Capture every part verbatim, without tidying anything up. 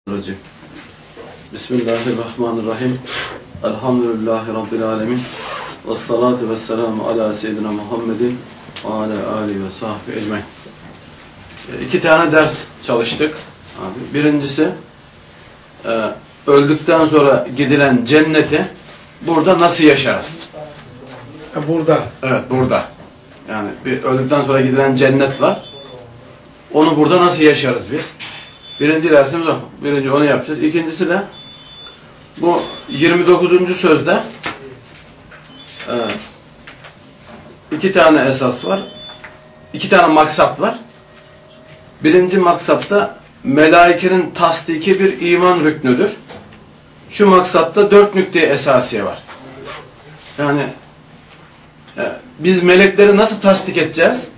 Racim. Bismillahirrahmanirrahim. Elhamdülillahi Rabbil alemin. Vessalatu vesselamu ala seyyidina Muhammedin ve ala alihi ve sahbihi ecmaîn. İki tane ders çalıştık. Abi. Birincisi, e, öldükten sonra gidilen cenneti burada nasıl yaşarız? Burada. Evet, burada. Yani bir öldükten sonra gidilen cennet var. Onu burada nasıl yaşarız biz? Birinci dersimiz o. Birinci onu yapacağız. İkincisi de bu yirmi dokuzuncu sözde e, iki tane esas var. İki tane maksat var. Birinci maksatta melaikenin tasdiki bir iman rüknüdür. Şu maksatta dört nükte esasiye var. Yani e, biz melekleri nasıl tasdik edeceğiz?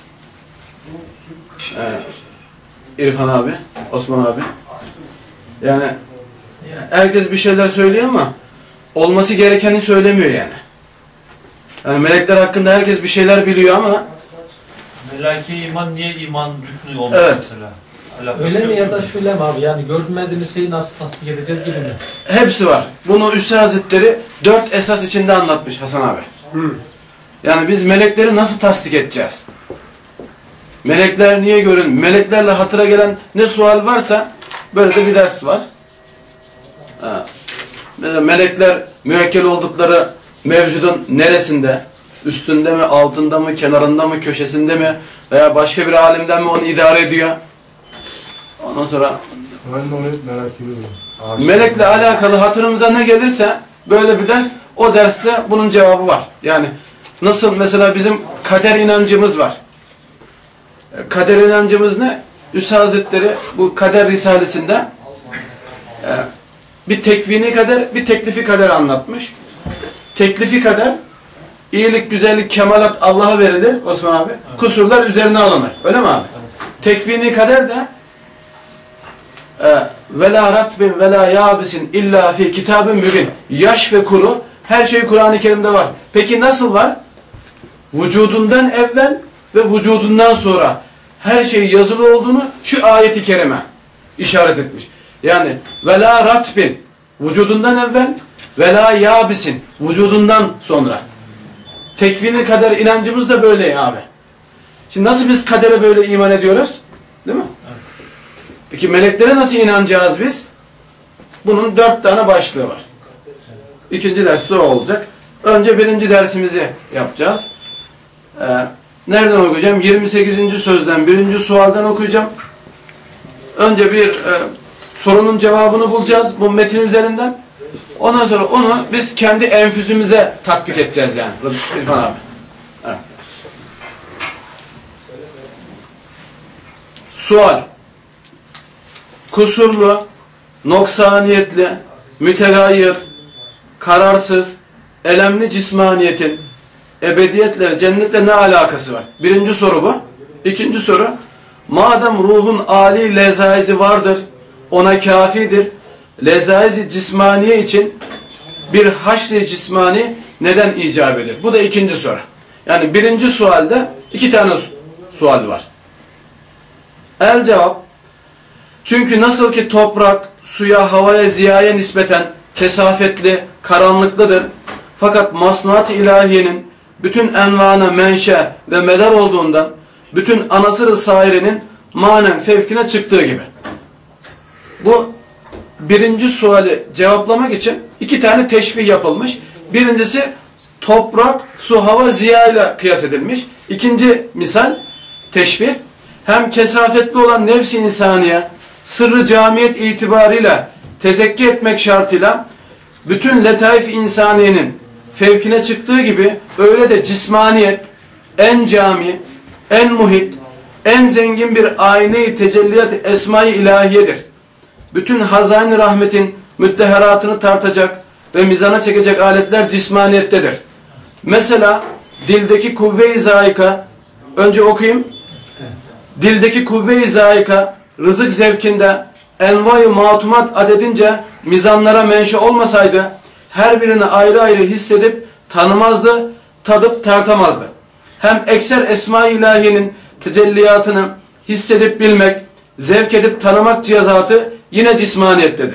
E, İrfan abi, Osman abi. Yani herkes bir şeyler söylüyor ama olması gerekeni söylemiyor yani. Yani melekler hakkında herkes bir şeyler biliyor ama Melaike iman niye iman rüknü olmuş evet. mesela? Alakası Öyle mi ya mu? da şöyle mi abi? Yani görmediğimiz şeyi nasıl tasdik edeceğiz gibi mi? Hepsi var. Bunu Üstad Hazretleri dört esas içinde anlatmış Hasan abi. Hı. Yani biz melekleri nasıl tasdik edeceğiz? Melekler niye görün? Meleklerle hatıra gelen ne sual varsa böyle de bir ders var. Ha. Mesela melekler müekkel oldukları mevcudun neresinde? Üstünde mi, altında mı, kenarında mı, köşesinde mi? Veya başka bir alemden mi onu idare ediyor? Ondan sonra Ben de onu hep merak ediyorum. melekle alakalı hatırımıza ne gelirse böyle bir ders, o derste bunun cevabı var. Yani nasıl mesela bizim kader inancımız var. Kader inancımız ne? Üstad Hazretleri bu kader risalesinde e, bir tekvini kader, bir teklifi kader anlatmış. Teklifi kader, iyilik, güzellik, kemalat Allah'a verilir Osman abi. Evet. Kusurlar üzerine alınır. Öyle mi abi? Evet. Tekvini kader de وَلَا رَتْبٍ وَلَا يَابِسٍ اِلَّا فِي كِتَابٍ mübin. Yaş ve kuru, her şey Kur'an-ı Kerim'de var. Peki nasıl var? Vücudundan evvel ve vücudundan sonra her şey yazılı olduğunu şu ayeti kerime işaret etmiş. Yani وَلَا رَتْبٍ vücudundan evvel وَلَا يَابِسٍ vücudundan sonra. Tekvini kader inancımız da böyle abi. Şimdi nasıl biz kadere böyle iman ediyoruz? Değil mi? Peki meleklere nasıl inanacağız biz? Bunun dört tane başlığı var. İkinci ders o olacak. Önce birinci dersimizi yapacağız. Ee, nereden okuyacağım? yirmi sekizinci sözden birinci sualden okuyacağım. Önce bir e, sorunun cevabını bulacağız bu metin üzerinden. Ondan sonra onu biz kendi enfüzümüze tatbik edeceğiz yani. İrfan abi. Evet. Sual. Kusurlu, noksaniyetli, mütegayir, kararsız, elemli cismaniyetin ebediyetle, cennetle ne alakası var? Birinci soru bu. İkinci soru, madem ruhun âli lezaizi vardır, ona kafidir, lezaizi cismaniye için bir haşr-i cismani neden icap eder? Bu da ikinci soru. Yani birinci sualde iki tane sual var. El cevap, çünkü nasıl ki toprak, suya, havaya, ziyaya nispeten kesafetli, karanlıklıdır. Fakat masnuat-ı ilahiyenin bütün envana menşe ve medar olduğundan bütün anasır-ı sairenin manen fevkine çıktığı gibi. Bu birinci suali cevaplamak için iki tane teşbih yapılmış. Birincisi toprak, su, hava, ziya ile kıyas edilmiş. İkinci misal teşbih hem kesafetli olan nefs-i insaniye sırrı camiyet itibarıyla tezekki etmek şartıyla bütün letaif insaniyenin fevkine çıktığı gibi öyle de cismaniyet en cami, en muhit, en zengin bir ayne-i tecelliyat esma-i ilahiyedir. Bütün hazain-i rahmetin müddeheratını tartacak ve mizana çekecek aletler cismaniyettedir. Mesela dildeki kuvve-i zayika, önce okuyayım. Dildeki kuvve-i zayika rızık zevkinde envai matumat adedince mizanlara menşe olmasaydı her birini ayrı ayrı hissedip tanımazdı, tadıp tartamazdı. Hem ekser esma-i ilahiyenin tecelliyatını hissedip bilmek, zevk edip tanımak cihazatı yine cismaniyettedir.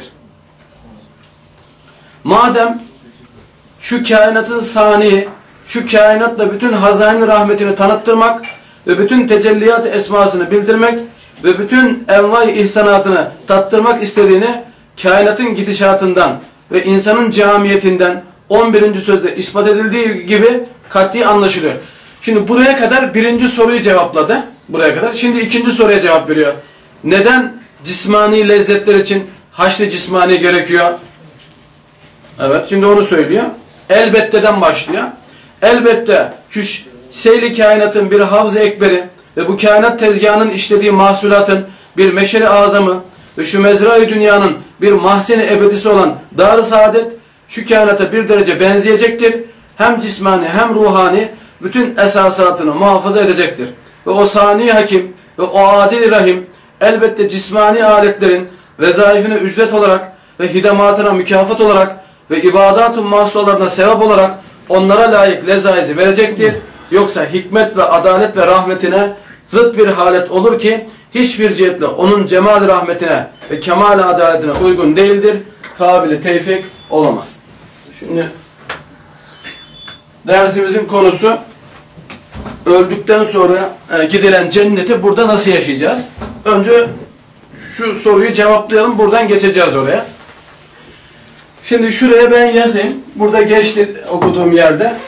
Madem şu kainatın saniye, şu kainatla bütün hazain rahmetini tanıttırmak ve bütün tecelliyat esmasını bildirmek ve bütün envai ihsanatını tattırmak istediğini kainatın gidişatından ve insanın camiyetinden on birinci sözde ispat edildiği gibi kat'i anlaşılıyor. Şimdi buraya kadar birinci soruyu cevapladı. Buraya kadar. Şimdi ikinci soruya cevap veriyor. Neden cismani lezzetler için haşr-ı cismani gerekiyor? Evet, şimdi onu söylüyor. Elbette'den başlıyor. Elbette şu seyli kainatın bir havz-ı ekberi ve bu kainat tezgahının işlediği mahsulatın bir meşeri azamı ve şu mezra-i dünyanın bir mahzen-i ebedisi olan dar-ı saadet şu kainata bir derece benzeyecektir. Hem cismani hem ruhani bütün esasatını muhafaza edecektir. Ve o sani hakim ve o adil rahim elbette cismani aletlerin vezaifine ücret olarak ve hidamatına mükafat olarak ve ibadat-ı mahsularına sevap olarak onlara layık lezaizi verecektir. Yoksa hikmet ve adalet ve rahmetine zıt bir halet olur ki hiçbir cihetle onun cemal rahmetine ve kemal adaletine uygun değildir. Kabili tevfik olamaz. Şimdi dersimizin konusu öldükten sonra e, gidilen cenneti burada nasıl yaşayacağız? Önce şu soruyu cevaplayalım, buradan geçeceğiz oraya. Şimdi şuraya ben yazayım. Burada geçti okuduğum yerde.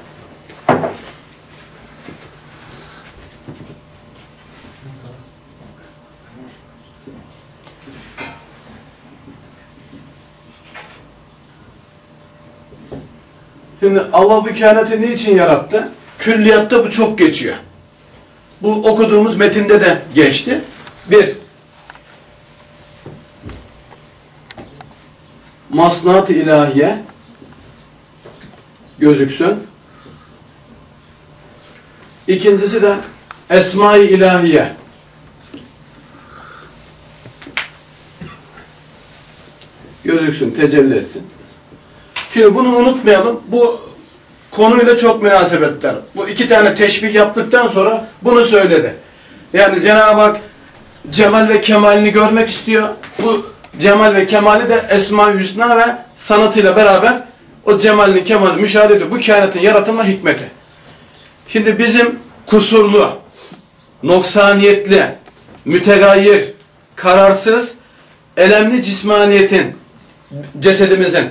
Şimdi Allah bu kainatı niçin yarattı? Külliyatta bu çok geçiyor. Bu okuduğumuz metinde de geçti. Bir, masnat-ı ilahiye gözüksün. İkincisi de esma-i ilahiye. Gözüksün, tecelli etsin. Şimdi bunu unutmayalım. Bu konuyla çok münasebetler. Bu iki tane teşbih yaptıktan sonra bunu söyledi. Yani Cenab-ı Hak cemal ve kemalini görmek istiyor. Bu cemal ve kemali de Esma-i Hüsna ve sanatıyla beraber o cemalini, kemalini müşahede ediyor. Bu kainatın yaratılma hikmeti. Şimdi bizim kusurlu, noksaniyetli, mütegayir, kararsız, elemli cismaniyetin, cesedimizin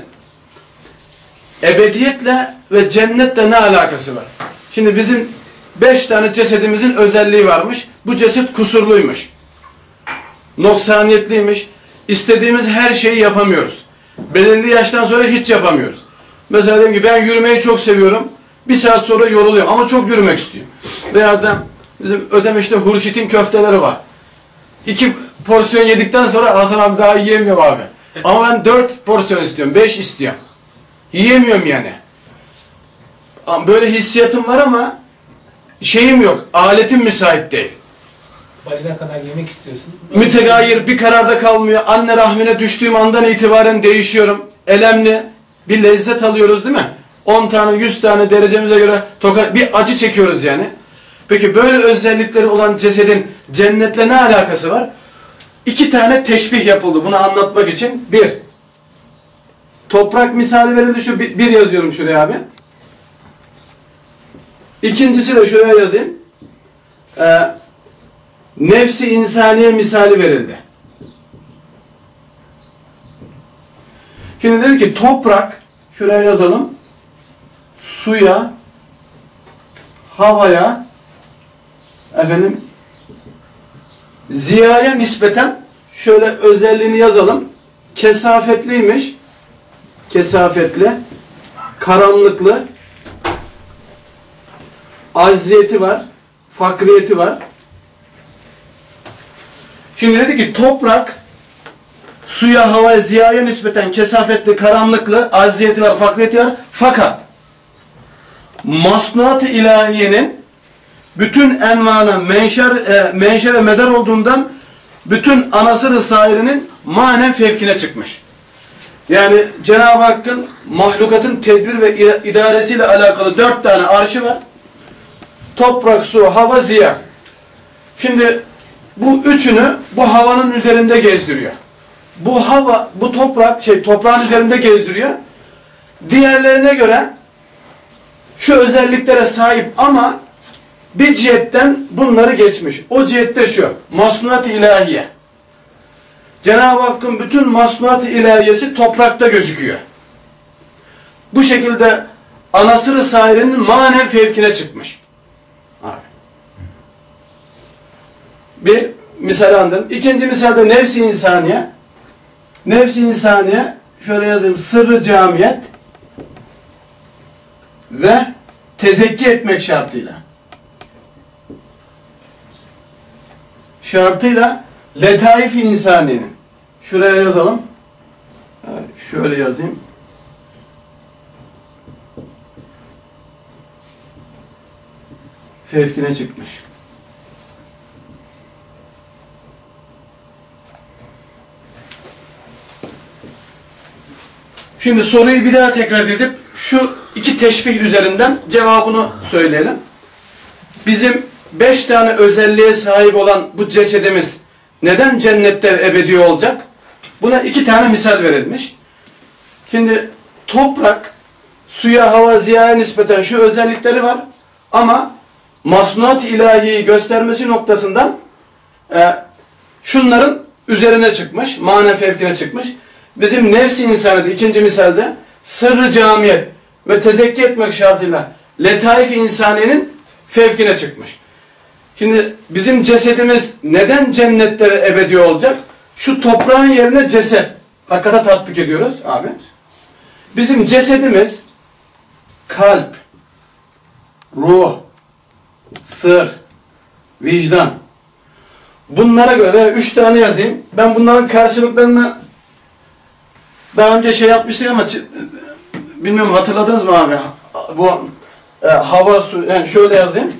ebediyetle ve cennetle ne alakası var? Şimdi bizim beş tane cesedimizin özelliği varmış. Bu ceset kusurluymuş. Noksaniyetliymiş. İstediğimiz her şeyi yapamıyoruz. Belirli yaştan sonra hiç yapamıyoruz. Mesela diyelim ki ben yürümeyi çok seviyorum. Bir saat sonra yoruluyorum ama çok yürümek istiyorum. Veya da bizim Ödemiş'te Hurşit'in köfteleri var. İki porsiyon yedikten sonra Hasan abi daha yiyemiyor abi. Ama ben dört porsiyon istiyorum, beş istiyorum. Yiyemiyorum yani. Böyle hissiyatım var ama şeyim yok, aletim müsait değil. Balina kadar yemek istiyorsun. Mütegayir, bir kararda kalmıyor. Anne rahmine düştüğüm andan itibaren değişiyorum. Elemli bir lezzet alıyoruz değil mi? on tane, yüz tane derecemize göre toka, bir acı çekiyoruz yani. Peki böyle özellikleri olan cesedin cennetle ne alakası var? İki tane teşbih yapıldı bunu anlatmak için. Bir, toprak misali verildi. Şu bir, bir yazıyorum şuraya abi. İkincisi de şuraya yazayım. Ee, nefsi insaniye misali verildi. Şimdi dedi ki toprak, şuraya yazalım, suya, havaya, efendim, ziyaya nispeten şöyle özelliğini yazalım. Kesafetliymiş. Kesafetli, karanlıklı, acziyeti var, fakriyeti var. Şimdi dedi ki toprak suya, havaya, ziyaya nispeten kesafetli, karanlıklı, acziyeti var, fakriyeti var. Fakat masnuat-ı ilahiyenin bütün envana menşer, e, menşe ve medar olduğundan bütün anasır-ı sairinin manen fevkine çıkmış. Yani Cenab-ı Hakk'ın mahlukatın tedbir ve idaresiyle alakalı dört tane arşı var. Toprak, su, hava, ziya. Şimdi bu üçünü bu havanın üzerinde gezdiriyor. bu hava, bu toprak, şey toprağın üzerinde gezdiriyor. Diğerlerine göre şu özelliklere sahip ama bir cihetten bunları geçmiş. O cihette şu, masnuat-ı ilahiye. Cenab-ı Hakk'ın bütün masnuat-ı ilahiyesi toprakta gözüküyor. Bu şekilde anasır-ı sairenin manen fevkine çıkmış. Abi. Bir misal anladım. İkinci misalde nefs-i insaniye. Nefs-i insaniye, şöyle yazayım, sırrı camiyet ve tezekki etmek şartıyla. Şartıyla letaif-i insaniyenin. Şuraya yazalım. Şöyle yazayım. Fevkine çıkmış. Şimdi soruyu bir daha tekrar edip şu iki teşbih üzerinden cevabını söyleyelim. Bizim beş tane özelliğe sahip olan bu cesedimiz neden cennette ebedi olacak? Buna iki tane misal verilmiş. Şimdi toprak, suya, hava, ziyaya nispeten şu özellikleri var ama masnuat-ı ilahiyi göstermesi noktasından e, şunların üzerine çıkmış, manen fevkine çıkmış. Bizim nefs-i insanı ikinci misalde sırrı camiyet ve tezekki etmek şartıyla letaif-i insaniyenin fevkine çıkmış. Şimdi bizim cesedimiz neden cennette ve ebedi olacak? Şu toprağın yerine ceset. Hakikate tatbik ediyoruz abi. Bizim cesedimiz kalp, ruh, sır, vicdan. Bunlara göre üç tane yazayım. Ben bunların karşılıklarını daha önce şey yapmıştık ama bilmiyorum hatırladınız mı abi? Bu e, hava, su, yani şöyle yazayım.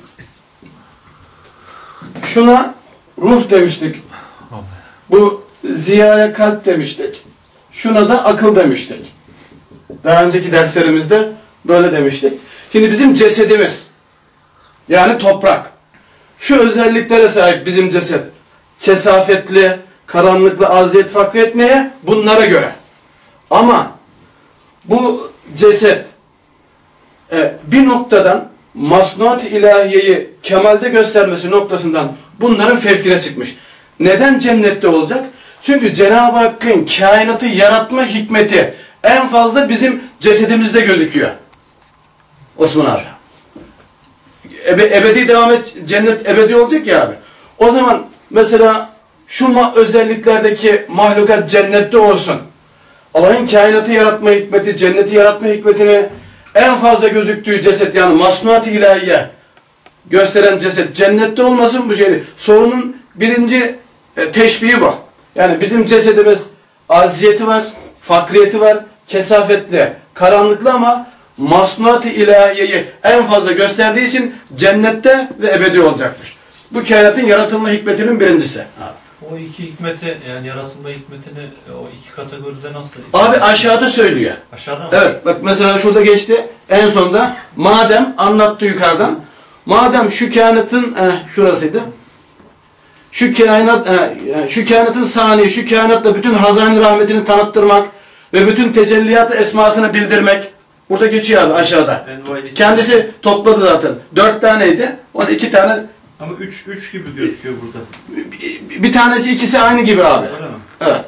Şuna ruh demiştik. Bu ziyaya kalp demiştik. Şuna da akıl demiştik. Daha önceki derslerimizde böyle demiştik. Şimdi bizim cesedimiz, yani toprak, şu özelliklere sahip bizim ceset. Kesafetli, karanlıklı, aziyet fakir etmeye bunlara göre. Ama bu ceset e, bir noktadan masnuat-ı ilahiyeyi kemalde göstermesi noktasından bunların fevkine çıkmış. Neden cennette olacak? Çünkü Cenab-ı Hakk'ın kainatı yaratma hikmeti en fazla bizim cesedimizde gözüküyor. Osman abi. Ebe, ebedi devam et, cennet ebedi olacak ya abi. O zaman mesela şu özelliklerdeki mahlukat cennette olsun. Allah'ın kainatı yaratma hikmeti, cenneti yaratma hikmetini en fazla gözüktüğü ceset, yani masnuat-ı ilahiye gösteren ceset cennette olmasın bu şeydi. Sorunun birinci e, teşbihi bu. Yani bizim cesedimiz aziyeti var, fakriyeti var, kesafetli, karanlıklı ama masnuat-ı ilahiyeyi en fazla gösterdiği için cennette ve ebedi olacakmış. Bu kainatın yaratılma hikmetinin birincisi. O iki hikmeti, yani yaratılma hikmetini o iki kategoride nasıl? Abi aşağıda söylüyor. Aşağıda mı? Evet, bak mesela şurada geçti en sonda. Madem anlattı yukarıdan. Madem şu kainatın eh, şurasıydı. Şu kainat eh, şu kainatın saniye, şu kainatla bütün hazan-ı rahmetini tanıttırmak ve bütün tecelliyat esmasını bildirmek. Burada geçiyor abi aşağıda. Kendisi topladı zaten. Dört taneydi. O da iki tane. Ama üç, üç gibi gözüküyor burada. Bir, bir tanesi ikisi aynı gibi abi. Öyle mi? Evet.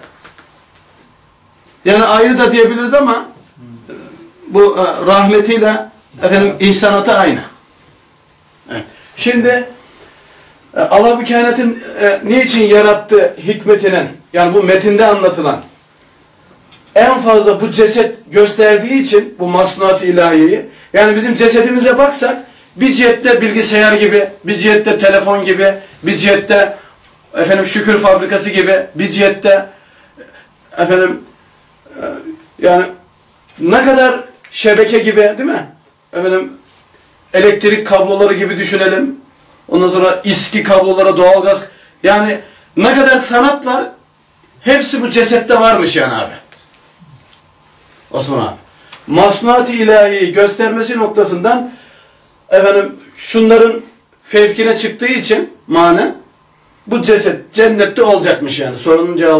Yani ayrı da diyebiliriz ama hmm. bu e, rahmetiyle efendim ihsanatı aynı. Evet. Şimdi e, Allah bu kainatın e, niçin yarattığı hikmetinin, yani bu metinde anlatılan en fazla bu ceset gösterdiği için bu masnuat-ı ilahiyeyi, yani bizim cesedimize baksak bir cihette bilgisayar gibi, bir cihette telefon gibi, bir cihette efendim şükür fabrikası gibi, bir cihette efendim yani ne kadar şebeke gibi, değil mi? Efendim elektrik kabloları gibi düşünelim. Ondan sonra iski kablolara, doğalgaz. Yani ne kadar sanat var, hepsi bu cesette varmış yani abi. Osman abi. Masnuat-ı ilahiyi göstermesi noktasından efendim şunların fevkine çıktığı için manen bu ceset cennette olacakmış yani. Sorunun cevabı o.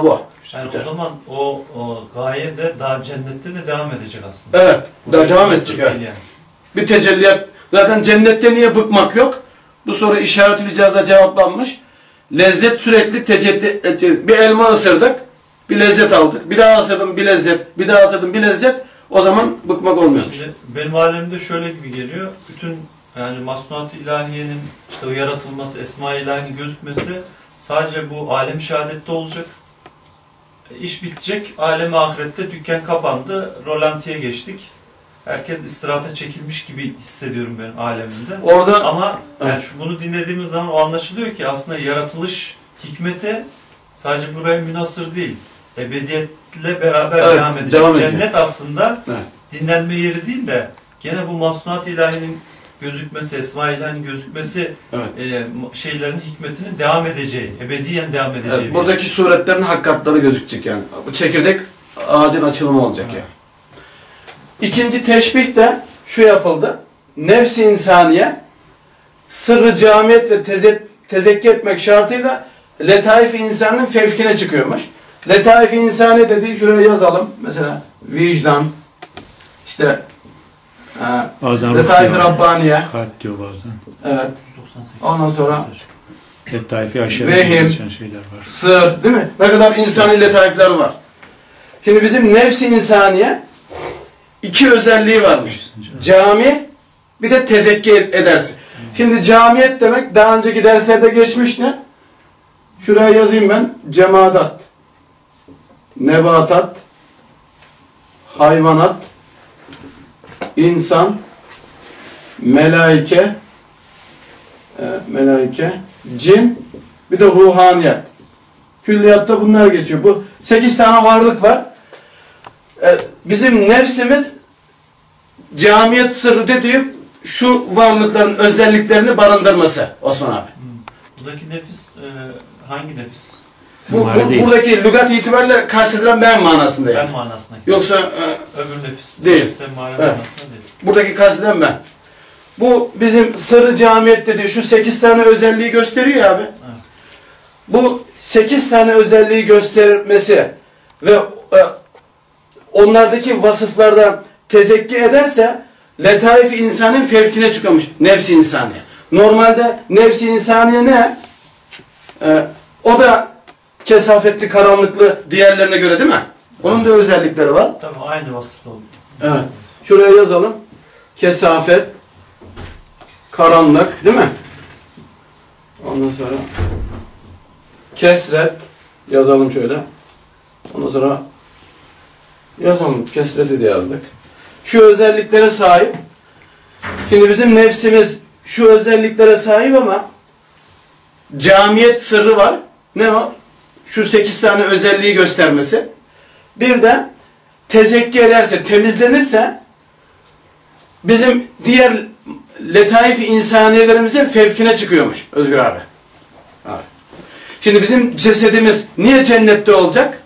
Yani biter. o zaman o, o gaye de daha cennette de devam edecek aslında. Evet. Burada Devam bir edecek. sır Evet. değil yani. Bir tecelliyat. Zaten cennette niye bıkmak yok? Bu soru işaretli cihazda cevaplanmış. Lezzet sürekli tecelli. Bir elma ısırdık, bir lezzet aldık. Bir daha ısırdım, bir lezzet. Bir daha ısırdım, bir lezzet. O zaman bıkmak olmuyormuş. Şimdi benim alemde şöyle gibi geliyor. Bütün yani masnuat-ı ilahiyenin işte o yaratılması, esma-i ilahinin gözükmesi sadece bu alem-i şehadette olacak. E, iş bitecek. Alem-i ahirette dükkan kapandı. Rolantiye geçtik. Herkes istirahata çekilmiş gibi hissediyorum ben alemimde. Orada Ama yani evet. şu bunu dinlediğimiz zaman o anlaşılıyor ki aslında yaratılış hikmeti sadece buraya münhasır değil. Ebediyetle beraber Evet, devam edecek. devam ediyor. Cennet aslında Evet. dinlenme yeri değil de gene bu masnuat ilahinin gözükmesi, esma ilahinin gözükmesi Evet. e, şeylerin hikmetinin devam edeceği, ebediyen devam edeceği. Evet, bir buradaki suretlerin hakikatleri gözükecek yani. Bu çekirdek ağacın açılımı olacak Evet. yani. İkinci teşbih de şu yapıldı. Nefs-i insaniye sırrı camiyet ve teze, tezekki etmek şartıyla letaif-i insanın fevkine çıkıyormuş. Letaif-i insani dediği şuraya yazalım. Mesela vicdan, işte e, Bazen letaif-i ruh diyor. Rabbaniye. Kalp diyor bazen. Evet. yüz doksan sekiz. Ondan sonra Letaifi aşağı Vehim. geçen şeyler var. sır, değil mi? Ne kadar insani letaifler var. Şimdi bizim nefs-i insaniye iki özelliği varmış. Cami, bir de tezekki edersin. Şimdi camiyet demek daha önceki derslerde geçmişti. Şuraya yazayım ben. Cemaat, nebatat, hayvanat, insan, melaike, e, melaike, cin, bir de ruhaniyet. Külliyatta bunlar geçiyor. Bu sekiz tane varlık var. E, bizim nefsimiz camiyet sırrı dediği şu varlıkların özelliklerini barındırması Osman abi. Hmm. Buradaki nefis e, hangi nefis? Bu, Numara bu değil. buradaki lügat itibariyle kastedilen ben manasında yani. Ben manasına. Yoksa e, Öbür nefis. Değil. Semmare Evet. manasına değil. buradaki kastedilen ben. Bu bizim sırrı camiyet dediği şu sekiz tane özelliği gösteriyor ya abi. Evet. Bu sekiz tane özelliği göstermesi ve e, onlardaki vasıflardan tezekki ederse letaif-i insanın fevkine çıkıyormuş. Nefs-i insaniye. Normalde nefs-i insaniye ne? Ee, o da kesafetli, karanlıklı diğerlerine göre değil mi? Onun da özellikleri var. Tabii aynı vasıfta oldu. Evet. Şuraya yazalım. Kesafet, karanlık değil mi? Ondan sonra kesret yazalım şöyle. Ondan sonra yazalım. Kesreti de yazdık. Şu özelliklere sahip. Şimdi bizim nefsimiz şu özelliklere sahip ama camiyet sırrı var. Ne o? Şu sekiz tane özelliği göstermesi. Bir de tezekki ederse, temizlenirse bizim diğer letaif-i insaniyelerimizin fevkine çıkıyormuş Özgür abi. abi. Şimdi bizim cesedimiz niye cennette olacak?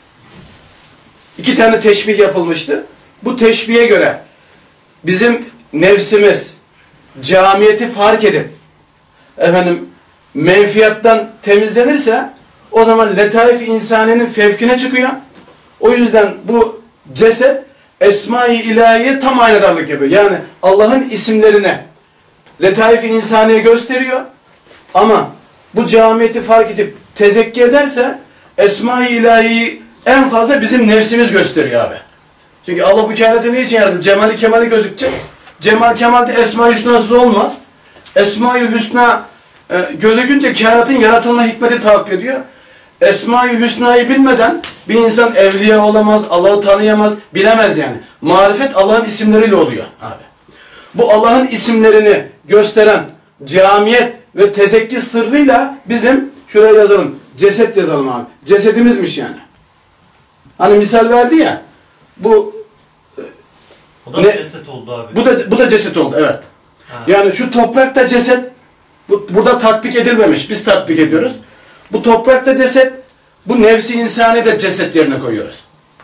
İki tane teşbih yapılmıştı. Bu teşbihe göre bizim nefsimiz camiyeti fark edip efendim menfiyattan temizlenirse o zaman letaif-i insaniyenin fevkine çıkıyor. O yüzden bu ceset esma-i ilahiye tam aynadarlık yapıyor. Yani Allah'ın isimlerine letaif-i insaniye gösteriyor. Ama bu camiyeti fark edip tezekki ederse esma-i ilahiyi en fazla bizim nefsimiz gösteriyor abi. Çünkü Allah bu kainatı niçin yarattı? Cemali kemali gözükecek. Cemal kemalde esma-i hüsnasız olmaz. Esma-i hüsna e, gözükünce kainatın yaratılma hikmeti tahakkuk ediyor. Esma-i hüsnayı bilmeden bir insan evliya olamaz, Allah'ı tanıyamaz, bilemez yani. Marifet Allah'ın isimleriyle oluyor abi. Bu Allah'ın isimlerini gösteren camiyet ve tezekki sırrıyla bizim şuraya yazalım. Ceset yazalım abi. Cesedimizmiş yani. Hani misal verdi ya. Bu O da ne? ceset oldu abi. Bu da bu da ceset oldu evet. Ha. Yani şu toprakta ceset bu, burada tatbik edilmemiş. Biz tatbik ediyoruz. Bu toprakta ceset, bu nefsi insani de ceset yerine koyuyoruz.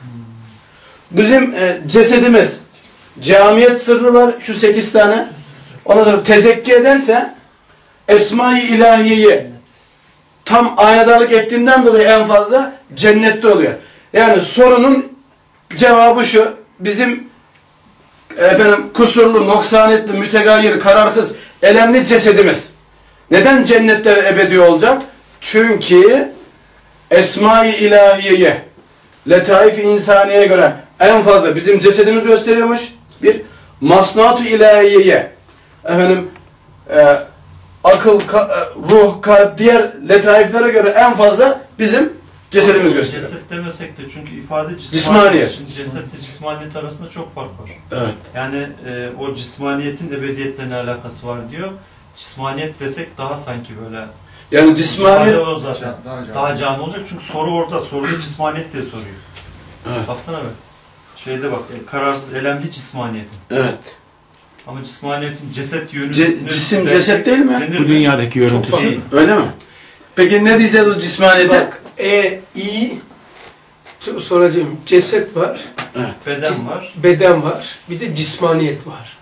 Bizim e, cesedimiz camiyet sırrı var şu sekiz tane. Ondan sonra tezekki ederse esma-i ilahiyeyi tam aynadarlık ettiğinden dolayı en fazla cennette oluyor. Yani sorunun cevabı şu: bizim efendim kusurlu, noksaniyetli, mütegayyir, kararsız, elemli cesedimiz neden cennette ebedi olacak? Çünkü Esma-i İlahiye'ye, letaif-i insaniye göre en fazla bizim cesedimiz gösteriyormuş. Bir, masnuat-ı ilahiyeye, efendim e, akıl, ka, e, ruh, kalp, diğer letaiflere göre en fazla bizim cesedimiz gösteriyor. Ceset demesek de, çünkü ifade cismaniyet. Cismaniyet. Şimdi cesetle cismaniyet arasında çok fark var. Evet. Yani e, o cismaniyetin ebediyetle ne alakası var diyor. Cismaniyet desek daha sanki böyle Yani cismaniyet, o zaten daha canlı olacak, çünkü soru orada. Soruda cismaniyet diye soruyor. evet. Baksana be. Şeyde bak, e, kararsız, elemli cismaniyetin. Evet. Ama cismaniyetin ceset yönü... Ce, cisim ceset değil mi? denir Bu mi? dünyadaki görüntüsü. Değil. Öyle mi? Peki ne diyeceğiz o cismaniyete? Bak, E, İ, soracağım, ceset var, Beden var. beden var, bir de cismaniyet var.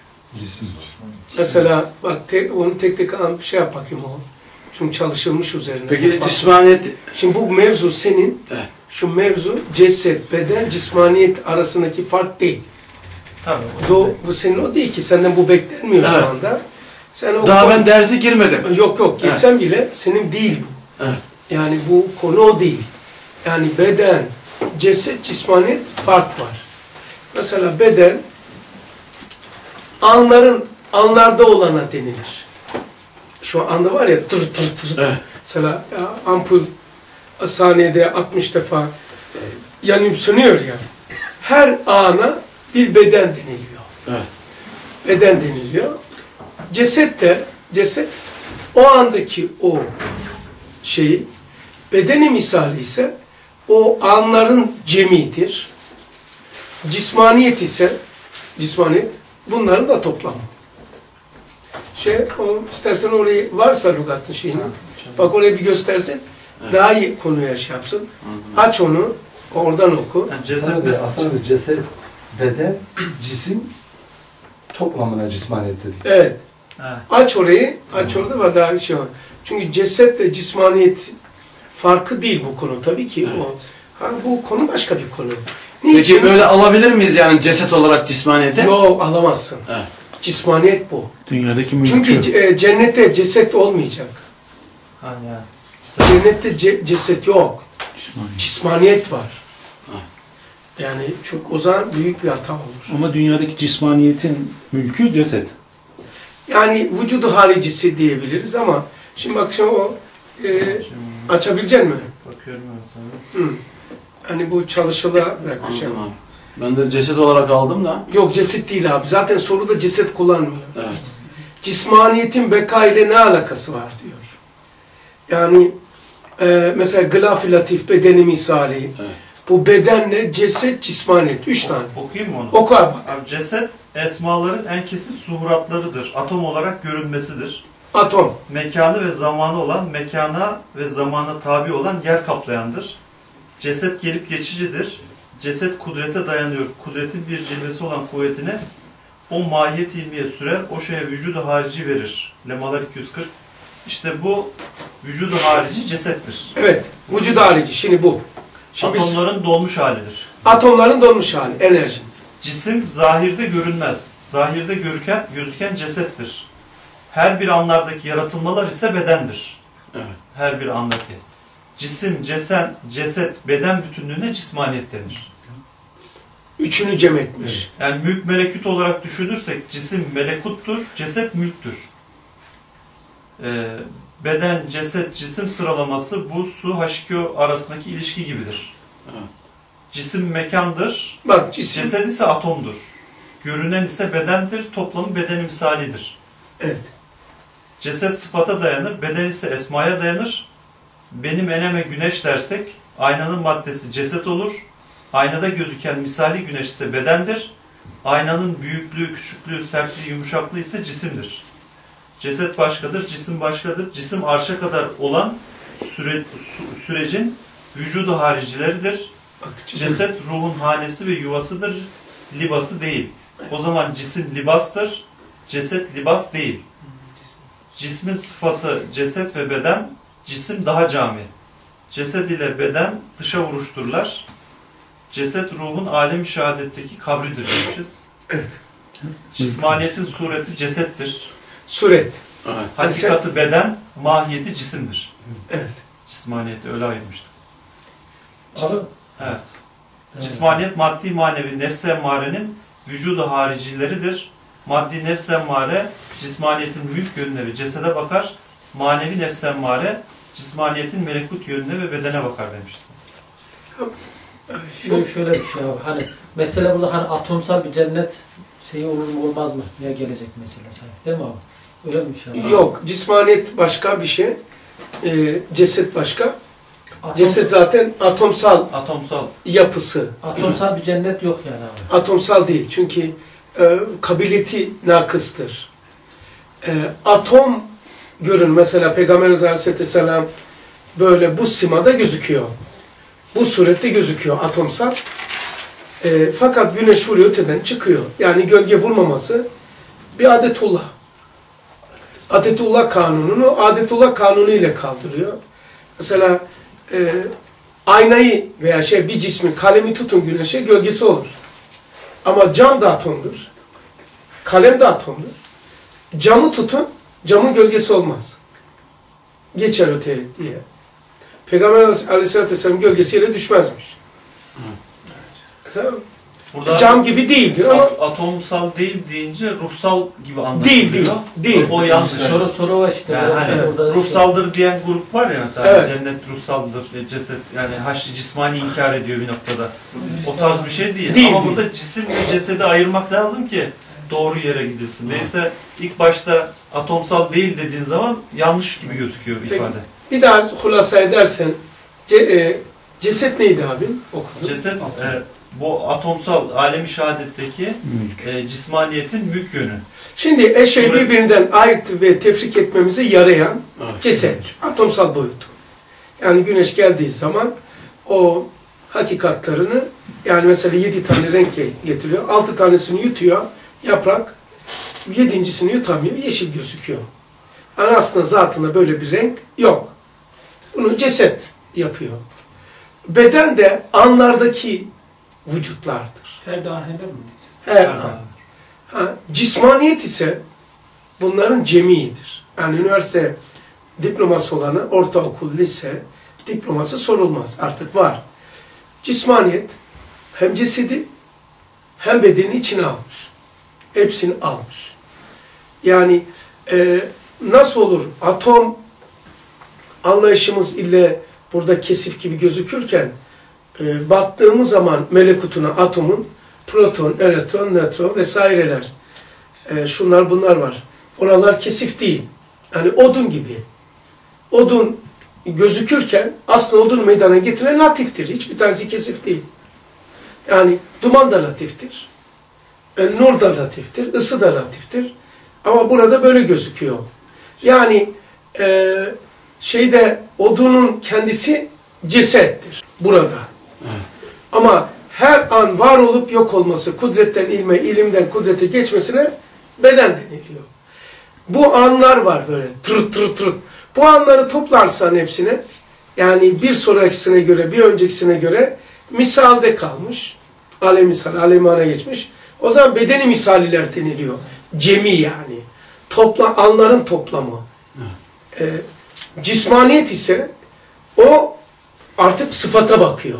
Mesela bak, te, onu tek tek an bir şey yap bakayım o. Çünkü çalışılmış üzerine. Peki Bak. cismaniyet, Şimdi bu mevzu senin, evet. şu mevzu ceset, beden, cismaniyet arasındaki fark değil. Tabii. Do, bu senin o değil ki, senden bu beklenmiyor Evet. şu anda. Sen o daha konu- ben derse girmedim. Yok yok, girsen bile senin değil bu. Evet. Yani bu konu o değil. Yani beden, ceset, cismaniyet fark var. Mesela beden, anların, anlarda olana denilir. Şu anda var ya, tır tır tır. Evet. Mesela ya, ampul saniyede altmış defa yanıp sönüyor ya. Her ana bir beden deniliyor. Evet. Beden deniliyor. Ceset de, ceset o andaki o şeyi, bedeni misali ise o anların cemidir. Cismaniyet ise, cismaniyet bunların da toplamı. Şey, o, istersen orayı varsa lügatın şeyini, bak oraya bir göstersin, Evet. daha iyi konuya şey yapsın. Aç onu, oradan oku. Yani Hasan ceset abi, de Hasan abi, ceset, beden, cisim toplamına cismaniyet dedik. Evet. He. Aç orayı, aç orada ve daha şey var. Çünkü cesetle cismaniyet farkı değil bu konu tabii ki. Evet. O. Ha, bu konu başka bir konu. Peki Niçin? böyle alabilir miyiz yani ceset olarak cismaniyete? Yok, alamazsın. Evet. Cismaniyet bu. Dünyadaki mülkü. Çünkü e, cennette ceset olmayacak. Ha, yani. Cennette ce- ceset yok. Cismani. Cismaniyet var. Evet. Yani çok o zaman büyük bir hata olur. Ama dünyadaki cismaniyetin mülkü ceset. Yani vücudu haricisi diyebiliriz ama şimdi bak şimdi o e, Şimdi açabilecek mi? bakıyorum evet tabii. Hı. Hani bu çalışıla bırakmış. Anladım abi. Ben de ceset olarak aldım da. Yok, ceset değil abi. Zaten soruda ceset kullanmıyor. Evet. Cismaniyetin beka ile ne alakası var diyor. Yani e, mesela gılaf-ı latif, bedeni misali. Evet. Bu bedenle ceset, cismaniyet. Üç tane. Okuyayım mı onu? Oku abi. Abi ceset, esmaların en kesin suhuratlarıdır. Atom olarak görünmesidir. Atom. Mekanı ve zamanı olan, mekana ve zamana tabi olan yer kaplayandır. Ceset gelip geçicidir. Ceset kudrete dayanıyor. Kudretin bir cilvesi olan kuvvetini o mahiyet ilmiye sürer, o şeye vücudu harici verir. Lemalar iki yüz kırk. İşte bu vücudu harici cesettir. Evet. Vücut harici. Şimdi bu. Şimdi biz- Atomların dolmuş halidir. atomların donmuş hali. Enerji. Cisim zahirde görünmez. Zahirde görüken, gözüken cesettir. Her bir anlardaki yaratılmalar ise bedendir. Evet. Her bir andaki. Cisim, cesen, ceset, beden bütünlüğüne cismaniyet denir. Üçünü cem etmiş. Yani mülk melekut olarak düşünürsek cisim melekuttur, ceset mülktür. Ee, beden, ceset, cisim sıralaması bu su H iki O arasındaki ilişki gibidir. Evet. Cisim mekandır, Bak cisim. ceset ise atomdur. Görünen ise bedendir, toplamı bedeni misalidir. Evet. Ceset sıfata dayanır, beden ise esmaya dayanır. Benim eneme güneş dersek, aynanın maddesi ceset olur. Aynada gözüken misali güneş ise bedendir. Aynanın büyüklüğü, küçüklüğü, sertliği, yumuşaklığı ise cisimdir. Ceset başkadır, cisim başkadır. Cisim arşa kadar olan süre, su- sürecin vücudu haricileridir. Bak, Ceset ruhun hanesi ve yuvasıdır, libası değil. O zaman cisim libastır, ceset libas değil. Cismin sıfatı ceset ve beden, cisim daha cami. Ceset ile beden dışa vuruşturlar. Ceset ruhun alem-i şehadetteki kabridir demişiz. Evet. Cismaniyetin sureti cesettir. Suret. Evet. Hakikati beden, mahiyeti cisimdir. Evet. Cismaniyeti öyle ayırmıştık. Abi, Evet. evet. Cismaniyet maddi manevi nefs-i emmarenin vücudu haricileridir. Maddi nefs-i emmare cismaniyetin mülk yönüne ve cesede bakar. Manevi nefs-i emmare cismaniyetin melekut yönüne ve bedene bakar demişiz. Şöyle, şöyle bir şey abi. Hani mesela burada hani atomsal bir cennet şeyi olur mu olmaz mı? Ya gelecek mesela sanki. Değil mi abi? Öyle bir şey abi. Yok. Cismaniyet başka bir şey. Ee, ceset başka. Atom, Ceset zaten atomsal Atomsal. yapısı. atomsal bir cennet yok yani abi. Atomsal değil. Çünkü e, kabiliyeti nakıstır. E, atom görün mesela Peygamberimiz Aleyhisselam böyle bu simada gözüküyor. Bu surette gözüküyor atomsal. E, fakat güneş vuruyor öteden çıkıyor. Yani gölge vurmaması bir adetullah. Adetullah kanununu adetullah kanunu ile kaldırıyor. Mesela e, aynayı veya şey bir cismi kalemi tutun güneşe gölgesi olur. Ama cam da atomdur. Kalem de atomdur. Camı tutun, camın gölgesi olmaz. Geçer öteye diye. Peygamber Aleyhisselatü Vesselam gölgesiyle düşmezmiş. Mesela Burada cam gibi değildir ama at- atomsal değil deyince ruhsal gibi anlaşılıyor. değil değil. Değil. O yanlış. Soru soru o işte. Yani O- hani orada ruhsaldır diyen grup var ya mesela Evet. cennet ruhsaldır, e, ceset yani haşr cismani inkar ediyor bir noktada. O tarz bir şey değil. Değil, Ama değil. burada cisim ve cesedi ayırmak lazım ki doğru yere gidilsin. Neyse ilk başta atomsal değil dediğin zaman yanlış gibi gözüküyor Peki. ifade. Bir daha hulasa edersen ce, e, ceset neydi abi? Okudun. Ceset e, bu atomsal alemi şehadetteki e, cismaniyetin mülk yönü. Şimdi eşeği Suret- birbirinden ayırt ve tefrik etmemize yarayan Evet. ceset, atomsal boyutu. Yani güneş geldiği zaman o hakikatlarını, yani mesela yedi tane renk getiriyor, altı tanesini yutuyor yaprak, yedincisini yutamıyor, yeşil gözüküyor. Yani aslında zatında böyle bir renk yok. Bunu ceset yapıyor. Beden de anlardaki vücutlardır. Ferda heder mi? Her an. Ha, cismaniyet ise bunların cemiidir. Yani üniversite diploması olanı, ortaokul, lise diploması sorulmaz. Artık var. Cismaniyet hem cesedi hem bedeni içine almış. Hepsini almış. Yani e, nasıl olur? Atom anlayışımız ile burada kesif gibi gözükürken e, baktığımız zaman melekutuna atomun proton, elektron, nötron vesaireler. E, şunlar bunlar var. Oralar kesif değil. Yani odun gibi. Odun gözükürken aslında odun meydana getiren latiftir. Hiçbir tanesi kesif değil. Yani duman da latiftir. E, nur da latiftir. Isı da latiftir. Ama burada böyle gözüküyor. Yani e, şeyde odunun kendisi cesettir. Burada. Evet. Ama her an var olup yok olması, kudretten ilme, ilimden kudrete geçmesine beden deniliyor. Bu anlar var böyle tır tır tır. Bu anları toplarsan hepsini, yani bir sonrakisine göre, bir öncekisine göre misalde kalmış. Alem misal, alemana geçmiş. O zaman bedeni misaliler deniliyor. Cemi yani. Topla, anların toplamı. Ee, cismaniyet ise o artık sıfata bakıyor.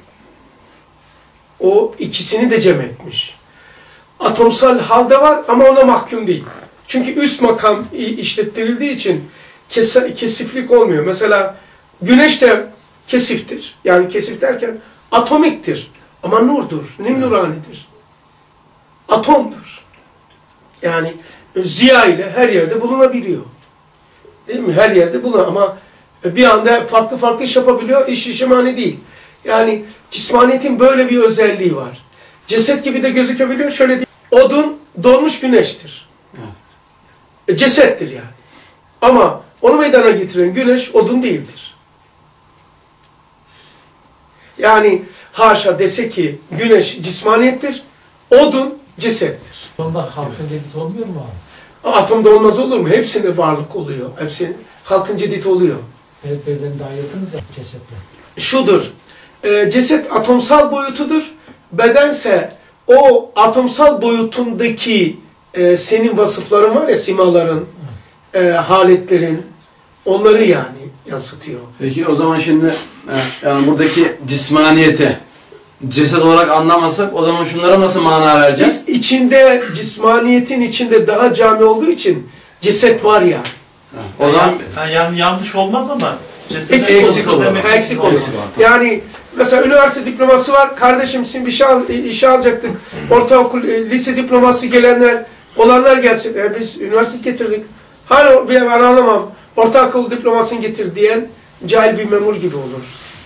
O ikisini de cem etmiş. Atomsal halde var ama ona mahkum değil. Çünkü üst makam işlettirildiği için kes kesiflik olmuyor. Mesela güneş de kesiftir. Yani kesif derken atomiktir. Ama nurdur. Nim nuranidir. Atomdur. Yani ziya ile her yerde bulunabiliyor. Değil mi? Her yerde bulun ama bir anda farklı farklı iş yapabiliyor. İş işimhane değil. Yani cismaniyetin böyle bir özelliği var. Ceset gibi de gözükebiliyor. Şöyle değil. Odun donmuş güneştir. E, cesettir yani. Ama onu meydana getiren güneş odun değildir. Yani haşa dese ki güneş cismaniyettir, odun cesettir. Onda halkın dedisi olmuyor mu abi? Atomda olmaz olur mu? Hepsinde varlık oluyor. Hepsinin halkın cedid oluyor. Evet, bedeni de ayırdınız ya cesetle. Şudur, e, ceset atomsal boyutudur, bedense o atomsal boyutundaki e, senin vasıfların var ya, simaların, e, haletlerin, onları yani yansıtıyor. Peki o zaman şimdi e, yani buradaki cismaniyeti ceset olarak anlamasak o zaman şunlara nasıl mana vereceğiz? İ- İçinde, cismaniyetin içinde daha cami olduğu için ceset var ya. O zaman Yani, yani yanlış olmaz ama ceset Eksik, eksik olur. demek. Ha, eksik olur. Eksik olur. Yani mesela üniversite diploması var, kardeşim sizin bir şey al, işe alacaktık. Ortaokul, e, lise diploması gelenler, olanlar gelsin. E, biz üniversite getirdik. Hala ben anlamam. Ortaokul diplomasını getir diyen cahil bir memur gibi olur.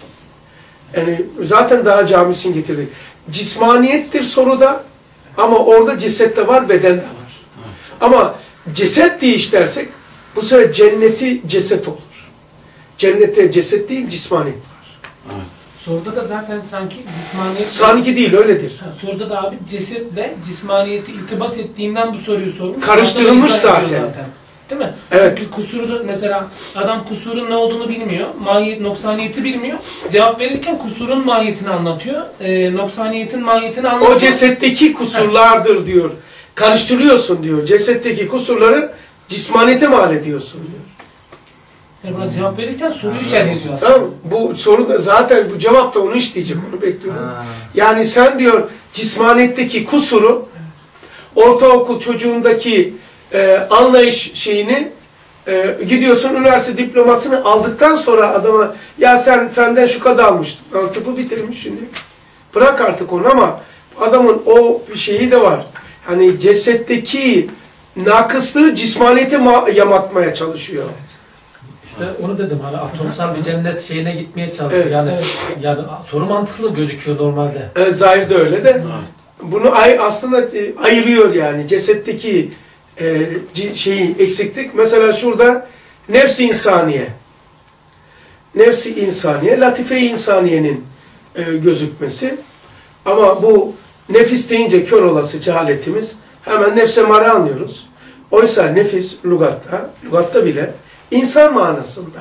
Yani zaten daha camisini getirdik. Cismaniyettir soruda ama orada ceset de var, beden de var. Ama ceset diye işlersek bu sefer cenneti ceset olur. Cennette ceset değil, cismaniyet var. Soruda da zaten sanki cismaniyet... Sanki değil, öyledir. Ha, soruda da abi cesetle cismaniyeti iltibas ettiğinden bu soruyu sormuş. Karıştırılmış Orada da izah ediyor zaten. Değil mi? Evet. Çünkü kusuru da mesela adam kusurun ne olduğunu bilmiyor. Mahiyet, noksaniyeti bilmiyor. Cevap verirken kusurun mahiyetini anlatıyor. E, noksaniyetin mahiyetini anlatıyor. O cesetteki kusurlardır diyor. Karıştırıyorsun diyor. Cesetteki kusurları cismaniyete mal ediyorsun diyor. Yani buna cevap verirken soruyu şerh ediyor aslında. Tamam mı? Bu soru da zaten bu cevap da onu işleyecek. Onu bekliyorum. Ha. Yani sen diyor cismaniyetteki kusuru ortaokul çocuğundaki e, anlayış şeyini e, gidiyorsun üniversite diplomasını aldıktan sonra adama ya sen fenden şu kadar almıştın. Ha, tıpı bitirmiş şimdi. Bırak artık onu ama adamın o bir şeyi de var. Hani cesetteki nakıslığı cismaniyete ma- yamatmaya çalışıyor. İşte onu dedim hani atomsal bir cennet şeyine gitmeye çalışıyor. Evet. Yani, yani soru mantıklı gözüküyor normalde. Evet, zahirde öyle de. Bunu ay, aslında e, ayırıyor yani cesetteki e, ci- şeyi eksiklik. Mesela şurada nefs-i insaniye. Nefs-i insaniye, latife-i insaniyenin e, gözükmesi. Ama bu nefis deyince kör olası cehaletimiz hemen nefse mare anlıyoruz. Oysa nefis lügatta, lügatta bile insan manasında.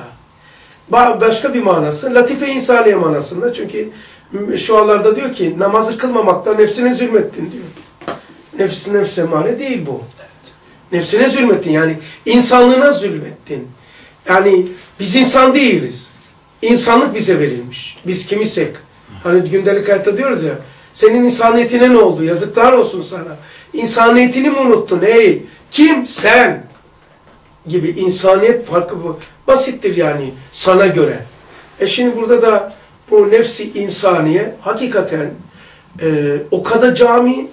Ba- Başka bir manası latife-i insaniye manasında. Çünkü şu anlarda diyor ki namazı kılmamakla nefsine zulmettin diyor. Nefs nefse mare değil bu. Nefsine zulmettin yani insanlığına zulmettin. Yani biz insan değiliz. İnsanlık bize verilmiş. Biz kimisek. Hani gündelik hayatta diyoruz ya senin insaniyetine ne oldu? Yazıklar olsun sana. İnsaniyetini mi unuttun? Ey kim? Sen. Gibi insaniyet farkı bu. Basittir yani sana göre. E şimdi burada da bu nefsi insaniye hakikaten e, o kadar cami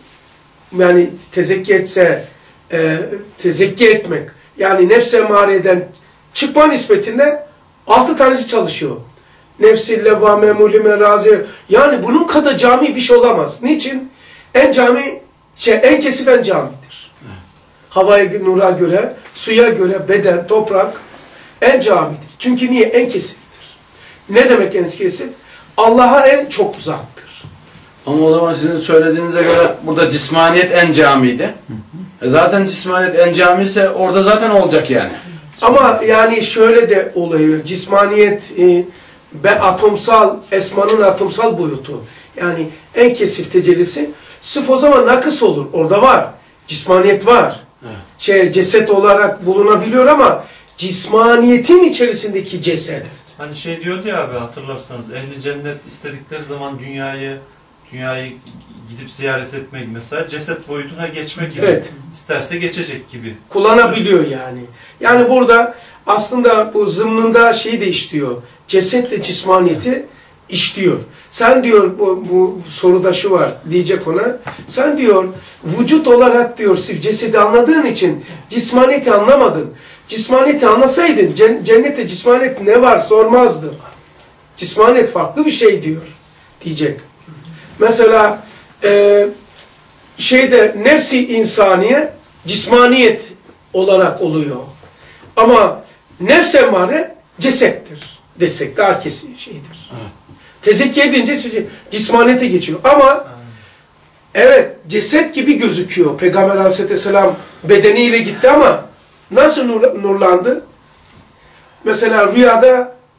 yani tezekki etse e, tezekki etmek yani nefs-i emareden çıkma nispetinde altı tanesi çalışıyor. Nefsi levvame, mulime, razi yani bunun kadar cami bir şey olamaz. Niçin? En cami şey en kesif en camidir. Havaya, nura göre, suya göre, beden, toprak en camidir. Çünkü niye? En kesiftir. Ne demek en kesif? Allah'a en çok uzaktır. ama o zaman sizin söylediğinize göre burada cismaniyet en camiydi. E zaten cismaniyet en cami ise orada zaten olacak yani. Ama yani şöyle de oluyor. Cismaniyet e, ve atomsal, esmanın atomsal boyutu. Yani en kesif tecellisi sırf o zaman nakıs olur. Orada var. Cismaniyet var. Evet. Şey ceset olarak bulunabiliyor ama cismaniyetin içerisindeki ceset. Hani şey diyordu ya abi hatırlarsanız ehli cennet istedikleri zaman dünyayı dünyayı gidip ziyaret etmek mesela ceset boyutuna geçmek gibi. Evet. İsterse geçecek gibi. Kullanabiliyor yani. Yani burada aslında bu zımnında şeyi de işliyor. Cesetle cismaniyeti işliyor. Sen diyor bu, bu soruda şu var diyecek ona. Sen diyor vücut olarak diyor sırf cesedi anladığın için cismaniyeti anlamadın. Cismaniyeti anlasaydın cennette cismaniyet ne var sormazdın. Cismaniyet farklı bir şey diyor diyecek. Mesela e, şeyde nefsi insaniye cismaniyet olarak oluyor. Ama nefs emmare cesettir desek daha kesin şeydir. Evet. Tezekki edince cismaniyete geçiyor. Ama evet ceset gibi gözüküyor. Peygamber Aleyhisselam bedeniyle gitti ama nasıl nur, nurlandı? Mesela rüyada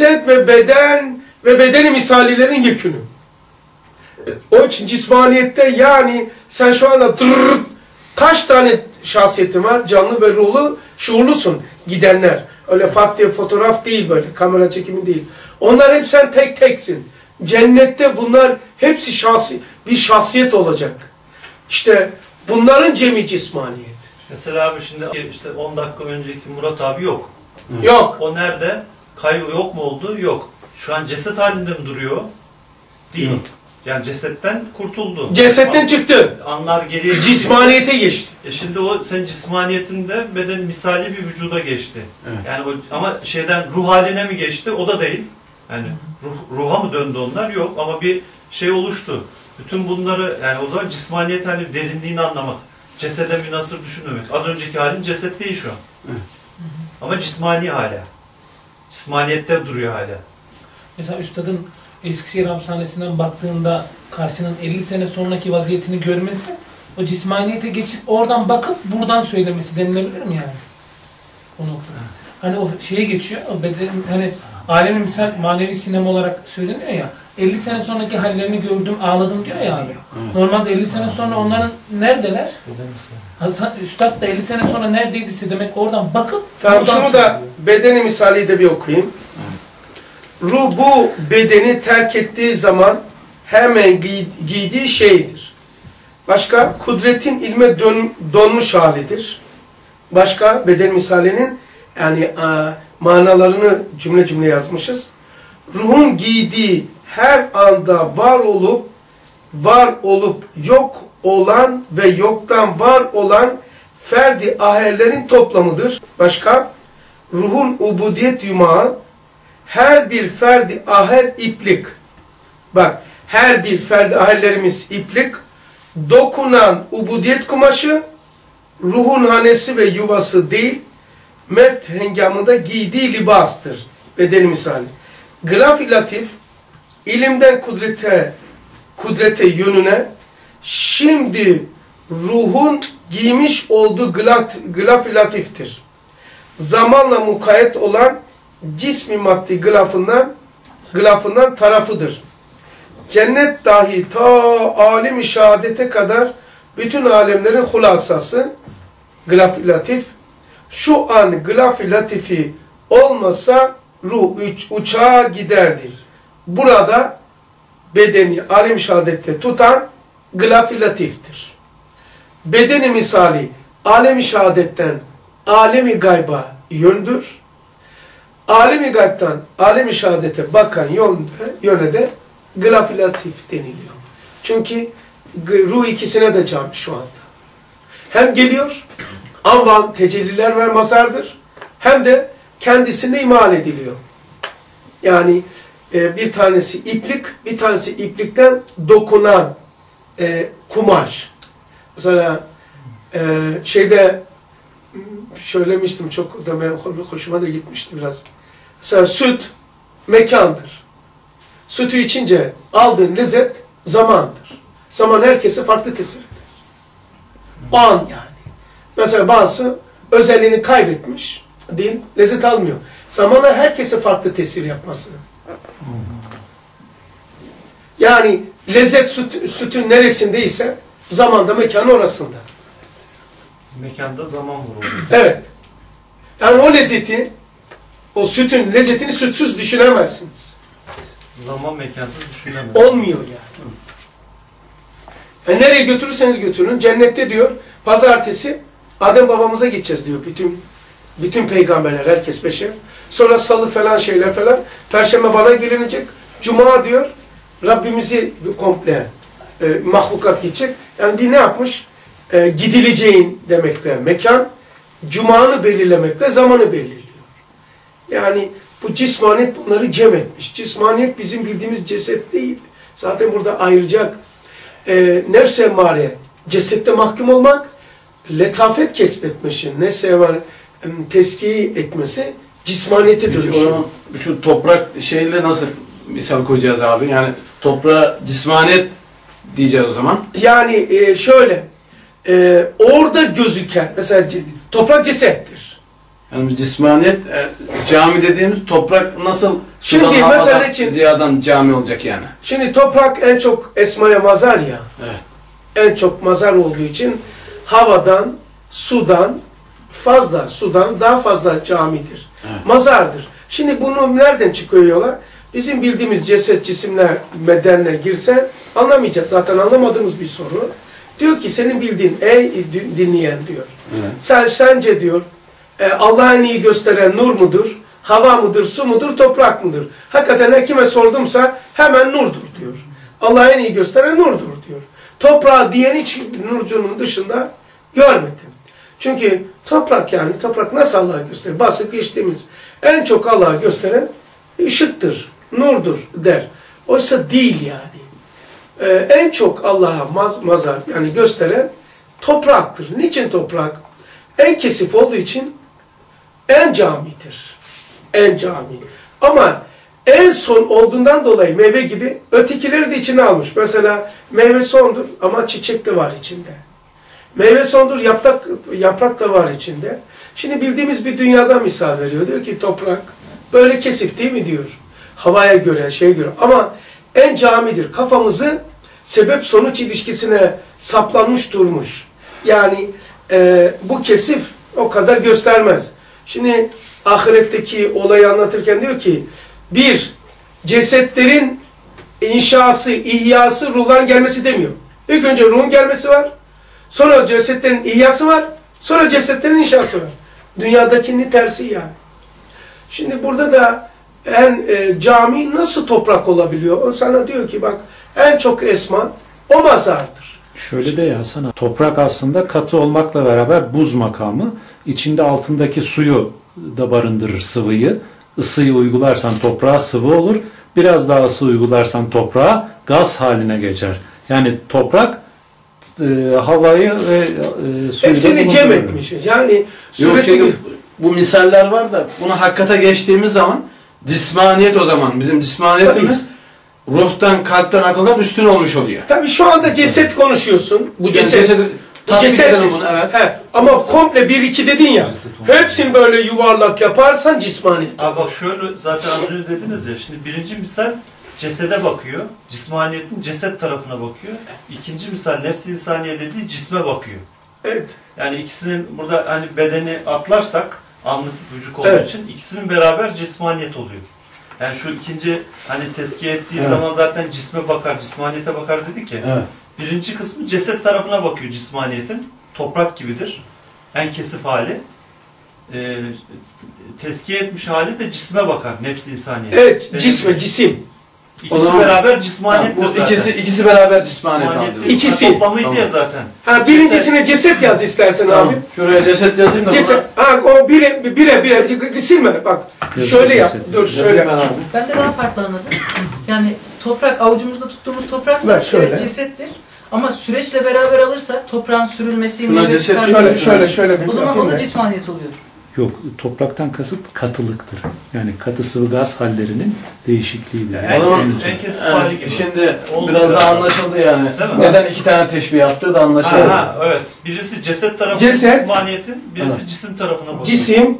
ceset ve beden ve bedeni misalilerin yekünü. O için cismaniyette yani sen şu anda dırrrr, kaç tane şahsiyetin var? Canlı ve ruhlu, şuurlusun gidenler. Öyle fat diye fotoğraf değil böyle, kamera çekimi değil. Onlar hep sen tek teksin. Cennette bunlar hepsi şahsi, bir şahsiyet olacak. İşte bunların cemi cismaniyet. Mesela abi şimdi işte on dakika önceki Murat abi yok. Yok. O nerede? Kaybı yok mu oldu? Yok. Şu an ceset halinde mi duruyor? Değil. Yok. Yani cesetten kurtuldu. Cesetten Ama çıktı. anlar geriye gitti. Cismaniyete geçti. E şimdi o sen cismaniyetinde beden misali bir vücuda geçti. Evet. Yani o, ama şeyden ruh haline mi geçti? O da değil. Yani ruh, ruha mı döndü onlar? Yok ama bir şey oluştu. Bütün bunları yani o zaman cismaniyet hani derinliğini anlamak. Cesede münhasır düşünmemek. Az önceki halin ceset değil şu an. Evet. Ama cismani hala. Cismaniyette duruyor hala. Mesela üstadın Eskişehir hapishanesinden baktığında karşının elli sene sonraki vaziyetini görmesi, o cismaniyete geçip oradan bakıp buradan söylemesi denilebilir mi yani? O noktada. Hani o şeye geçiyor, o beden, hani alemi misal manevi sinema olarak söyleniyor ya, elli sene sonraki hallerini gördüm, ağladım diyor ya abi. Evet. Normalde elli sene sonra onların neredeler? Hasan, Üstad da elli sene sonra neredeydiyse demek oradan bakıp Tamam buradan şunu söylüyor. da bedeni misali de bir okuyayım. Ruh bu bedeni terk ettiği zaman hemen giy giydiği şeydir. Başka kudretin ilme dön donmuş halidir. Başka beden misalinin yani a, manalarını cümle cümle yazmışız. Ruhun giydiği her anda var olup var olup yok olan ve yoktan var olan ferdi aherlerin toplamıdır. Başka ruhun ubudiyet yumağı her bir ferdi aher iplik. Bak her bir ferdi aherlerimiz iplik. Dokunan ubudiyet kumaşı ruhun hanesi ve yuvası değil, mevt hengamında giydiği libastır. Bedeni misali. Gılaf-ı latif, ilimden kudrete, kudrete yönüne, şimdi ruhun giymiş olduğu gılaf-ı latiftir. Zamanla mukayyet olan cismi maddi gılafından, gılafından tarafıdır. Cennet dahi ta alim-i şehadete kadar bütün alemlerin hulasası gılaf-ı latif. Şu an gılaf-ı latifi olmasa ruh uç, uçağa giderdir. Burada bedeni alim-i şehadette tutan gılaf-ı latiftir. Bedeni misali alem-i şehadetten alem-i gayba yöndür. Alem-i gaybtan alem-i şehadete bakan yönde, yöne de gılaf-ı latif deniliyor. Çünkü ruh ikisine de cami şu anda. Hem geliyor, anvan tecelliler ve mazardır, hem de kendisinde imal ediliyor. Yani e, bir tanesi iplik, bir tanesi iplikten dokunan e, kumaş. Mesela e, şeyde söylemiştim, çok da ben, hoşuma da gitmişti biraz. Mesela süt mekandır. Sütü içince aldığın lezzet zamandır. Zaman herkese farklı tesir eder. O an yani. Mesela bazısı özelliğini kaybetmiş, değil, lezzet almıyor. Zamana herkese farklı tesir yapması. Yani lezzet süt, sütün neresindeyse zamanda mekanı orasında. Mekanda zaman var. Evet. Yani o lezzeti, o sütün lezzetini sütsüz düşünemezsiniz. Zaman mekansız düşünemez. Olmuyor yani. yani. Nereye götürürseniz götürün. Cennette diyor, pazartesi Adem babamıza gideceğiz diyor. Bütün bütün peygamberler, herkes beşer. Sonra salı falan şeyler falan. Perşembe bana gelinecek. Cuma diyor, Rabbimizi komple e, mahlukat gidecek. Yani bir ne yapmış? E, gidileceğin demekle mekan, Cuma'nı belirlemekle zamanı belirliyor. Yani bu cismaniyet bunları cem etmiş. Cismaniyet bizim bildiğimiz ceset değil. Zaten burada ayıracak. E, nefs-i emmare, cesette mahkum olmak, letafet kesbetmesi, nefs-i emmare teskiyi etmesi, cismaniyete dönüşüyor. Şu toprak şeyle nasıl misal koyacağız abi? Yani toprağa cismaniyet diyeceğiz o zaman. Yani e, şöyle, e, orada gözüken, mesela toprak cesettir. Yani cismaniyet, e, cami dediğimiz toprak nasıl Şimdi sudan, mesela havadan, için- ziyadan cami olacak yani. Şimdi toprak en çok esmaya mazar ya, Evet. en çok mazar olduğu için havadan, sudan, fazla sudan daha fazla camidir. Evet. Mazardır. Şimdi bunu nereden çıkıyorlar? Bizim bildiğimiz ceset, cisimler bedenle girse anlamayacağız. Zaten anlamadığımız bir soru. Diyor ki senin bildiğin ey dinleyen diyor. Evet. Sen sence diyor e, Allah'ı en iyi gösteren nur mudur? Hava mıdır? Su mudur? Toprak mıdır? Hakikaten ne kime sordumsa hemen nurdur diyor. Allah'ı en iyi gösteren nurdur diyor. Toprağı diyen hiç nurcunun dışında görmedim. Çünkü toprak yani toprak nasıl Allah'ı gösterir? Basıp geçtiğimiz en çok Allah'ı gösteren ışıktır, nurdur der. Oysa değil yani. Ee, en çok Allah'a maz, mazar yani gösteren topraktır. Niçin toprak? En kesif olduğu için en camidir. En cami. Ama en son olduğundan dolayı meyve gibi ötekileri de içine almış. Mesela meyve sondur ama çiçek de var içinde. Meyve sondur, yaprak, yaprak da var içinde. Şimdi bildiğimiz bir dünyadan misal veriyor. Diyor ki toprak böyle kesif değil mi diyor. Havaya göre, şeye göre. Ama en camidir. Kafamızı sebep sonuç ilişkisine saplanmış durmuş. Yani e, bu kesif o kadar göstermez. Şimdi ahiretteki olayı anlatırken diyor ki bir, cesetlerin inşası, ihyası, ruhların gelmesi demiyor. İlk önce ruhun gelmesi var. Sonra cesetlerin ihyası var. Sonra cesetlerin inşası var. Dünyadakinin tersi yani. Şimdi burada da en e, cami nasıl toprak olabiliyor? O sana diyor ki bak en çok esma o mazardır. Şöyle de ya sana toprak aslında katı olmakla beraber buz makamı, içinde altındaki suyu da barındırır, sıvıyı. Isıyı uygularsan toprağa sıvı olur. Biraz daha ısı uygularsan toprağa gaz haline geçer. Yani toprak e, havayı ve e, suyu Hepsini da cem bulundurur. etmiş. Yani Yok sürekli şimdi bu misaller var da bunu hakikate geçtiğimiz zaman cismaniyet o zaman bizim cismaniyetimiz ruhtan, kalpten, akıldan üstün olmuş oluyor. tabii şu anda ceset konuşuyorsun. Bu Yani ceset. cesedi Bu tatbik cesettir. edelim bunu, evet. He, ama komple bir iki dedin ya. Hepsini böyle yuvarlak yaparsan cismaniyet. Abi bak şöyle zaten az önce dediniz ya, şimdi birinci misal cesede bakıyor, cismaniyetin ceset tarafına bakıyor. İkinci misal nefs-i insaniye dediği cisme bakıyor. Evet. Yani ikisinin burada hani bedeni atlarsak anlık vücut olduğu Evet. için ikisinin beraber cismaniyet oluyor. Yani şu ikinci hani tezkiye ettiği Evet. zaman zaten cisme bakar, cismaniyete bakar dedik ya. Evet. Birinci kısmı ceset tarafına bakıyor cismaniyetin. Toprak gibidir. En kesif hali. Ee, tezkiye etmiş hali de cisme bakar. Nefs-i insaniye. Evet, Benim- cisme, cisim. İkisi O zaman- beraber cismaniyet Bu zaten. ikisi ikisi beraber cismaniyet Cismaniyet alacağız. değil, İkisi. toplamıydı Tamam. ya zaten. Ha birincisine ceset yaz istersen Tamam. abi. Şuraya ceset yazayım da Ceset. Ha o bire bire bire silme bak. Yazık Şöyle yap. ceset. Dur buna- şöyle. Yazayım ben abi. Ben de daha farklı anladım. Yani toprak avucumuzda tuttuğumuz topraksa Ver şöyle. evet cesettir. Ama süreçle beraber alırsak toprağın sürülmesi, Şuna meyve ceset çıkarması- Şöyle şöyle şöyle bir o zaman yapayım o da da. cismaniyet oluyor. Yok, topraktan kasıt katılıktır. Yani katı sıvı gaz hallerinin değişikliğidir. En O zaman- kesif, en kesif hali Evet, gibi. şimdi Oldu biraz ya. daha anlaşıldı yani. Değil mi? Neden iki tane teşbih yaptığı da anlaşıldı. Ha, ha, evet. Birisi ceset tarafına Ceset. cismaniyetin, birisi Evet. cisim tarafına bakıyor. Cisim.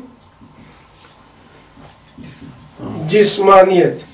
Cismaniyet.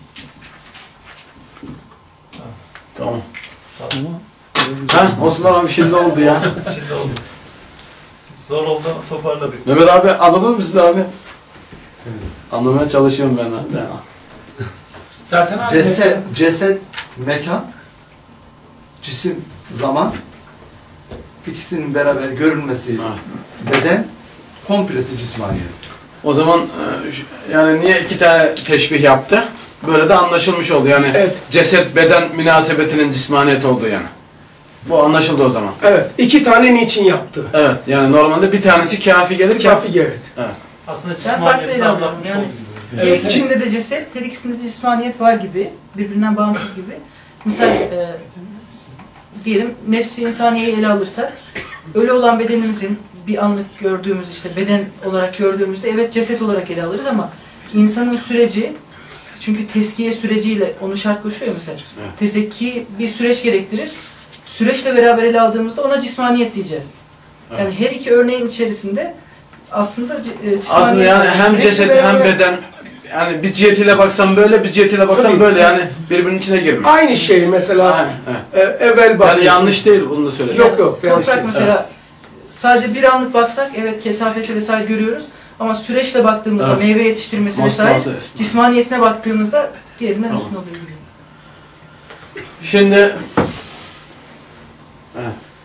Tamam. Tamam. Ha Osman abi şimdi oldu ya. Şimdi oldu. Zor oldu ama toparladık. Mehmet abi anladınız mı siz abi? Anlamaya çalışıyorum ben de. Ya. Zaten abi Ceset, ceset, mekan, cisim, zaman, ikisinin beraber görünmesi, Ha. beden, komplesi cismaniyet. O zaman e, şu- yani niye iki tane teşbih yaptı? Böyle de anlaşılmış oldu yani. Evet. Ceset beden münasebetinin cismaniyet oldu yani. Bu anlaşıldı o zaman. Evet. İki tane niçin yaptı? Evet yani normalde bir tanesi kafi gelirken Kafi evet. Aslında Ben farklı cismaniyeti ele alıyorum. anlatmış Yani olduk. her Evet. ikisinde de ceset, her ikisinde de cismaniyet var gibi. Birbirinden bağımsız gibi. Misal e, diyelim nefsi insaniyeyi ele alırsak ölü olan bedenimizin bir anlık gördüğümüz işte beden olarak gördüğümüzde evet ceset olarak ele alırız ama insanın süreci çünkü teskiye süreciyle onu şart koşuyor ya mesela. Evet. Tezekki bir süreç gerektirir. Süreçle beraber ele aldığımızda ona cismaniyet diyeceğiz. Evet. Yani her iki örneğin içerisinde aslında c- e, cismaniyet aslında yani var. hem Süreçle ceset hem beraber- beden yani bir cihetiyle baksan böyle bir cihetiyle baksan Tabii. böyle yani birbirinin içine girmiş. Aynı şey mesela Aynen, evet. e, evvel bak. Yani yanlış değil bunu da söyleyeyim. Yok yok. yanlış Toprak değil. mesela sadece bir anlık baksak evet kesafeti vesaire görüyoruz ama süreçle baktığımızda Evet. meyve yetiştirmesi vesaire Masnuatı esma. cismaniyetine baktığımızda diğerinden Tamam. üstün oluyor. Şimdi evet.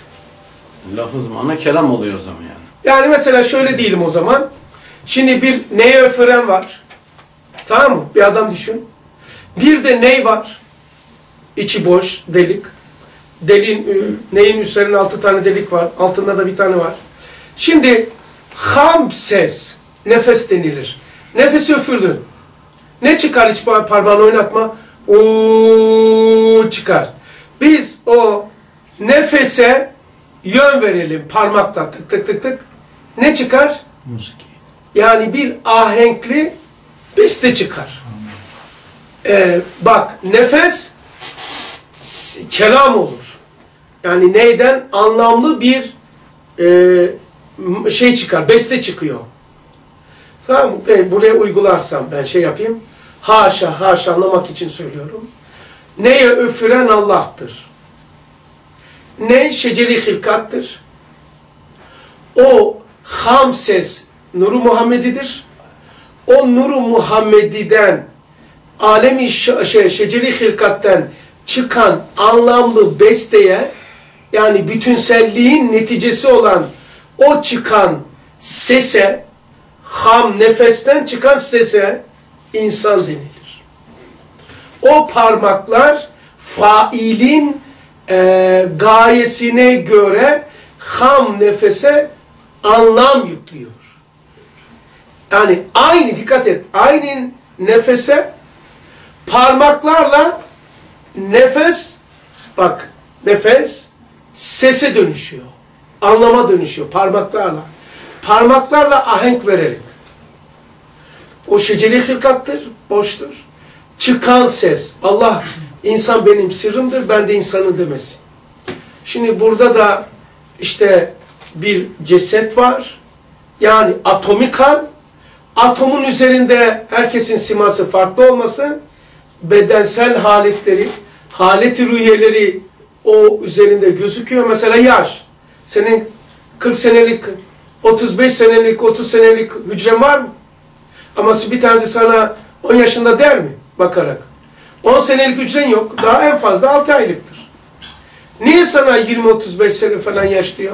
Lafız mana kelam oluyor o zaman yani. Yani mesela şöyle diyelim o zaman. Şimdi bir neye öferen var. Tamam mı? Bir adam düşün. Bir de ney var. İçi boş, delik. Deliğin, neyin üzerinde altı tane delik var. Altında da bir tane var. Şimdi ham ses, nefes denilir. Nefesi üfürdün. Ne çıkar hiç parmağını oynatma? Uuu çıkar. Biz o nefese yön verelim parmakla tık tık tık tık. Ne çıkar? Musiki. Yani bir ahenkli beste çıkar. Ee, bak nefes kelam olur. Yani neyden? Anlamlı bir e, şey çıkar, beste çıkıyor. Tamam mı? Ben buraya uygularsam ben şey yapayım. Haşa, haşa anlamak için söylüyorum. Neye üfüren Allah'tır. Ne şeceri hilkattır. O ham ses Nuru Muhammedidir. O Nuru Muhammedi'den alemi şey, şeceri hilkatten çıkan anlamlı besteye yani bütünselliğin neticesi olan o çıkan sese ham nefesten çıkan sese insan denilir. O parmaklar failin e, gayesine göre ham nefese anlam yüklüyor. Yani aynı, dikkat et, aynı nefese parmaklarla nefes, bak nefes sese dönüşüyor. Anlama dönüşüyor parmaklarla. Parmaklarla ahenk vererek. O şeceri hilkattır, boştur. Çıkan ses, Allah insan benim sırrımdır, ben de insanı demesin. Şimdi burada da işte bir ceset var. Yani atomik hal. Atomun üzerinde herkesin siması farklı olması, bedensel haletleri, halet-i rühiyeleri o üzerinde gözüküyor. Mesela yaş. Senin kırk senelik, otuz beş senelik, otuz senelik hücren var mı? Ama bir tanesi sana on yaşında der mi? Bakarak. on senelik hücren yok. Daha en fazla altı aylıktır. Niye sana yirmi otuz beş sene falan yaş diyor?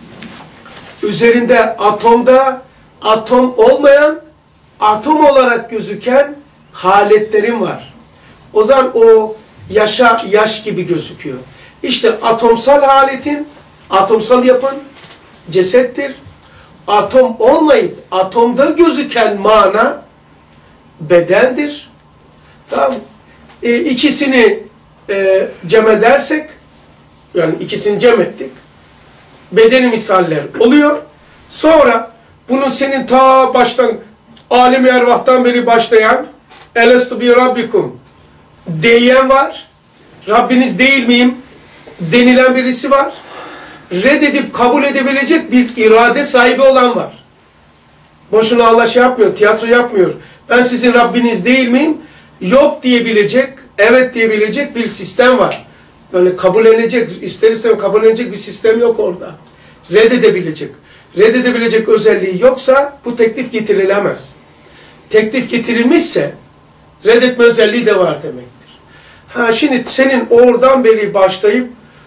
Üzerinde atomda atom olmayan, atom olarak gözüken haletlerin var. O zaman o yaşa yaş gibi gözüküyor. İşte atomsal haletin, atomsal yapın cesettir. Atom olmayıp atomda gözüken mana bedendir. Tamam. E, ikisini e, cem edersek, yani ikisini cem ettik. Bedeni misaller oluyor. Sonra bunu senin ta baştan alem-i ervahtan beri başlayan Elestu bi Rabbikum diyen var. Rabbiniz değil miyim denilen birisi var. Reddedip kabul edebilecek bir irade sahibi olan var. Boşuna Allah şey yapmıyor, tiyatro yapmıyor. Ben sizin Rabbiniz değil miyim? Yok diyebilecek, evet diyebilecek bir sistem var. Yani kabullenecek, ister istemez kabullenecek bir sistem yok orada. Reddedebilecek. Reddedebilecek özelliği yoksa bu teklif getirilemez. Teklif getirilmişse reddetme özelliği de var demektir. Ha şimdi senin oradan beri başlayıp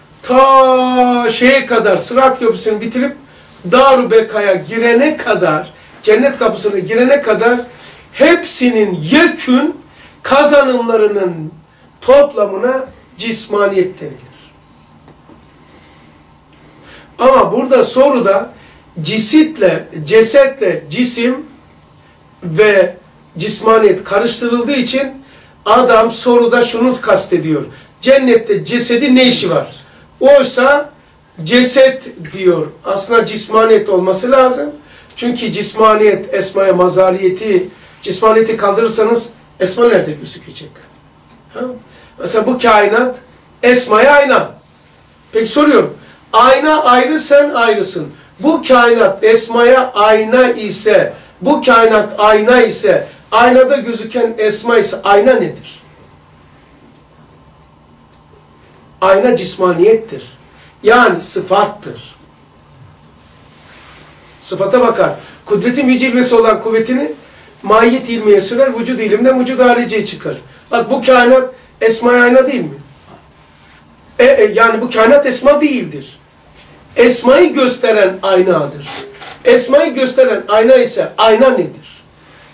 ta şeye kadar Sırat Köprüsü'nü bitirip Dar-ı Beka'ya girene kadar, cennet kapısına girene kadar hepsinin yekün kazanımlarının toplamına cismaniyet denilir. Ama burada soruda cisitle, cesetle cisim ve cismaniyet karıştırıldığı için adam soruda şunu kastediyor. Cennette cesedin ne işi var? Oysa ceset diyor. Aslında cismaniyet olması lazım. Çünkü cismaniyet, esmaya mazariyeti, cismaniyeti kaldırırsanız esma nerede gözükecek? Ha? Mesela bu kainat esmaya ayna. Peki soruyorum. Ayna ayrı, sen ayrısın. Bu kainat esmaya ayna ise, bu kainat ayna ise, aynada gözüken esma ise ayna nedir? Ayna cismaniyettir. Yani sıfattır. Sıfata bakar. Kudretin bir cilvesi olan kuvvetini mahiyet ilmiye sürer, vücud ilimden vücud hariciye çıkar. Bak bu kainat esmaya ayna değil mi? E, e, yani bu kainat esma değildir. Esmayı gösteren aynadır. Esmayı gösteren ayna ise ayna nedir?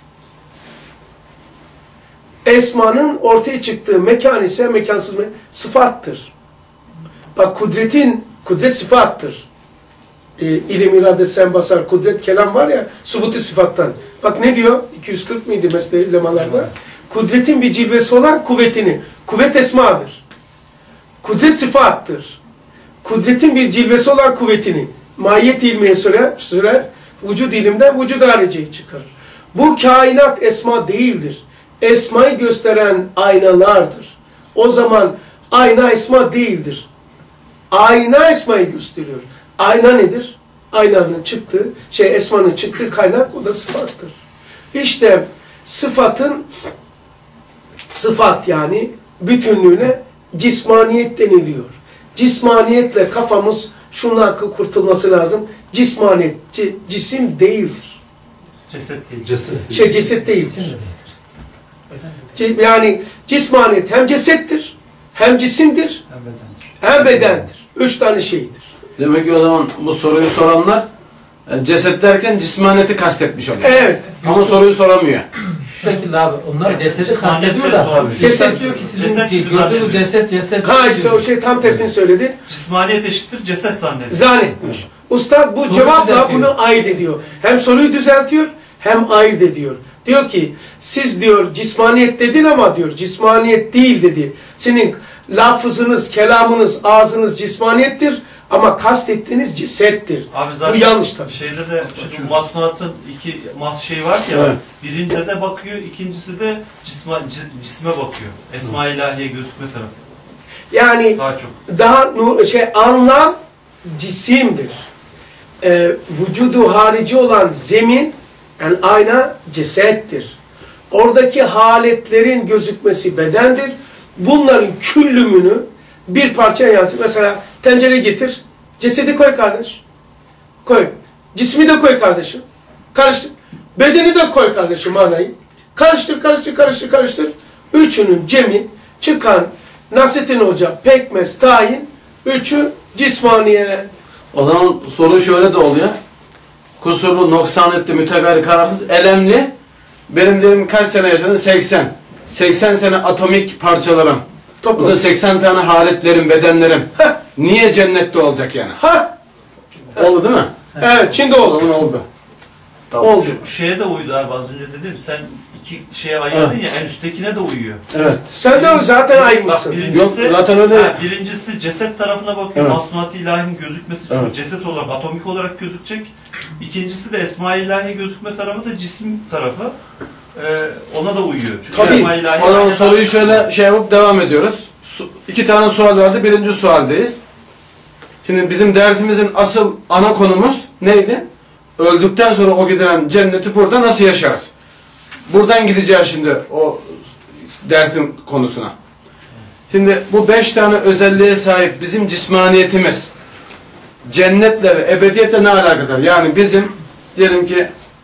Esmanın ortaya çıktığı mekan ise mekansız me sıfattır. Bak kudretin, kudret sıfattır. E, ilim, irade, sen, basar, kudret, kelam var ya, subutu sıfattan. Bak ne diyor? iki yüz kırk mıydı mesleği lemalarda? Kudretin bir cilvesi olan kuvvetini. Kuvvet esmadır. Kudret sıfattır. Kudretin bir cilvesi olan kuvvetini mahiyet ilmiye sürer, sürer vücud ilimden vücud hariciye çıkarır. Bu kainat esma değildir. Esmayı gösteren aynalardır. O zaman ayna esma değildir. Ayna esmayı gösteriyor. Ayna nedir? Aynanın çıktığı, şey esmanın çıktığı kaynak o da sıfattır. İşte sıfatın, sıfat yani bütünlüğüne cismaniyet deniliyor. Cismaniyetle kafamız şundan kurtulması lazım. Cismaniyet, cisim değildir. Ceset değil. Ceset. Şey ceset değildir. Yani cismaniyet hem cesettir, hem cisimdir, Hem bedendir. hem bedendir. Üç tane şeydir. Demek ki o zaman bu soruyu soranlar Yani ceset derken cismaniyeti kastetmiş oluyor. Evet. Ama soruyu soramıyor. Şu şekilde abi. Onlar cesedi Cismaniyet kastediyor da. sormuş. Ceset Ceset- diyor ki sizin ceset gibi gördüğünüz zannediyor. ceset ceset. Ha işte o şey tam tersini söyledi. Cismaniyet eşittir ceset zannediyor. Zannetmiş. Ustad bu Soruyu cevapla düzeltiyor. bunu ayırt ediyor. Hem soruyu düzeltiyor hem ayırt ediyor. Diyor ki siz diyor cismaniyet dedin ama diyor cismaniyet değil dedi. Senin lafızınız, kelamınız, ağzınız cismaniyettir ama kastettiğiniz cesettir. Abi Bu zaten yanlış tabii. şeyde de şimdi bu masnuatın iki mas şey var ya, Evet. birinde de bakıyor, ikincisi de cisma, cis- cisme bakıyor. Esma-i ilahiye gözükme tarafı. Yani Daha çok. daha nur, şey anlam cisimdir. Ee, vücudu harici olan zemin yani ayna cesettir. Oradaki haletlerin gözükmesi bedendir. Bunların küllümünü bir parça yansır. Mesela tencere getir, cesedi koy kardeş. Koy. Cismi de koy kardeşim. Karıştır. Bedeni de koy kardeşim manayı. Karıştır, karıştır, karıştır, karıştır. Üçünün cemi çıkan Nasrettin Hoca, pekmez, tayin, üçü cismaniye. O zaman soru şöyle de oluyor. Kusurlu, noksanetli, mütegarri, kararsız, elemli. Benim diyelim kaç sene yaşadın? seksen. seksen sene atomik parçalarım. Toplam. Bu da seksen tane haletlerim, bedenlerim. Heh. Niye cennette olacak yani? Ha! Oldu değil mi? Evet, şimdi O oldu. zaman oldu. Oldu. Şu şeye de uydu abi, az önce dedim, sen iki şeye ayırdın ya, en üsttekine de uyuyor. Evet. Sen de zaten Bak, aymışsın. birincisi, Yok, zaten öyle. ha, birincisi ceset tarafına bakıyor. Evet. Masnuat-ı ilahinin gözükmesi Evet. çünkü ceset olarak, atomik olarak gözükecek. İkincisi de Esma-i ilahi gözükme tarafı da cisim tarafı. Ee, ona da uyuyor. Çünkü Tabii. Esma-i ilahi O zaman aynen soruyu aynısı. şöyle şey yapıp devam ediyoruz. Su- İki tane sual vardı. Birinci sualdeyiz. Şimdi bizim dersimizin asıl ana konumuz neydi? Öldükten sonra o gidilen cenneti burada nasıl yaşarız? Buradan gideceğiz şimdi o dersin konusuna. Şimdi bu beş tane özelliğe sahip bizim cismaniyetimiz cennetle ve ebediyetle ne alakası var? Yani bizim diyelim ki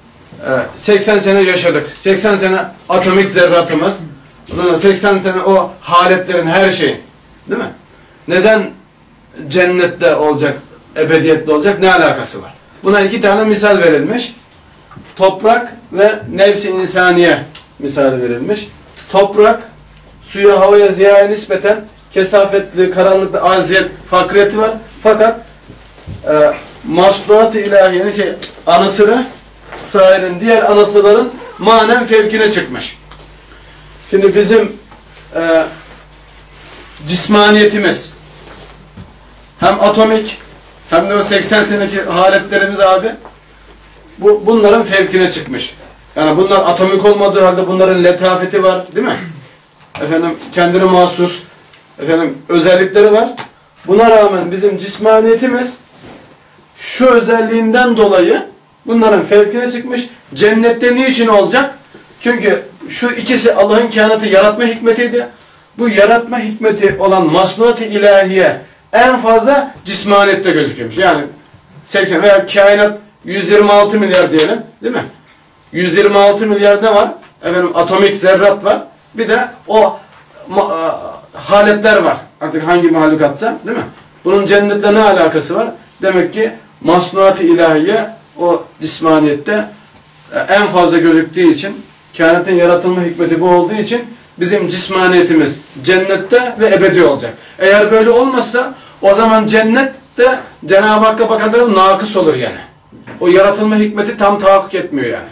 seksen sene yaşadık. seksen sene atomik zerratımız. seksen sene o haletlerin her şeyi. Değil mi? Neden cennette olacak, ebediyette olacak? Ne alakası var? Buna iki tane misal verilmiş. Toprak ve nefs-i insaniye misali verilmiş. Toprak, suya, havaya, ziyaya nispeten kesafetli, karanlıklı, aziyet, fakriyeti var. Fakat e, masnuat-ı ilahiyenin şey, anısırı sairin diğer anasıların manen fevkine çıkmış. Şimdi bizim e, cismaniyetimiz hem atomik hem de o seksen seneki haletlerimiz abi bu bunların fevkine çıkmış. Yani bunlar atomik olmadığı halde bunların letafeti var, değil mi? Efendim kendine mahsus efendim özellikleri var. Buna rağmen bizim cismaniyetimiz şu özelliğinden dolayı bunların fevkine çıkmış. Cennette niçin olacak? Çünkü şu ikisi Allah'ın kainatı yaratma hikmetiydi. Bu yaratma hikmeti olan masnuat-ı ilahiye en fazla cismaniyette gözüküyormuş. Yani seksen veya kainat yüz yirmi altı milyar diyelim, değil mi? yüz yirmi altı milyar ne var? Efendim atomik zerrat var. Bir de o ma- haletler var. Artık hangi mahlukatsa, değil mi? Bunun cennetle ne alakası var? Demek ki masnuat-ı ilahiye o cismaniyette en fazla gözüktüğü için, kainatın yaratılma hikmeti bu olduğu için bizim cismaniyetimiz cennette ve ebedi olacak. Eğer böyle olmazsa o zaman cennette Cenab-ı Hakk'a bakanların nakıs olur yani. O yaratılma hikmeti tam tahakkuk etmiyor yani.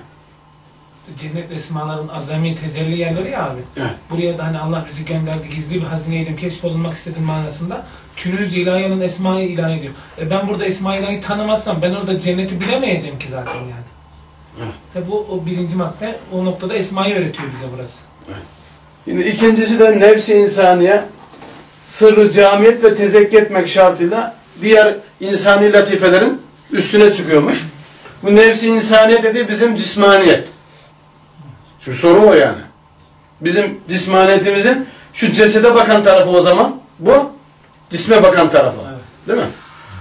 Cennet esmaların azami tecelli yerleri ya abi. Evet. Buraya da hani Allah bizi gönderdi, gizli bir hazineydim, keşfolunmak istedim manasında. Künüz-i ilahiyenin esma-i ilahi diyor. E ben burada esma-i ilahi tanımazsam ben orada cenneti bilemeyeceğim ki zaten yani. Evet. E bu o birinci madde, o noktada esmayı öğretiyor bize burası. Şimdi ikincisi de nefs-i insaniye sırrı camiyet ve tezekkü etmek şartıyla diğer insani latifelerin üstüne çıkıyormuş. Bu nefs-i insaniye dediği bizim cismaniyet. Çünkü soru o yani. Bizim cismaniyetimizin şu cesede bakan tarafı o zaman bu cisme bakan tarafı. Değil mi?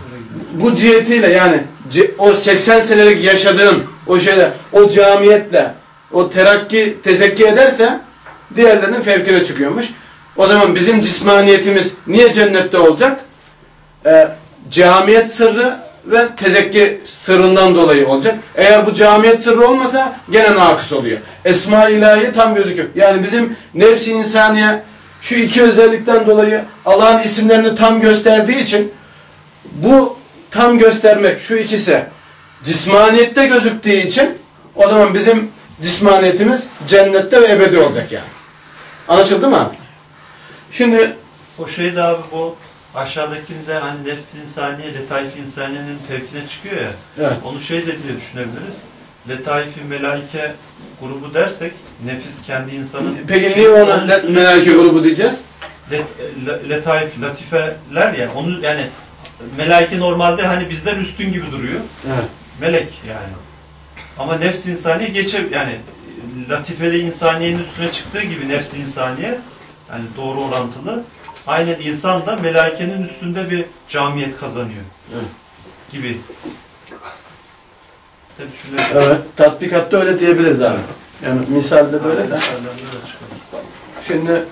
Bu cihetiyle yani o seksen senelik yaşadığın o şeyle, o camiyetle o terakki, tezekkü ederse diğerlerinin fevkine çıkıyormuş. O zaman bizim cismaniyetimiz niye cennette olacak? Ee, camiyet sırrı ve tezekki sırrından dolayı olacak. Eğer bu camiyet sırrı olmasa gene nakıs oluyor. Esma-i ilahi tam gözüküyor. Yani bizim nefs-i insaniye şu iki özellikten dolayı Allah'ın isimlerini tam gösterdiği için bu tam göstermek şu ikisi cismaniyette gözüktüğü için o zaman bizim cismaniyetimiz cennette ve ebedi olacak yani. Anlaşıldı mı abi? Şimdi O şey de abi bu aşağıdakinde hani nefs-i insaniye, letaif-i insaniyenin fevkine çıkıyor ya. evet. Onu şey de diye düşünebiliriz. Letaif-i melaike grubu dersek nefis kendi insanın... Peki niye ona üstüne- melaike grubu diyeceğiz? Let, le- letaif, latifeler ya. Onu yani melaike normalde hani bizden üstün gibi duruyor. Evet. Melek yani. Ama nefs insaniye geçe yani latifeli insaniyenin üstüne çıktığı gibi nefs insaniye yani doğru orantılı. Aynen insan da melaikenin üstünde bir camiyet kazanıyor. Evet. Gibi. De düşünelim. Evet. Tatbikatta öyle diyebiliriz abi. Yani misalde böyle de. Şimdi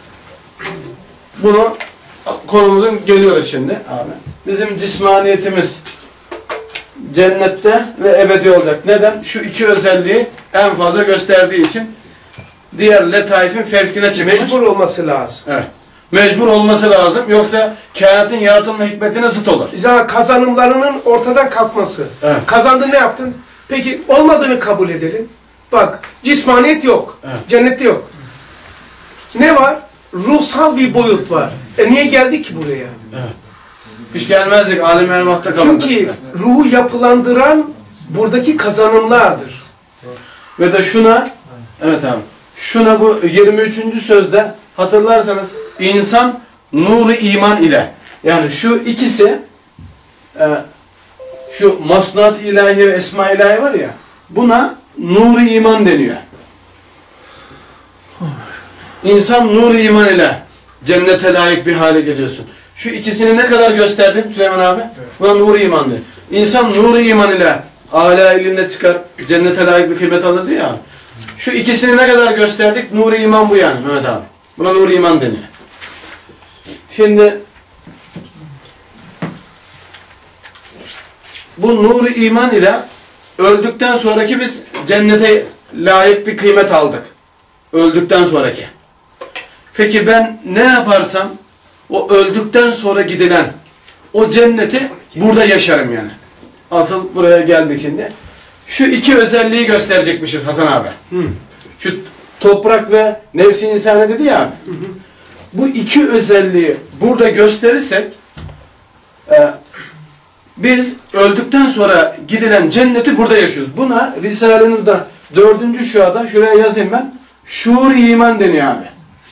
bunu konumuzun geliyoruz şimdi abi. Bizim cismaniyetimiz cennette ve ebedi olacak. Neden? Şu iki özelliği en fazla gösterdiği için diğer letaifin fevkine çıkmış. Mecbur olması lazım. Evet. Mecbur olması lazım. Yoksa kainatın yaratılma hikmetine zıt olur. Yani kazanımlarının ortadan kalkması. Evet. Kazandın ne yaptın? Peki olmadığını kabul edelim. Bak cismaniyet yok. Evet. Cennette yok. Ne var? Ruhsal bir boyut var. E niye geldik ki buraya? Evet. Hiç gelmezdik. Alim ervahta kalırdık. Çünkü ruhu yapılandıran buradaki kazanımlardır. Ve de şuna, evet abi, şuna bu yirmi üçüncü sözde hatırlarsanız insan nuru iman ile, yani şu ikisi e, şu masnuat-ı ilahi ve esma ilahi var ya, buna nuru iman deniyor. İnsan nuru iman ile cennete layık bir hale geliyorsun. Şu ikisini ne kadar gösterdik Süleyman abi? Buna nuru iman diyor. İnsan nuru iman ile âlâ ilinde çıkar, cennete layık bir kıymet alır diyor ya. Şu ikisini ne kadar gösterdik? Nuru iman bu yani Mehmet abi. Buna nuru iman deniyor. Şimdi bu nuru iman ile öldükten sonraki biz cennete layık bir kıymet aldık. Öldükten sonraki. Peki ben ne yaparsam o öldükten sonra gidilen o cenneti burada yaşarım yani. Asıl buraya geldik şimdi. Şu iki özelliği gösterecekmişiz Hasan abi. Hı. Şu toprak ve nefsi insani dedi ya abi. Hı hı. Bu iki özelliği burada gösterirsek e, biz öldükten sonra gidilen cenneti burada yaşıyoruz. Buna Risale-i Nur'da dördüncü şuada şuraya yazayım ben. Şuur iman deniyor abi.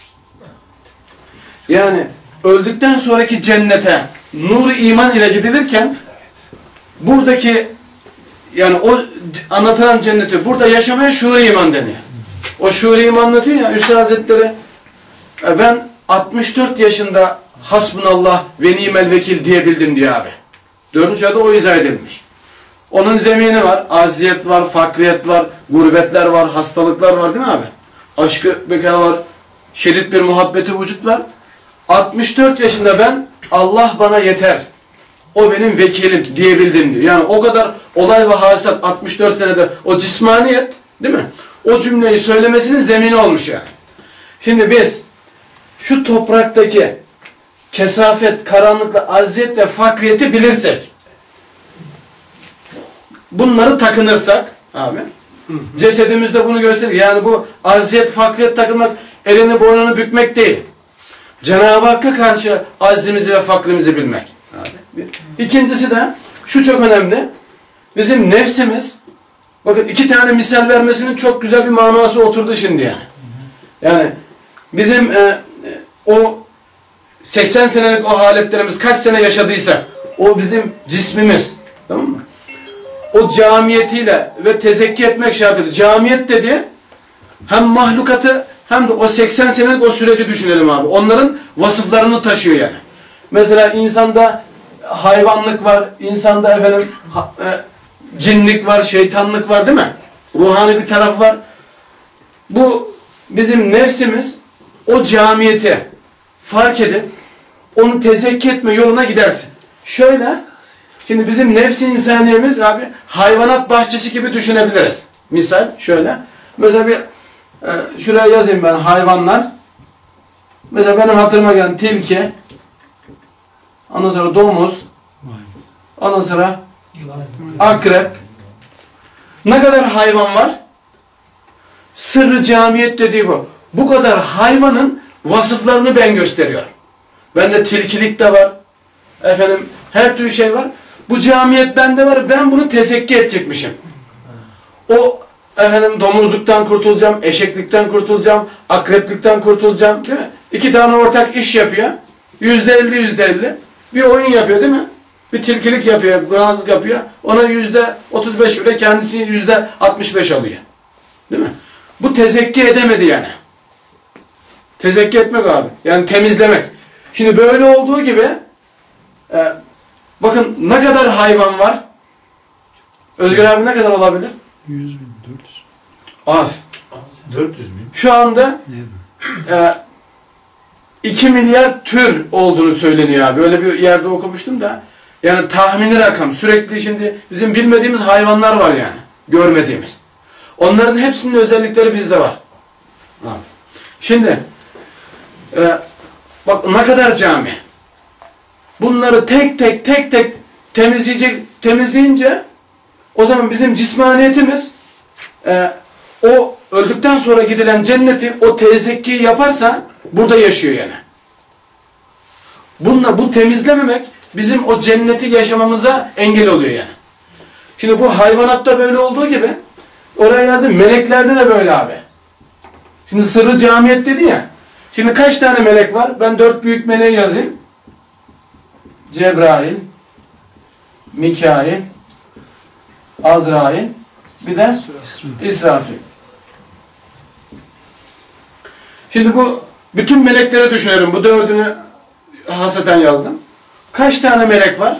Yani öldükten sonraki cennete nur iman ile gidilirken buradaki yani o anlatılan cenneti burada yaşamaya şuur iman deniyor. O şuur imanla diyor ya Üstad Hazretleri ben altmış dört yaşında hasbunallah ve nimel vekil diyebildim diyor abi. Dördüncü adı o izah edilmiş. Onun zemini var. Aziyet var, fakriyet var, gurbetler var, hastalıklar var değil mi abi? Aşkı beka var, şiddet bir muhabbeti vücut var. altmış dört yaşında ben Allah bana yeter. O benim vekilim diyebildim diyor. Yani o kadar olay ve hadisat altmış dört senede o cismaniyet değil mi? O cümleyi söylemesinin zemini olmuş yani. Şimdi biz şu topraktaki kesafet, karanlıkla aziyet ve fakriyeti bilirsek bunları takınırsak abi cesedimizde bunu gösterir. Yani bu aziyet, fakriyet takılmak elini boynunu bükmek değil. Cenab-ı Hakk'a karşı aczimizi ve fakrimizi bilmek. Abi. İkincisi de şu çok önemli. Bizim nefsimiz bakın iki tane misal vermesinin çok güzel bir manası oturdu şimdi yani. Yani bizim e, o seksen senelik o haletlerimiz kaç sene yaşadıysa o bizim cismimiz. Tamam mı? O camiyetiyle ve tezekki etmek şartıyla. Camiyet dedi hem mahlukatı hem de o seksen senelik o süreci düşünelim abi. Onların vasıflarını taşıyor yani. Mesela insanda hayvanlık var, insanda efendim ha, e, cinlik var, şeytanlık var değil mi? Ruhani bir taraf var. Bu bizim nefsimiz o camiyeti fark edip onu tezekki etme yoluna gidersin. Şöyle Şimdi bizim nefs-i insaniyemiz abi hayvanat bahçesi gibi düşünebiliriz. Misal şöyle. Mesela bir e, şuraya yazayım ben hayvanlar. Mesela benim hatırıma gelen tilki, ondan sonra domuz, ondan sonra akrep. Ne kadar hayvan var? Sırrı camiyet dediği bu. Bu kadar hayvanın vasıflarını ben gösteriyorum. Bende tilkilik de var. Efendim her türlü şey var. Bu camiyet bende var. Ben bunu tesekki edecekmişim. O efendim domuzluktan kurtulacağım, eşeklikten kurtulacağım, akreplikten kurtulacağım, değil mi? İki tane ortak iş yapıyor. Yüzde elli, yüzde elli. Bir oyun yapıyor değil mi? Bir tilkilik yapıyor, kurnazlık yapıyor. Ona yüzde otuz beş bile kendisi yüzde altmış beş alıyor. Değil mi? Bu tezekki edemedi yani. Tezekki etmek abi. Yani temizlemek. Şimdi böyle olduğu gibi e, bakın ne kadar hayvan var? Özgür abi ne kadar olabilir? yüz bin, dört yüz. Az. dört yüz bin. Şu anda e, iki milyar tür olduğunu söyleniyor abi. Öyle bir yerde okumuştum da. Yani tahmini rakam. Sürekli şimdi bizim bilmediğimiz hayvanlar var yani. Görmediğimiz. Onların hepsinin özellikleri bizde var. Abi. Şimdi e, bak ne kadar cami. Bunları tek tek tek tek temizleyecek, temizleyince o zaman bizim cismaniyetimiz e, o öldükten sonra gidilen cenneti o tezekkiyi yaparsa burada yaşıyor yani. Bununla bu temizlememek bizim o cenneti yaşamamıza engel oluyor yani. Şimdi bu hayvanatta böyle olduğu gibi oraya yazdım. Meleklerde de böyle abi. Şimdi sırrı camiyet dedi ya. Şimdi kaç tane melek var? Ben dört büyük meleği yazayım. Cebrail, Mikail, Azrail, bir de İsrafil. Şimdi bu bütün melekleri düşünelim. Bu dördünü hasreten yazdım. Kaç tane melek var?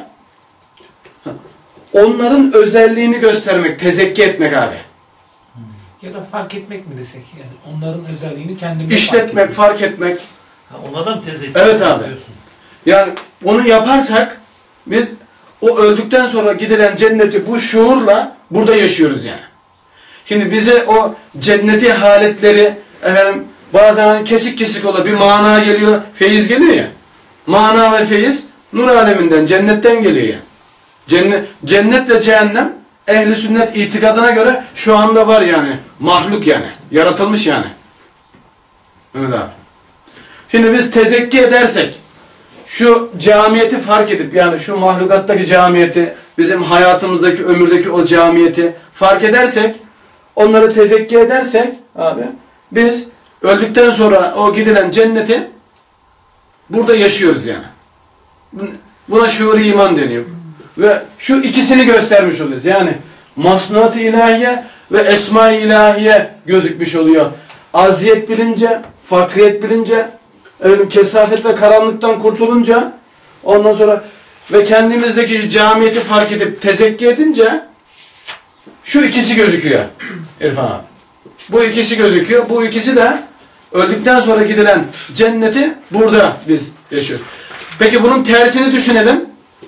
Onların özelliğini göstermek, tezekki etmek abi. Ya da fark etmek mi desek yani onların özelliğini kendimize İşletmek, fark etmek. Ha, ona da mı tezekki Evet abi. yapıyorsun? Yani onu yaparsak biz o öldükten sonra gidilen cenneti bu şuurla burada yaşıyoruz yani. Şimdi bize o cenneti haletleri efendim bazen hani kesik kesik oluyor. Bir mana geliyor, feyiz geliyor ya. Mana ve feyiz nur aleminden, cennetten geliyor yani. Cennet, cennetle cehennem ehli sünnet itikadına göre şu anda var yani. Mahluk yani. Yaratılmış yani. Mehmet abi. Şimdi biz tezekki edersek şu camiyeti fark edip yani şu mahlukattaki camiyeti bizim hayatımızdaki ömürdeki o camiyeti fark edersek onları tezekki edersek abi biz öldükten sonra o gidilen cenneti burada yaşıyoruz yani. Buna şuur-i iman deniyor. Ve şu ikisini göstermiş oluyoruz. Yani masnuat-ı ilahiye ve esma-i ilahiye gözükmüş oluyor. Aziyet bilince, fakriyet bilince, efendim, kesafet ve karanlıktan kurtulunca, ondan sonra ve kendimizdeki camiyeti fark edip tezekki edince şu ikisi gözüküyor İrfan abi. Bu ikisi gözüküyor. Bu ikisi de öldükten sonra gidilen cenneti burada biz yaşıyoruz. Peki bunun tersini düşünelim.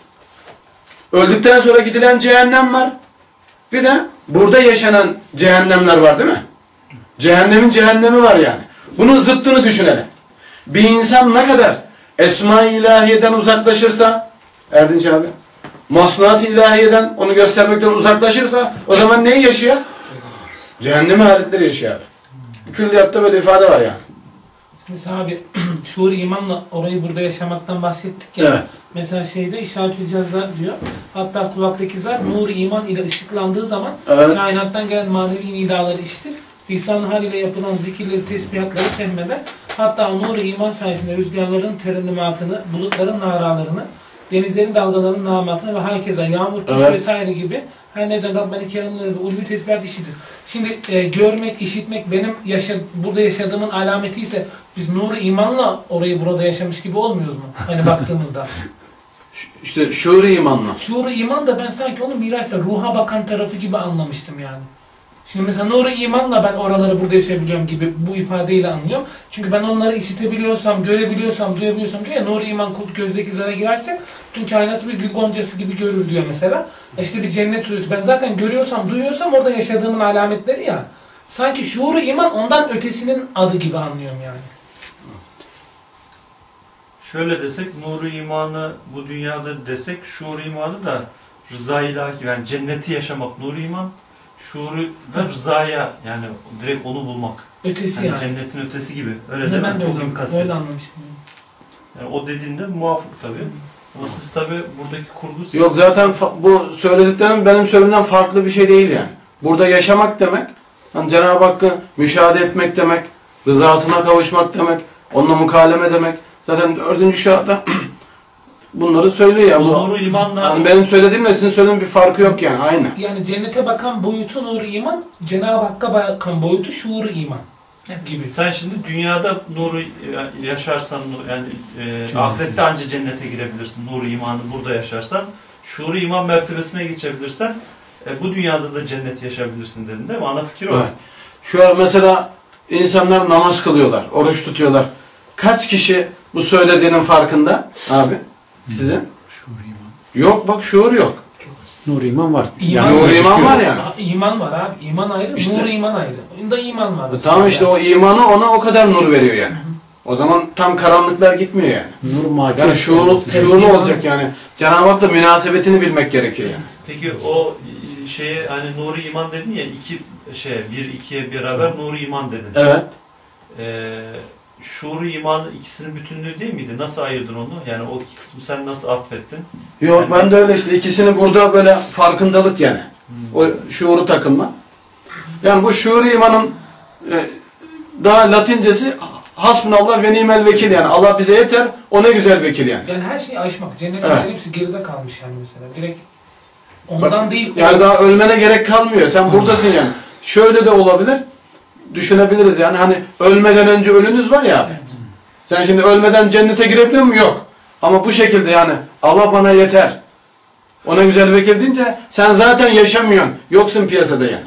Öldükten sonra gidilen cehennem var. Bir de burada yaşanan cehennemler var değil mi? Cehennemin cehennemi var yani. Bunun zıttını düşünelim. Bir insan ne kadar Esma-i İlahiye'den uzaklaşırsa, Erdinç abi, Masnuat-ı İlahiye'den onu göstermekten uzaklaşırsa o zaman neyi yaşıyor? Cehennemi haletleri yaşıyor abi. Külliyatta böyle ifade var yani. Mesela abi şuur imanla orayı burada yaşamaktan bahsettik ya. Evet. Mesela şeyde işaret-ül cihazlar diyor. Hatta kulaktaki zar nur iman ile ışıklandığı zaman Evet. kainattan gelen manevi nidaları işitir. Lisan hal ile yapılan zikirleri, tesbihatları fehmeder. Hatta nur iman sayesinde rüzgarların terennümatını, bulutların naralarını, denizlerin dalgalarının namatını ve herkese yağmur, kış Evet. vesaire gibi her neden Rabbani Kerimleri ve ulvi tesbihat işidir. Şimdi e, görmek, işitmek benim yaşa, burada yaşadığımın alameti ise biz nuru imanla orayı burada yaşamış gibi olmuyoruz mu? Hani baktığımızda. İşte şuur-i imanla. Şuuru iman da ben sanki onu mirasta ruha bakan tarafı gibi anlamıştım yani. Şimdi mesela nuru imanla ben oraları burada yaşayabiliyorum gibi bu ifadeyle anlıyorum. Çünkü ben onları işitebiliyorsam, görebiliyorsam, duyabiliyorsam diyor ya, nuru iman gözdeki zara girerse bütün kainatı bir gül goncası gibi görür diyor mesela. İşte bir cennet sureti. Ben zaten görüyorsam, duyuyorsam orada yaşadığımın alametleri ya. Sanki şuuru iman ondan ötesinin adı gibi anlıyorum yani. Şöyle desek, nuru imanı bu dünyada desek, şuur imanı da rıza ilahi, yani cenneti yaşamak nuru iman, şuuru da rızaya, yani direkt onu bulmak. Ötesi Yani yani. cennetin ötesi gibi. Öyle Bunu değil ben mi? de O gibi öyle, kastettim. öyle anlamıştım. Yani o dediğinde muvafık tabii. Ama siz tabii buradaki kurgu... siz- Yok zaten fa- bu söylediklerim benim söylediğimden farklı bir şey değil yani. Burada yaşamak demek, hani Cenab-ı Hakk'ı müşahede etmek demek, rızasına kavuşmak demek, onunla mukaleme demek. Zaten dördüncü şuada bunları söylüyor ya. Bu, Nuru imanla... yani benim söylediğimle sizin söylediğim bir farkı yok yani, aynı. Yani cennete bakan boyutu nuru iman, Cenab-ı Hakk'a bakan boyutu şuuru iman gibi. Sen şimdi dünyada nuru yaşarsan, yani e, ahirette anca cennete girebilirsin. Nuru imanı burada yaşarsan, şuuru iman mertebesine geçebilirsen, e, bu dünyada da cennet yaşayabilirsin dedin değil mi? Ana fikir o. Evet. Şu an mesela insanlar namaz kılıyorlar, oruç tutuyorlar. Kaç kişi bu söylediğinin farkında abi? Sizin? Şuur iman. Yok bak, şuur yok. Nur iman var. İman, Nur gözüküyor. iman var yani. Ha, İman var abi. İman ayrı, İşte- nur iman ayrı. Onda iman var. E tamam işte, o imanı ona o kadar nur veriyor yani. O zaman tam karanlıklar gitmiyor yani. Nur madde. Yani şuurlu, şuurlu olacak yani. Cenab-ı Hak'la münasebetini bilmek gerekiyor yani. Peki o e, şeye, hani nuru iman dedin ya, iki şey, bir ikiye beraber nuru iman dedin. Evet. Ee, şuuru iman ikisinin bütünlüğü değil miydi? Nasıl ayırdın onu? Yani o iki kısmı sen nasıl atfettin? Yok ben de öyle işte, ikisini burada böyle farkındalık yani. O şuuru takılma. Yani bu şuuru imanın e, daha latincesi hasbunallah ve nimel vekil yani. Allah bize yeter, o ne güzel vekil yani. Yani her şeyi aşmak. Cennet Evet. hepsi geride kalmış yani mesela. Direkt ondan Bak, değil. yani o- daha ölmene gerek kalmıyor. Sen buradasın yani. Şöyle de olabilir. Düşünebiliriz yani. Hani ölmeden önce ölünüz var ya abi. Sen şimdi ölmeden cennete girebiliyor musun? Yok. Ama bu şekilde yani Allah bana yeter, ona güzel vekil deyince sen zaten yaşamıyorsun. Yoksun piyasada yani.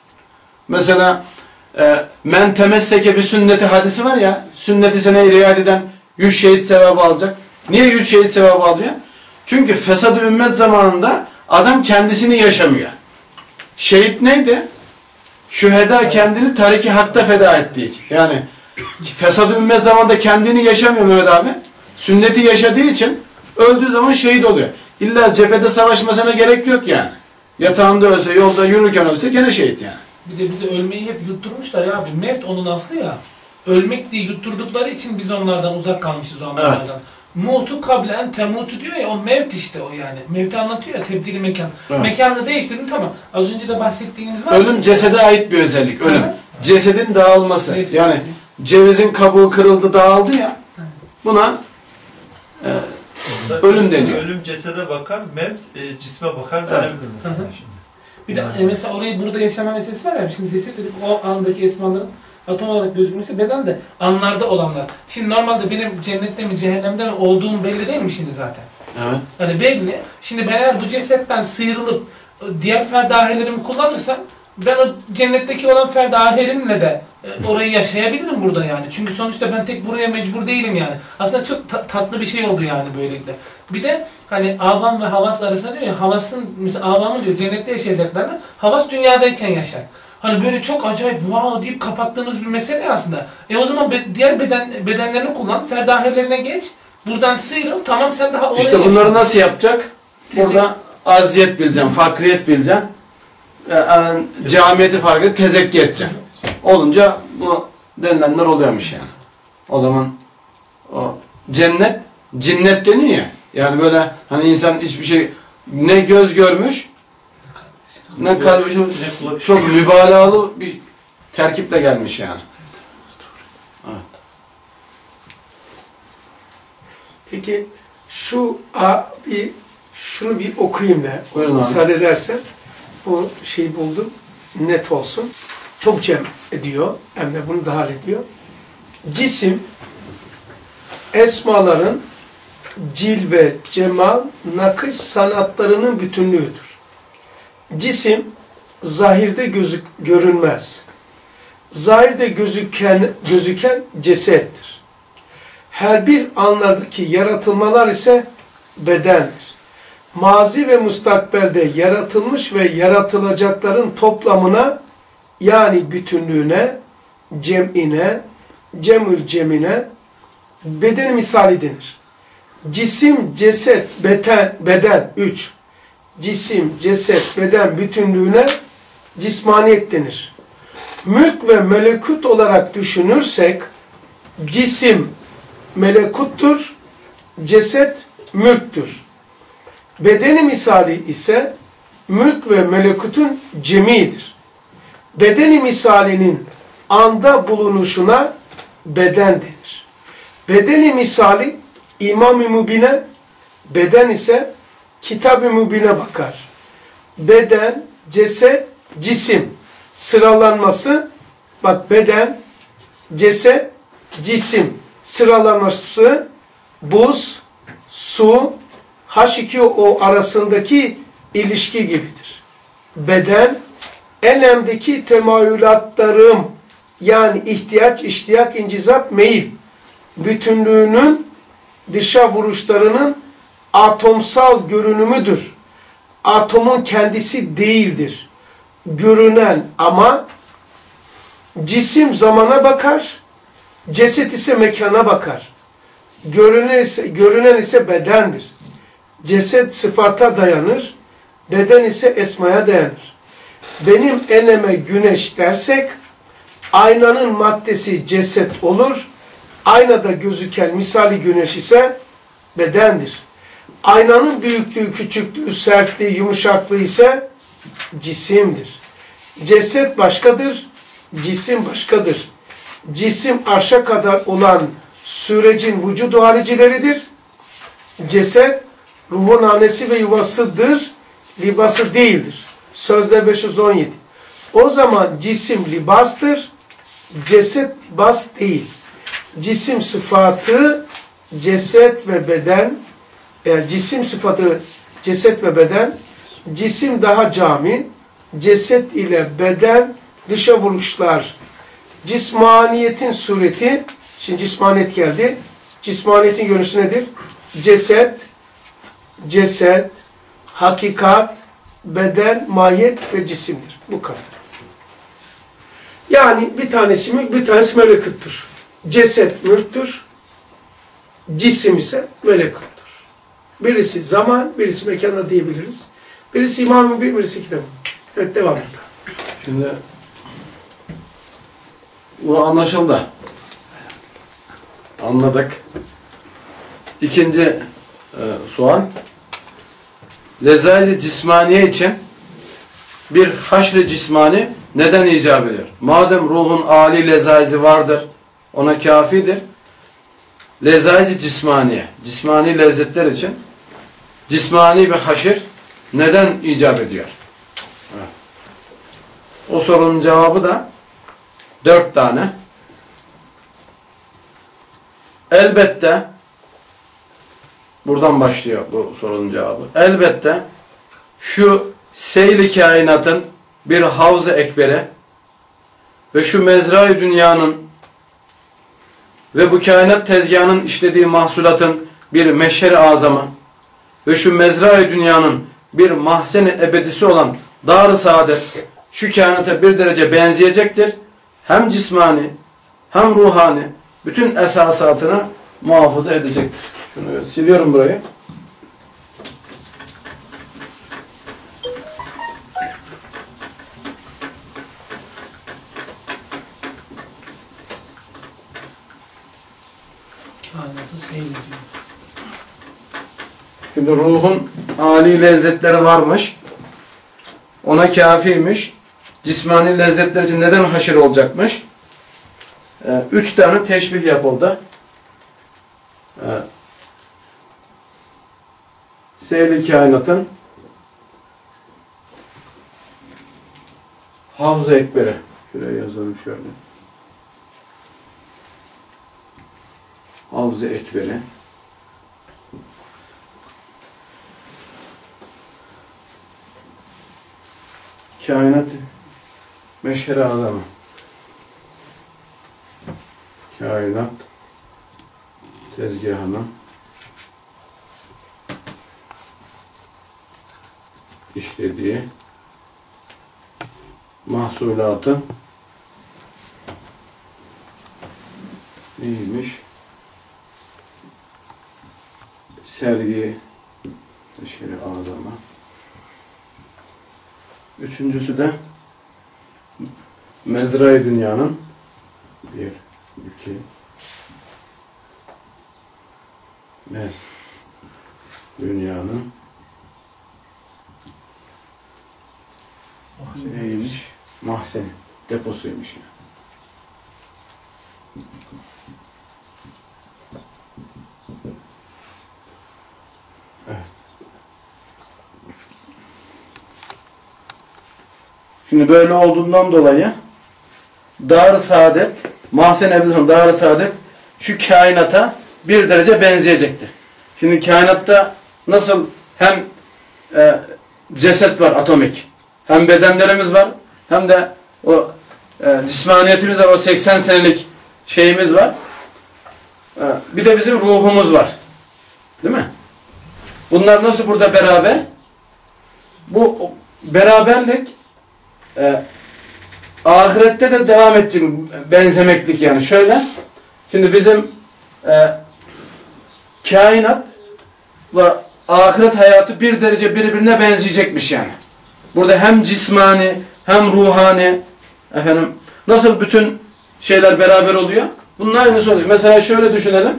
Mesela e, men temesseke bir sünneti hadisi var ya. Sünneti seneye riayet eden yüz şehit sevabı alacak. Niye yüz şehit sevabı alıyor? Çünkü fesad-ı ümmet zamanında adam kendisini yaşamıyor. Şehit neydi? Şüheda kendini tariki hakta feda ettiği için. Yani fesad-ı ümmet zamanında kendini yaşamıyor Mehmet abi. Sünneti yaşadığı için öldüğü zaman şehit oluyor. İlla cephede savaşmasına gerek yok yani. Yatağında ölse, yolda yürürken ölse gene şehit yani. Bir de bize ölmeyi hep yutturmuşlar ya abi. Mevt onun aslı ya. Ölmek diye yutturdukları için biz onlardan uzak kalmışız o anlardan. Evet. Mutu kablen temutu diyor ya, o mevt işte o yani. Mevti anlatıyor ya, tebdili mekan. Evet. Mekanını değiştirdin, tamam. Az önce de bahsettiğiniz var. Ölüm cesede ait bir özellik. Ölüm. Hı. Cesedin dağılması. Nefsi. Yani cevizin kabuğu kırıldı, dağıldı ya. Buna e, ölüm deniyor. Ölüm cesede bakar, mevt e, cisme bakar Evet. denebilir mesela Hı hı. şimdi. Bir de e, mesela orayı burada yaşama meselesi var ya. Şimdi ceset dedik, o andaki esmaların atom olarak gözükmesi, beden de anlarda olanlar. Şimdi normalde benim cennette mi cehennemde mi olduğum belli değil mi şimdi zaten? Evet. Hani belli. Şimdi ben eğer bu cesetten sıyrılıp diğer ferdahilerimi kullanırsam, ben o cennetteki olan ferdahilerimle de e, orayı yaşayabilirim burada yani. Çünkü sonuçta ben tek buraya mecbur değilim yani. Aslında çok ta- tatlı bir şey oldu yani böylelikle. Bir de hani avam ve havas arasında diyor ya, havasın mesela avamın diyor cennette yaşayacaklarını, havas dünyadayken yaşar. Hani böyle çok acayip wow deyip kapattığımız bir mesele aslında. E o zaman be, diğer beden bedenlerini kullan, ferdahilerine geç. Buradan sıyrıl, tamam sen daha oraya İşte bunları yaşa. nasıl yapacak? Burada aziyet bileceksin, fakriyet bileceksin. Yani camiyeti fark edip tezekkü edeceksin. Olunca bu denilenler oluyormuş yani. O zaman o cennet, cinnet deniyor ya. Yani böyle hani insan hiçbir şey ne göz görmüş, ne kalbi, Ne kulak çok mübalağalı bir terkiple gelmiş yani. Evet. Peki şu a, bir şunu bir okuyayım da Buyurun abi. müsaade edersen, bu şeyi buldum, net olsun. Çok cem ediyor, hem de bunu da hallediyor. Cisim esmaların cilve, cemal, nakış sanatlarının bütünlüğüdür. Cisim zahirde gözük, görünmez. Zahirde gözüken, gözüken cesettir. Her bir anlardaki yaratılmalar ise bedendir. Mazi ve mustakbelde yaratılmış ve yaratılacakların toplamına, yani bütünlüğüne, cem'ine, cemül cemine beden misali denir. Cisim, ceset, beden, beden üç. Cisim, ceset, beden bütünlüğüne cismaniyet denir. Mülk ve melekut olarak düşünürsek, cisim melekuttur, ceset mülktür. Bedeni misali ise mülk ve melekutun cemidir. Bedeni misalinin anda bulunuşuna beden denir. Bedeni misali İmam-ı Mübin'e, beden ise Kitab-ı Mübin'e bakar. Beden, ceset, cisim sıralanması, bak beden, ceset, cisim sıralanması buz, su, H iki O arasındaki ilişki gibidir. Beden, elemdeki temayülatlarım, yani ihtiyaç, iştiyak, incizap, meyil bütünlüğünün dışa vuruşlarının atomsal görünümüdür. Atomun kendisi değildir. Görünen, ama cisim zamana bakar, ceset ise mekana bakar. Görünen ise, görünen ise bedendir. Ceset sıfata dayanır, beden ise esmaya dayanır. Benim eneme güneş dersek, aynanın maddesi ceset olur, aynada gözüken misali güneş ise bedendir. Aynanın büyüklüğü, küçüklüğü, sertliği, yumuşaklığı ise cisimdir. Ceset başkadır, cisim başkadır. Cisim arşa kadar olan sürecin vücudu haricileridir. Ceset ruhun hanesi ve yuvasıdır, libası değildir. Sözde beş yüz on yedi. O zaman cisim libastır, ceset libas değil. Cisim sıfatı, ceset ve beden, yani cisim sıfatı, ceset ve beden, cisim daha cami, ceset ile beden dışa vuruşlar. Cismaniyetin sureti, şimdi cismaniyet geldi. Cismaniyetin görünüşü nedir? Ceset, ceset, hakikat, beden, mahiyet ve cisimdir. Bu kadar. Yani bir tanesi mülk, bir tanesi melekuttur. Ceset mülktür, cisim ise melekuttur. Birisi zaman, birisi mekanda diyebiliriz. Birisi İmam-ı Mübin, birisi kitabı. Evet, devam et. Şimdi bu anlaşıldı. Anladık. İkinci e, sual. Lezaiz-i cismaniye için bir haşr-ı cismani neden icap ediyor? Madem ruhun âli lezaizi vardır, ona kafidir. Lezaiz-i cismaniye, cismani lezzetler için cismani bir haşir neden icap ediyor? Evet. O sorunun cevabı da dört tane. Elbette, buradan başlıyor bu sorunun cevabı. Elbette şu seyl-i kainatın bir havz-ı ekbere ve şu mezra-i dünyanın ve bu kainat tezgahının işlediği mahsulatın bir meşher-i azamı ve şu mezra-i dünyanın bir mahzen-i ebedisi olan dar-ı saadet şu kainata bir derece benzeyecektir. Hem cismani hem ruhani bütün esasatını muhafaza edecektir. Şunu siliyorum burayı. Kainatı seyrediyor. Şimdi ruhun âli lezzetleri varmış. Ona kâfiymiş. Cismani lezzetler için neden haşir olacakmış? Ee, üç tane teşbih yapıldı. Ee, Seyr-i kainatın Havz-ı Ekber'e. Şuraya yazalım şöyle. Havz-ı Ekber'e. kainat meşhere adamı. Kainat tezgahına işlediği mahsulatı neymiş? Sergi meşhere adamı. Üçüncüsü de Mezra-i Dünya'nın bir, iki Mez Dünya'nın neymiş? Mahzeni, deposuymuş yani. Evet. Şimdi böyle olduğundan dolayı Dar-ı Saadet, Mahzen Ebu'nun Dar-ı Saadet şu kainata bir derece benzeyecektir. Şimdi kainatta nasıl hem e, ceset var atomik, hem bedenlerimiz var, hem de o e, cismaniyetimiz var, o seksen senelik şeyimiz var. E, bir de bizim ruhumuz var. Değil mi? Bunlar nasıl burada beraber? Bu beraberlik e, ahirette de devam edecek benzemeklik yani. Şöyle, şimdi bizim e, kainat ve ahiret hayatı bir derece birbirine benzeyecekmiş yani. Burada hem cismani hem ruhani, efendim nasıl bütün şeyler beraber oluyor? Bunun aynısı oluyor. Mesela şöyle düşünelim.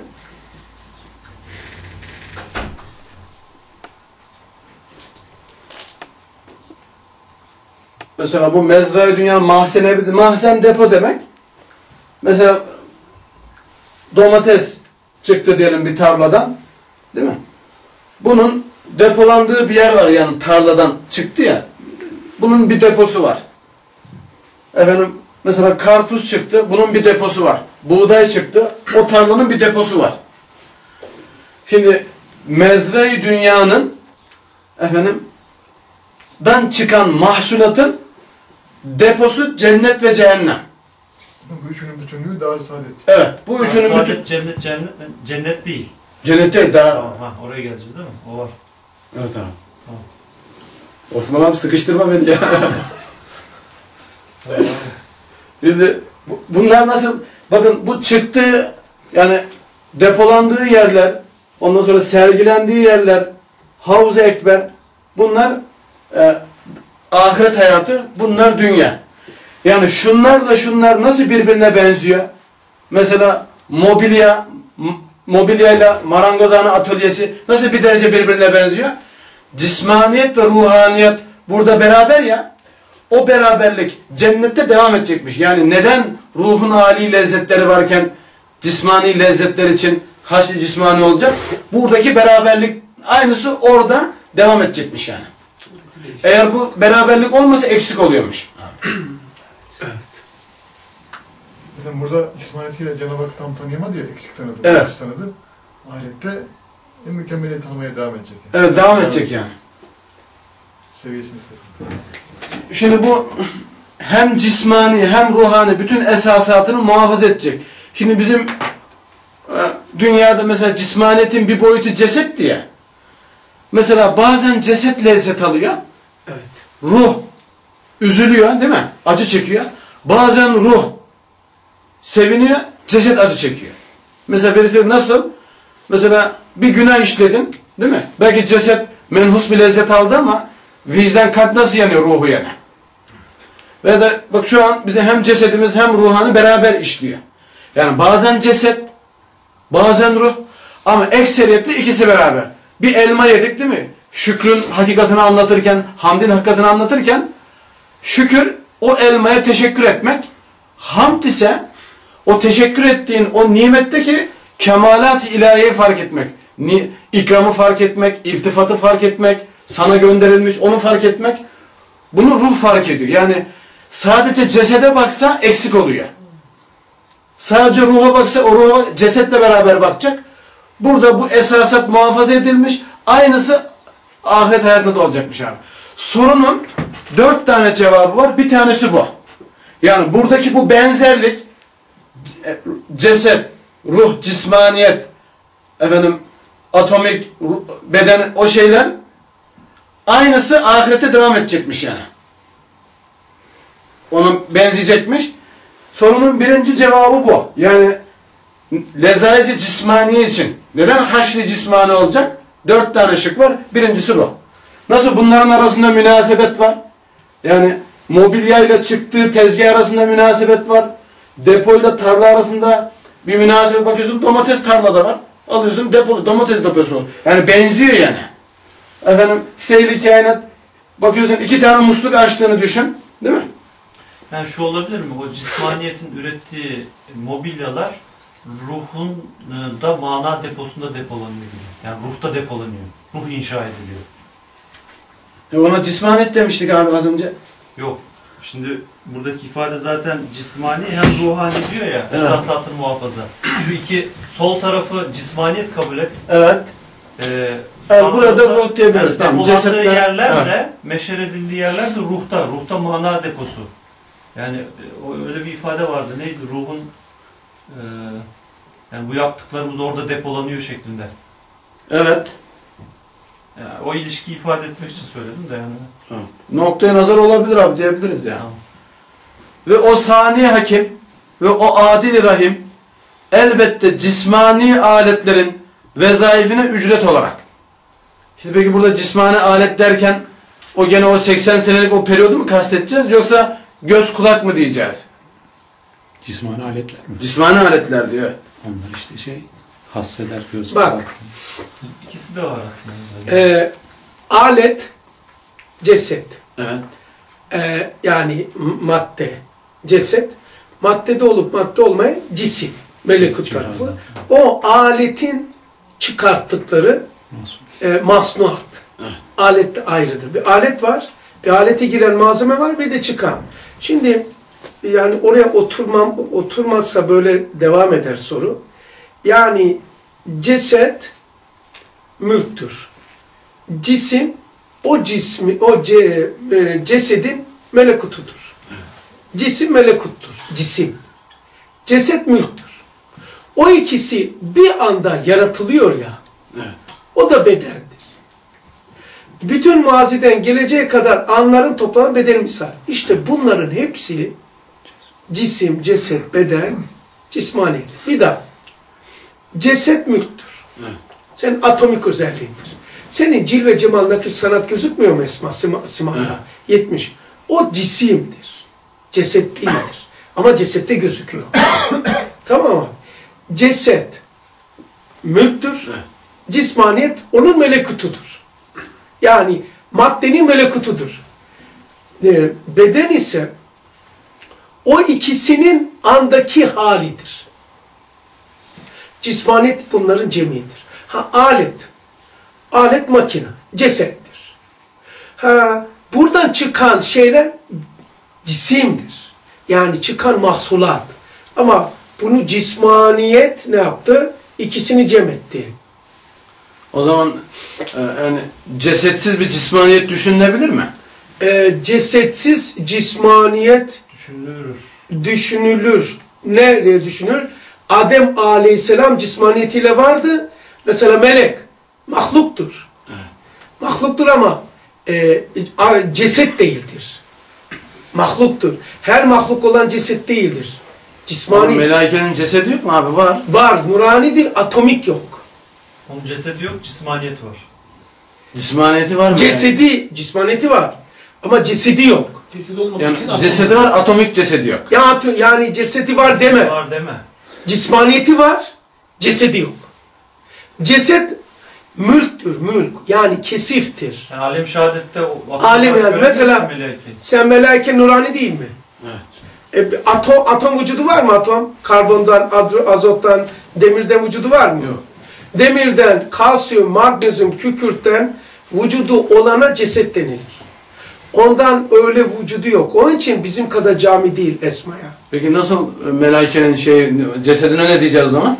Mesela bu Mezra-i Dünya mahzene, mahzen depo demek. Mesela domates çıktı diyelim bir tarladan. Değil mi? Bunun depolandığı bir yer var yani tarladan çıktı ya. Bunun bir deposu var. Efendim mesela karpuz çıktı. Bunun bir deposu var. Buğday çıktı. O tarlanın bir deposu var. Şimdi Mezra-i Dünya'nın efendim dan çıkan mahsulatın deposu cennet ve cehennem. Bu üçünün bütünlüğü Dar-ı Saadet. Evet. Bu üçünün Saadet bütün... cennet, cennet, cennet değil. Cennet değil. Daha... Tamam, ha, oraya geleceğiz değil mi? O var. Evet abi. Tamam. Osman abi sıkıştırma beni ya. Şimdi bu- bunlar nasıl? Bakın bu çıktığı yani depolandığı yerler, ondan sonra sergilendiği yerler, Havz-ı Ekber, bunlar e, ahiret hayatı, bunlar dünya. Yani şunlarla şunlar nasıl birbirine benziyor? Mesela mobilya, m- mobilyayla marangozhane atölyesi nasıl bir derece birbirine benziyor? Cismaniyet ve ruhaniyet burada beraber ya, o beraberlik cennette devam edecekmiş. Yani neden ruhun âli lezzetleri varken cismani lezzetler için haşr-ı cismani olacak? Buradaki beraberlik aynısı orada devam edecekmiş yani. Eğer bu beraberlik olmasa eksik oluyormuş. Zaten burada İsmailiyetiyle Cenab-ı Hak tam tanıyamadı ya, eksik tanıdı. Evet. Eksik tanıdı. Ahirette en mükemmeli tanımaya devam edecek. Yani. Evet, devam edecek yani. Seviyesini istedim. Şimdi bu hem cismani hem ruhani bütün esasatını muhafaza edecek. Şimdi bizim e, dünyada mesela cismaniyetin bir boyutu ceset diye. Mesela bazen ceset lezzet alıyor. Evet. Ruh üzülüyor değil mi? Acı çekiyor. Bazen ruh seviniyor, ceset acı çekiyor. Mesela birisi nasıl? Mesela bir günah işledin değil mi? Belki ceset menhus bir lezzet aldı ama vicdan kalp nasıl yanıyor ruhu yana? Ve de bak şu an bize hem cesedimiz hem ruhanı beraber işliyor. Yani bazen ceset, bazen ruh ama ekseriyetle ikisi beraber. Bir elma yedik değil mi? Şükrün hakikatini anlatırken, hamdin hakikatini anlatırken şükür o elmaya teşekkür etmek, hamd ise o teşekkür ettiğin o nimetteki kemalat-ı ilahiyeyi fark etmek. Ni, ikramı fark etmek, iltifatı fark etmek, sana gönderilmiş onu fark etmek. Bunu ruh fark ediyor. Yani sadece cesede baksa eksik oluyor. Sadece ruha baksa o ruha cesetle beraber bakacak. Burada bu esasat muhafaza edilmiş. Aynısı ahiret hayatında da olacakmış abi. Sorunun Dört tane cevabı var. Bir tanesi bu. Yani buradaki bu benzerlik ceset, ruh, cismaniyet, efendim atomik, ruh, beden, o şeyler aynısı ahirete devam edecekmiş yani. Onun benzeyecekmiş. Sorunun birinci cevabı bu. Yani lezaiz-i cismaniye için. Neden haşr-i cismani olacak? Dört tane şık var. Birincisi bu. Nasıl bunların arasında münasebet var? Yani mobilyayla çıktığı tezgah arasında münasebet var. Depoyla tarla arasında bir münasebet, bakıyorsun domates tarlada var. Alıyorsun depo, domates deposu olur. Yani benziyor yani. Efendim seyri kainat, bakıyorsun iki tane musluk açtığını düşün. Değil mi? Yani şu olabilir mi? O cismaniyetin ürettiği mobilyalar ruhun da mana deposunda depolanıyor gibi. Yani ruhta depolanıyor. Ruh inşa ediliyor. E ona cismaniyet demiştik abi az önce. Yok. Şimdi buradaki ifade zaten cismani hem ruhani diyor ya. Evet. Esasatın muhafaza. Şu iki sol tarafı cismaniyet kabul et. Evet. Ee, evet burada ruh diyebiliriz. Yani tamam. Cesetler, yerler evet. de, meşer edildiği yerler de ruhta. Ruhta mana deposu. Yani o öyle bir ifade vardı. Neydi? Ruhun e, yani bu yaptıklarımız orada depolanıyor şeklinde. Evet. Yani o ilişkiyi ifade etmek için söyledim de yani. Tamam. Noktaya nazar olabilir abi diyebiliriz yani. Tamam. Ve o sani hakim ve o adil rahim elbette cismani aletlerin vezaifine ücret olarak. Şimdi peki burada cismani alet derken o gene o seksen senelik o periyodu mu kasteteceğiz yoksa göz kulak mı diyeceğiz? Cismani aletler mi? Cismani aletler diyor. Onlar işte şey hasseder göz Bak. kulak. İkisi de var aslında. Ee, alet, ceset. Evet. Ee, yani madde, ceset. Maddede olup madde olmayan cisim, melekut tarafı. O aletin çıkarttıkları e, masnuat. Evet. Alet de ayrıdır. Bir alet var, bir alete giren malzeme var, bir de çıkan. Şimdi yani oraya oturmam, oturmazsa böyle devam eder soru. Yani ceset mülktür. Cisim o cismi, o ce, e, cesedin melekutudur. Cisim melekuttur. Cisim. Ceset mülktür. O ikisi bir anda yaratılıyor ya. Evet. O da bedendir. Bütün maziden geleceğe kadar anların toplamı beden misal. İşte bunların hepsi cisim, ceset, beden, cismani. Bir daha. Ceset mülktür. Evet. Senin atomik özelliğindir. Senin cilve cemal nakış sanat gözükmüyor mu Esma Sima'da? Evet. yetmiş. O cisimdir. Ceset değildir. Ama cesette gözüküyor. Tamam mı? Ceset mülktür. Evet. Cismaniyet onun melekutudur. Yani maddenin melekutudur. Ee, beden ise o ikisinin andaki halidir. Cismaniyet bunların cemidir. Ha alet. Alet makine. Cesettir. Ha buradan çıkan şeyler cisimdir. Yani çıkan mahsulat. Ama bunu cismaniyet ne yaptı? İkisini cem etti. O zaman e, yani cesetsiz bir cismaniyet düşünülebilir mi? E, cesetsiz cismaniyet Düşünülür. düşünülür. Nereye düşünür? Adem aleyhisselam cismaniyetiyle vardı. Mesela melek mahluktur. Evet. Mahluktur ama e, ceset değildir. Mahluktur. Her mahluk olan ceset değildir. Cismani. Ama melaikenin cesedi yok mu abi? Var. Var. Nuranidir. Atomik yok. Onun cesedi yok, cismaniyet var. Cismaniyeti var mı? Cesedi, cismaniyeti var. Ama cesedi yok. Cesedi olması Yani, için yani cesedi var, atomik cesedi yok. Ya, yani cesedi var deme. Var deme. Cismaniyeti var, cesedi yok. Ceset mülktür, mülk. Yani kesiftir. Yani alem şehadette o Alem yani mesela melaike. sen melaike nurani değil mi? Evet. E, atom, atom vücudu var mı atom? Karbondan, azottan, demirden vücudu var mı? Yok. Demirden, kalsiyum, magnezyum, kükürtten vücudu olana ceset denilir. Ondan öyle vücudu yok. Onun için bizim kadar cami değil Esma'ya. Peki nasıl melaikenin şey cesedine ne diyeceğiz o zaman?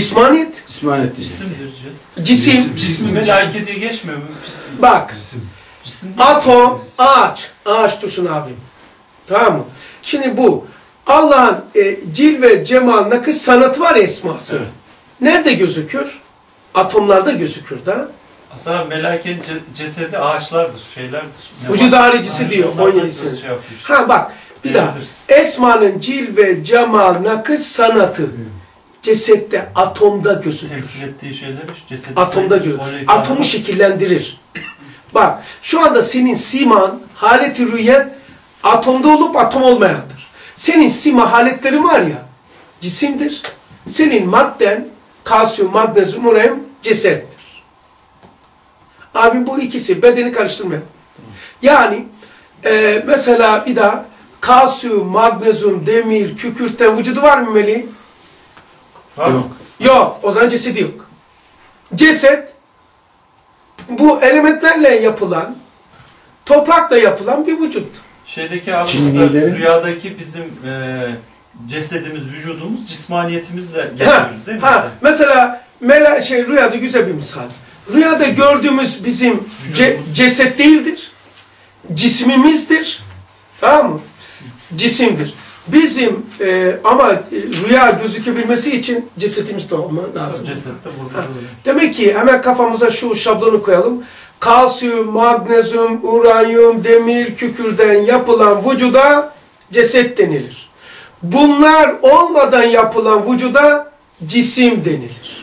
Cismaniyet. Cismaniyet diyeceğiz. Cisimdir. Cisim. Cismi melaike diye geçmiyor mu? Cisim. Bak. Cisim değil. Atom, ağaç. Ağaç düşün abim. Tamam mı? Şimdi bu Allah'ın e, cilve, cemal, nakış sanatı var ya, esması. Evet. Nerede gözükür? Atomlarda gözükür da. Aslında melaikenin ce- cesedi ağaçlardır, şeylerdir. Vücud haricisi diyor Ağaçlardan on yedisi. şey yapıyor işte. Ha bak bir daha. Beğeniriz. Esmanın cilve, cemal, nakış sanatı cesette, atomda gözükür. Temsil ettiği şeyler işte cesedi Atomda sayılır, gözükür. sonra ifade Atomu var. şekillendirir. Bak şu anda senin siman, haleti rüyen atomda olup atom olmayandır. Senin sima haletlerin var ya, cisimdir. Senin madden, kalsiyum, magnezyum, uranyum cesettir. Abim bu ikisi, bedeni karıştırmayın. Yani e, mesela bir daha kalsiyum, magnezyum, demir, kükürtten vücudu var mı Melih? Var mı? Yok. Yok. O zaman cesedi yok. Ceset bu elementlerle yapılan, toprakla yapılan bir vücut. Şeydeki abi Cimrilerin- mesela rüyadaki bizim e, cesedimiz, vücudumuz cismaniyetimizle Ha, yapıyoruz değil mi? ha, mesela mela, şey, rüyada güzel bir misal. Rüyada gördüğümüz bizim ce- ceset değildir. Cismimizdir. Tamam mı? Cisimdir. Bizim e, ama e, rüya gözükebilmesi için cesetimiz de olma lazım. Ceset de burada Ha. böyle. Demek ki hemen kafamıza şu şablonu koyalım. Kalsiyum, magnezyum, uranyum, demir, kükürden yapılan vücuda ceset denilir. Bunlar olmadan yapılan vücuda cisim denilir.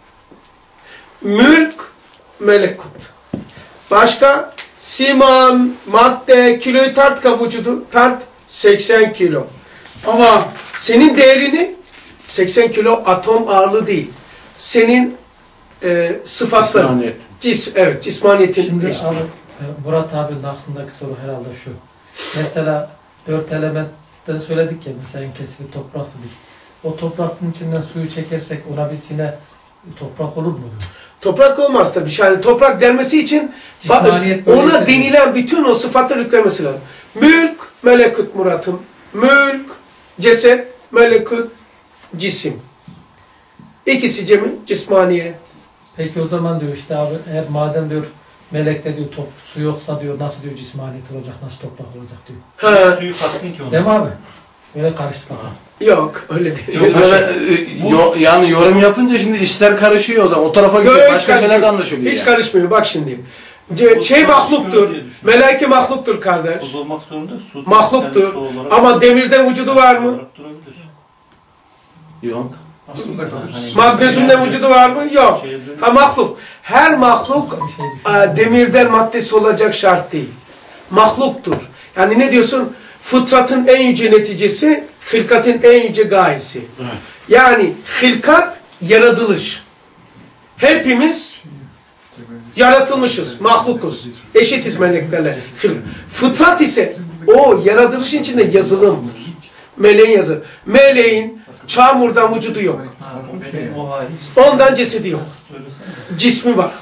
Mülk, melekut. Başka? Siman, madde, kiloyu tart ka vücudu, tart seksen kilo. Ama senin değerini seksen kilo atom ağırlığı değil. Senin e, sıfatların. İslamiyet. Cis, evet, cismaniyetin. Şimdi eşit. abi, e, Murat abinin aklındaki soru herhalde şu. Mesela dört elementten söyledik ya, mesela en kesili toprak dedik. O toprağın içinden suyu çekersek ona biz yine toprak olur mu? Toprak olmaz tabii. Yani toprak denmesi için Cismaniyet ona böyleyse- denilen bütün o sıfatları yüklenmesi lazım. Mülk, melekut Murat'ım. Mülk, ceset, melekut, cisim. İkisi cemi, cismaniyet. Peki o zaman diyor işte abi, eğer madem diyor melekte diyor top, su yoksa diyor nasıl diyor cismaniyet olacak, nasıl toprak olacak diyor. Ha, Suyu kattın ki ona. Değil mi abi? Böyle karıştı kafa. yok öyle değil. Şimdi böyle, e, yo- yani yorum yapınca şimdi işler karışıyor o zaman. O tarafa gidiyor. Yok, hiç Başka şeyler de karışmıyor. anlaşılıyor. Hiç yani. karışmıyor. Bak şimdi. Ce- Bu şey su mahluktur. diye düşünüyorum. Melaike mahluktur kardeş. Buz olmak zorunda su. Mahluktur. kendi su olarak- Ama demirden vücudu var mı? olarak durabilir. Yok. Aslında kalır. Hani- Magnezyumdan vücudu var mı? Yok. Şeye dönüyor. Ha mahluk. Her mahluk Bir şey e, düşünüyorum. demirden maddesi olacak şart değil. Mahluktur. Yani ne diyorsun? Fıtratın en yüce neticesi, hılkatın en yüce gayesi. Evet. Yani hılkat, yaratılış. Hepimiz yaratılmışız, mahlukuz. Eşitiz meleklerle. Hıl- Fıtrat ise o yaratılışın içinde yazılımdır. Meleğin yazılımı. Meleğin çamurdan vücudu yok. Ha, o benim o hali. Ondan cesedi yok. Söylesene. Cismi var.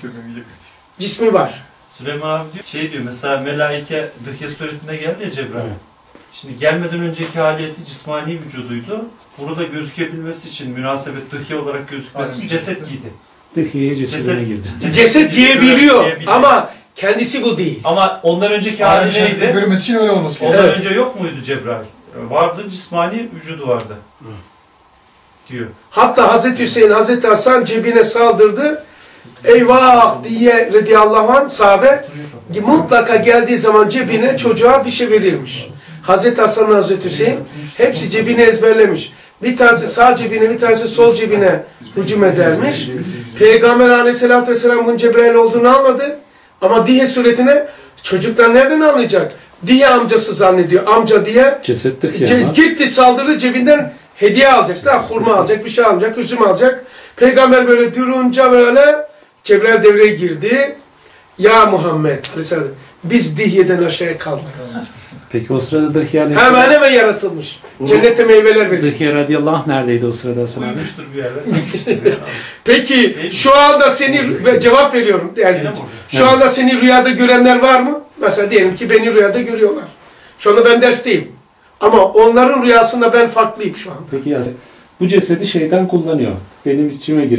Cismi var. Süleyman abi diyor, şey diyor mesela melaike dıhye suretinde geldi ya Cebrail. Evet. Şimdi gelmeden önceki haliyeti cismani vücuduydu. Burada gözükebilmesi için, münasebet dıhye olarak gözükmesi için Aynen. ceset giydi. Dıhiye cesedine girdi. Ceset giyebiliyor giyebiliyor. ama kendisi bu değil. Ama ondan önceki hali neydi? Görmesi için öyle olması Ondan gerekiyor. Evet. önce yok muydu Cebrail? Vardı, cismani vücudu vardı. Diyor. Hatta Hazreti Hüseyin, Hazreti Hasan cebine saldırdı. Eyvah diye radıyallahu anh sahabe mutlaka geldiği zaman cebine çocuğa bir şey verirmiş. Hazreti Hasan, Hazreti Hüseyin hepsi cebine ezberlemiş. Bir tanesi sağ cebine, bir tanesi sol cebine hücum edermiş. Peygamber aleyhissalatü vesselam bunun Cebrail olduğunu anladı. Ama diye suretine çocuklar nereden anlayacak? Diye amcası zannediyor. Amca diye Ceset dıhiye Ce- ama. gitti saldırdı, cebinden hediye alacak. Daha hurma alacak, bir şey alacak, üzüm alacak. Peygamber böyle durunca böyle Cebrail devreye girdi. Ya Muhammed aleyhisselam biz dihyeden aşağıya kaldık. Peki o sırada Dıhiye Hemen aleyhisselam. hemen yaratılmış. Bu- Cennette meyveler veriyor. Dıhiye radıyallahu anh neredeydi o sırada Hasan abi? Uyumuştur bir yerde. Peki Değil mi? şu anda seni ve cevap veriyorum değerli. Değil mi? Şu anda seni rüyada görenler var mı? Mesela diyelim ki beni rüyada görüyorlar. Şu anda ben dersteyim. Ama onların rüyasında ben farklıyım şu anda. Peki ya bu cesedi şeytan kullanıyor. Benim içime girip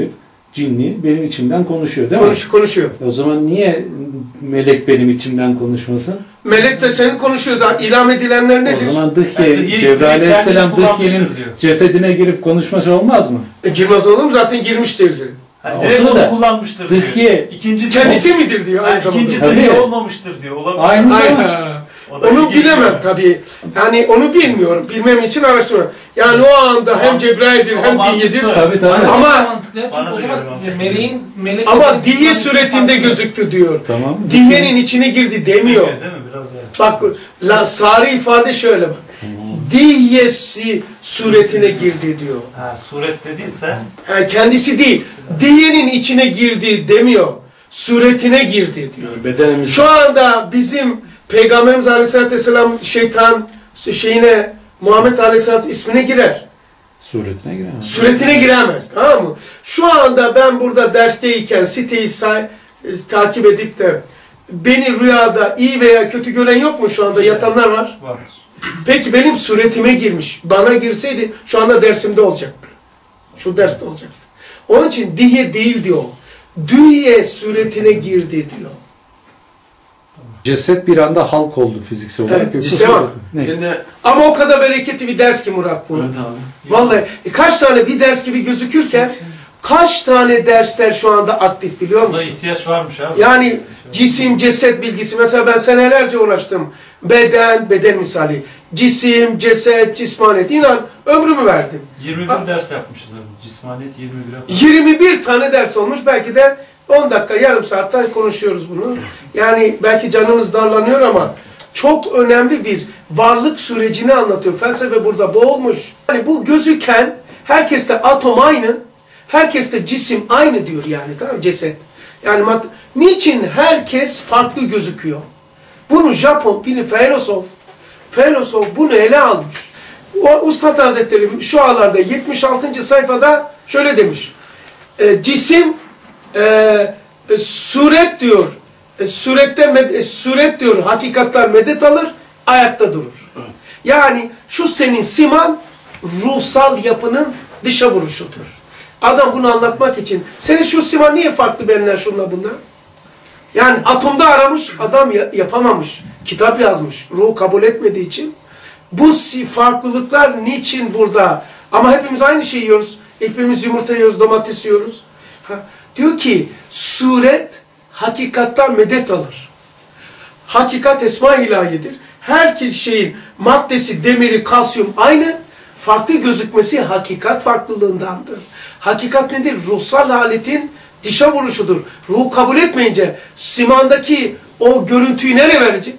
cinni benim içimden konuşuyor değil Konuş, mi? konuşuyor. O zaman niye melek benim içimden konuşmasın? Melek de seni konuşuyor zaten. İlham edilenler nedir? O zaman Dıhye, Yani Dıhye Cebrail kendini Aleyhisselam kullanmıştır Dıhye'nin diyor. cesedine girip konuşması olmaz mı? E, girmez olur mu? Zaten girmiştir. Yani O direkt sırada onu kullanmıştır diyor. Dıhye İkinci Kendisi midir diyor aynı yani zamanda. ikinci Tabii. Dıhye olmamıştır diyor. Olabilir. Aynı Aynen. zamanda O da Onu ilginç bilemem yani. tabii. Yani onu bilmiyorum. Bilmem için araştırma. Yani o anda hem Ama- Cebrail'dir hem ama Diye'dir. mantıklı. tabii tabii. Ama- Ama mantıklı ya, çünkü Bana o zaman diyorum meleğin melek Ama Diye suretinde gözüktü diyor. Tamam. Diye'nin içine girdi demiyor. Değil mi? Biraz evet. Bak la sarı ifade şöyle bak. Diyesi suretine girdi diyor. Ha, suret dediyse Yani kendisi değil. Diyenin içine girdi demiyor. Suretine girdi diyor. Bedenimiz. Şu anda bizim Peygamberimiz Aleyhisselatü Vesselam şeytan şeyine Muhammed Aleyhisselatü ismine girer. Suretine giremez. Suretine giremez. Tamam mı? Şu anda ben burada dersteyken siteyi say, takip edip de beni rüyada iyi veya kötü gören yok mu şu anda? Yatanlar var. vardır. Peki benim suretime girmiş. Bana girseydi şu anda dersimde olacaktı. Şu derste olacaktı. Onun için diye değil diyor. Düye suretine girdi diyor. Ceset bir anda halk oldu fiziksel olarak. Evet, Yoksa cisim sonra- var. Neyse. Şimdi Ama o kadar bereketli bir ders ki Murat bu. evet abi. Vallahi e, kaç tane bir ders gibi gözükürken kaç tane dersler şu anda aktif biliyor Buna musun? ihtiyaç varmış abi. Yani cisim, ceset bilgisi. Mesela ben senelerce uğraştım. Beden, beden misali. Cisim, ceset, cismaniyet. İnan ömrümü verdim. yirmi Ha. bir ders yapmışız abi. Cismaniyet yirmi bire. yirmi bir tane ders olmuş. Belki de on dakika, yarım saatte konuşuyoruz bunu. Yani belki canımız darlanıyor ama çok önemli bir varlık sürecini anlatıyor. Felsefe burada boğulmuş. Yani bu gözüken herkeste atom aynı, herkeste cisim aynı diyor yani, tamam mı? Ceset. Yani mad- niçin herkes farklı gözüküyor? Bunu Japon bilim filozof, filozof bunu ele almış. O Üstad Hazretleri şu ağlarda yetmiş altıncı sayfada şöyle demiş. E, cisim e, e, suret diyor. E, surette med- e, suret diyor. Hakikatler medet alır, ayakta durur. Yani şu senin siman ruhsal yapının dışa vuruşudur. Adam bunu anlatmak için senin şu siman niye farklı benimle şunla bundan? Yani atomda aramış, adam ya- yapamamış. Kitap yazmış. Ruhu kabul etmediği için. Bu si- farklılıklar niçin burada? Ama hepimiz aynı şeyi yiyoruz. Hepimiz yumurta yiyoruz, domates yiyoruz. Ha, diyor ki suret hakikattan medet alır. Hakikat esma-i ilahiyedir. Her şeyin maddesi, demiri, kalsiyum aynı. Farklı gözükmesi hakikat farklılığındandır. Hakikat nedir? Ruhsal haletin dışa vuruşudur. Ruh kabul etmeyince simandaki o görüntüyü nereye verecek?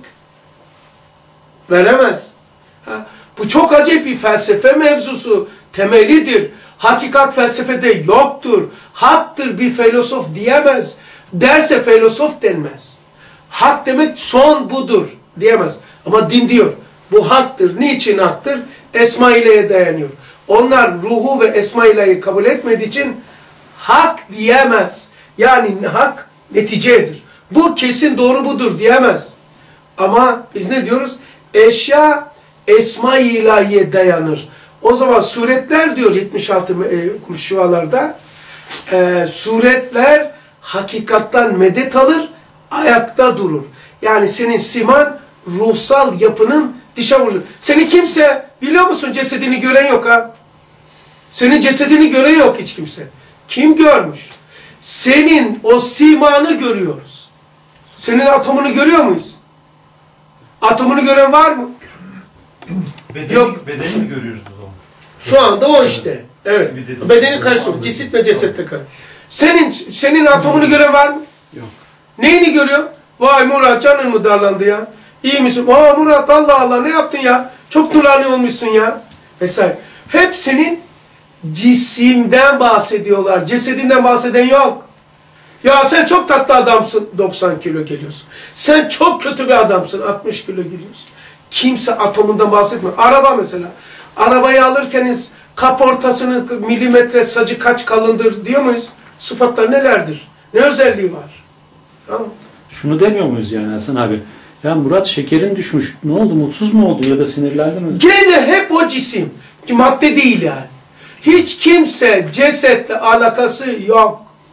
Veremez. Ha, bu çok acayip bir felsefe mevzusu. Temelidir. Hakikat felsefede yoktur. Haktır bir filozof diyemez. Derse filozof denmez. Hak demek son budur diyemez. Ama din diyor. Bu haktır. Niçin haktır? Esma ileye dayanıyor. Onlar ruhu ve esma ileyi kabul etmediği için hak diyemez. Yani hak neticedir. Bu kesin doğru budur diyemez. Ama biz ne diyoruz? Eşya esma-i ilahiye dayanır. O zaman suretler diyor yetmiş altı e, şualarda e, suretler hakikattan medet alır, ayakta durur. Yani senin siman ruhsal yapının dışa vurur. Seni kimse biliyor musun cesedini gören yok ha? Senin cesedini gören yok hiç kimse. Kim görmüş? Senin o simanı görüyoruz. Senin atomunu görüyor muyuz? Atomunu gören var mı? Bedeni, Yok. bedeni mi görüyoruz o zaman? Şu anda o işte. Evet. Bedeni karıştırma. Cisit ve cesette karıştırma. Senin senin atomunu gören var mı? Yok. Neyini görüyor? Vay Murat canın mı darlandı ya? İyi misin? Aa Murat Allah Allah ne yaptın ya? Çok nurani olmuşsun ya. Vesaire. Hepsinin cisimden bahsediyorlar. Cesedinden bahseden yok. Ya sen çok tatlı adamsın. doksan kilo geliyorsun. Sen çok kötü bir adamsın. altmış kilo geliyorsun. Kimse atomundan bahsetmiyor. Araba mesela. Arabayı alırken kaportasını milimetre sacı kaç kalındır diyor muyuz? Sıfatlar nelerdir? Ne özelliği var? Tamam. Şunu demiyor muyuz yani Hasan abi? Ya Murat şekerin düşmüş. Ne oldu? Mutsuz mu oldu ya da sinirlendi mi? Gene hep o cisim. Madde değil yani. Hiç kimse cesetle alakası yok.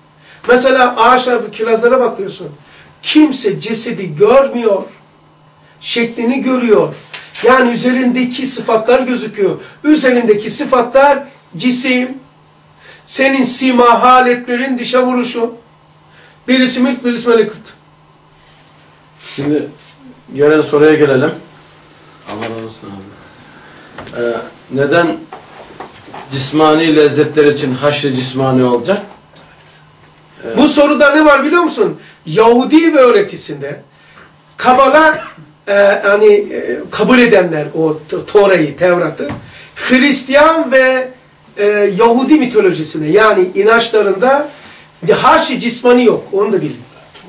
Mesela ağaçlar, kirazlara bakıyorsun. Kimse cesedi görmüyor. Şeklini görüyor. Yani üzerindeki sıfatlar gözüküyor. Üzerindeki sıfatlar cisim, senin sima haletlerin dışa vuruşu. Birisi mülk, birisi melekut. Şimdi gelen soruya gelelim. Allah razı olsun abi. Ee, neden cismani lezzetler için haşr cismani olacak? Ee, Bu soruda ne var biliyor musun? Yahudi ve öğretisinde Kabala e, hani e, kabul edenler o Tora'yı, Tevrat'ı, Hristiyan ve e, Yahudi mitolojisine yani inançlarında haşr cismani yok. Onu da bilin.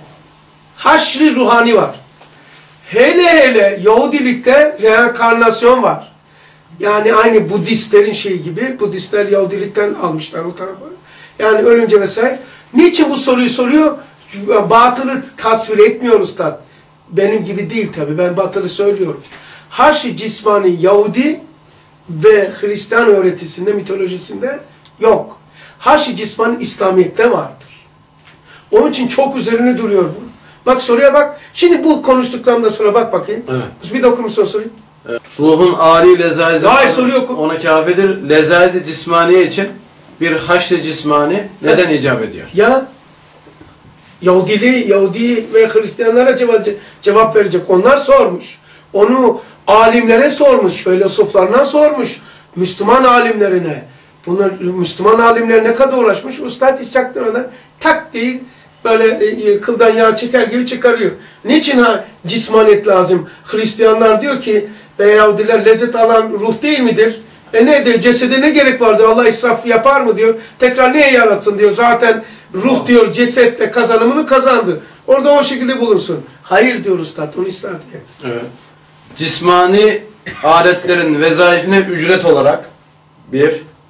Haşr-ı ruhani var. Hele hele Yahudilikte reenkarnasyon var. Yani aynı Budistlerin şeyi gibi. Budistler Yahudilikten almışlar o tarafı. Yani ölünce vesaire. Niçin bu soruyu soruyor? Batılı tasvir etmiyor Üstad. Benim gibi değil tabi. Ben batılı söylüyorum. Haşr-ı cismani Yahudi ve Hristiyan öğretisinde, mitolojisinde yok. Haşr-ı cismani İslamiyet'te vardır. Onun için çok üzerine duruyor bu. Bak soruya bak. Şimdi bu konuştuklarımdan sonra bak bakayım. Evet. Bir de okumuşsun soruyu. Evet. Ruhun âli lezaizi Hayır, soruyu oku. ona kâfidir. Lezaizi cismaniye için bir haşr-ı cismani neden icap ediyor? Ya Yahudili, Yahudi ve Hristiyanlara cevap, cevap verecek. Onlar sormuş. Onu alimlere sormuş. Filozoflarına sormuş. Müslüman alimlerine. Bunlar Müslüman alimler ne kadar uğraşmış. Üstad hiç çaktırmadan tak diye böyle e, kıldan yağ çeker gibi çıkarıyor. Niçin ha, cismaniyet lazım? Hristiyanlar diyor ki ve Yahudiler lezzet alan ruh değil midir? E ne diyor? Cesede ne gerek vardır? Allah israf yapar mı diyor. Tekrar neye yaratsın diyor. Zaten ruh diyor cesetle kazanımını kazandı. Orada o şekilde bulunsun. Hayır diyor Üstad. Onu israf et. Evet. Cismani aletlerin vezaifine ücret olarak bir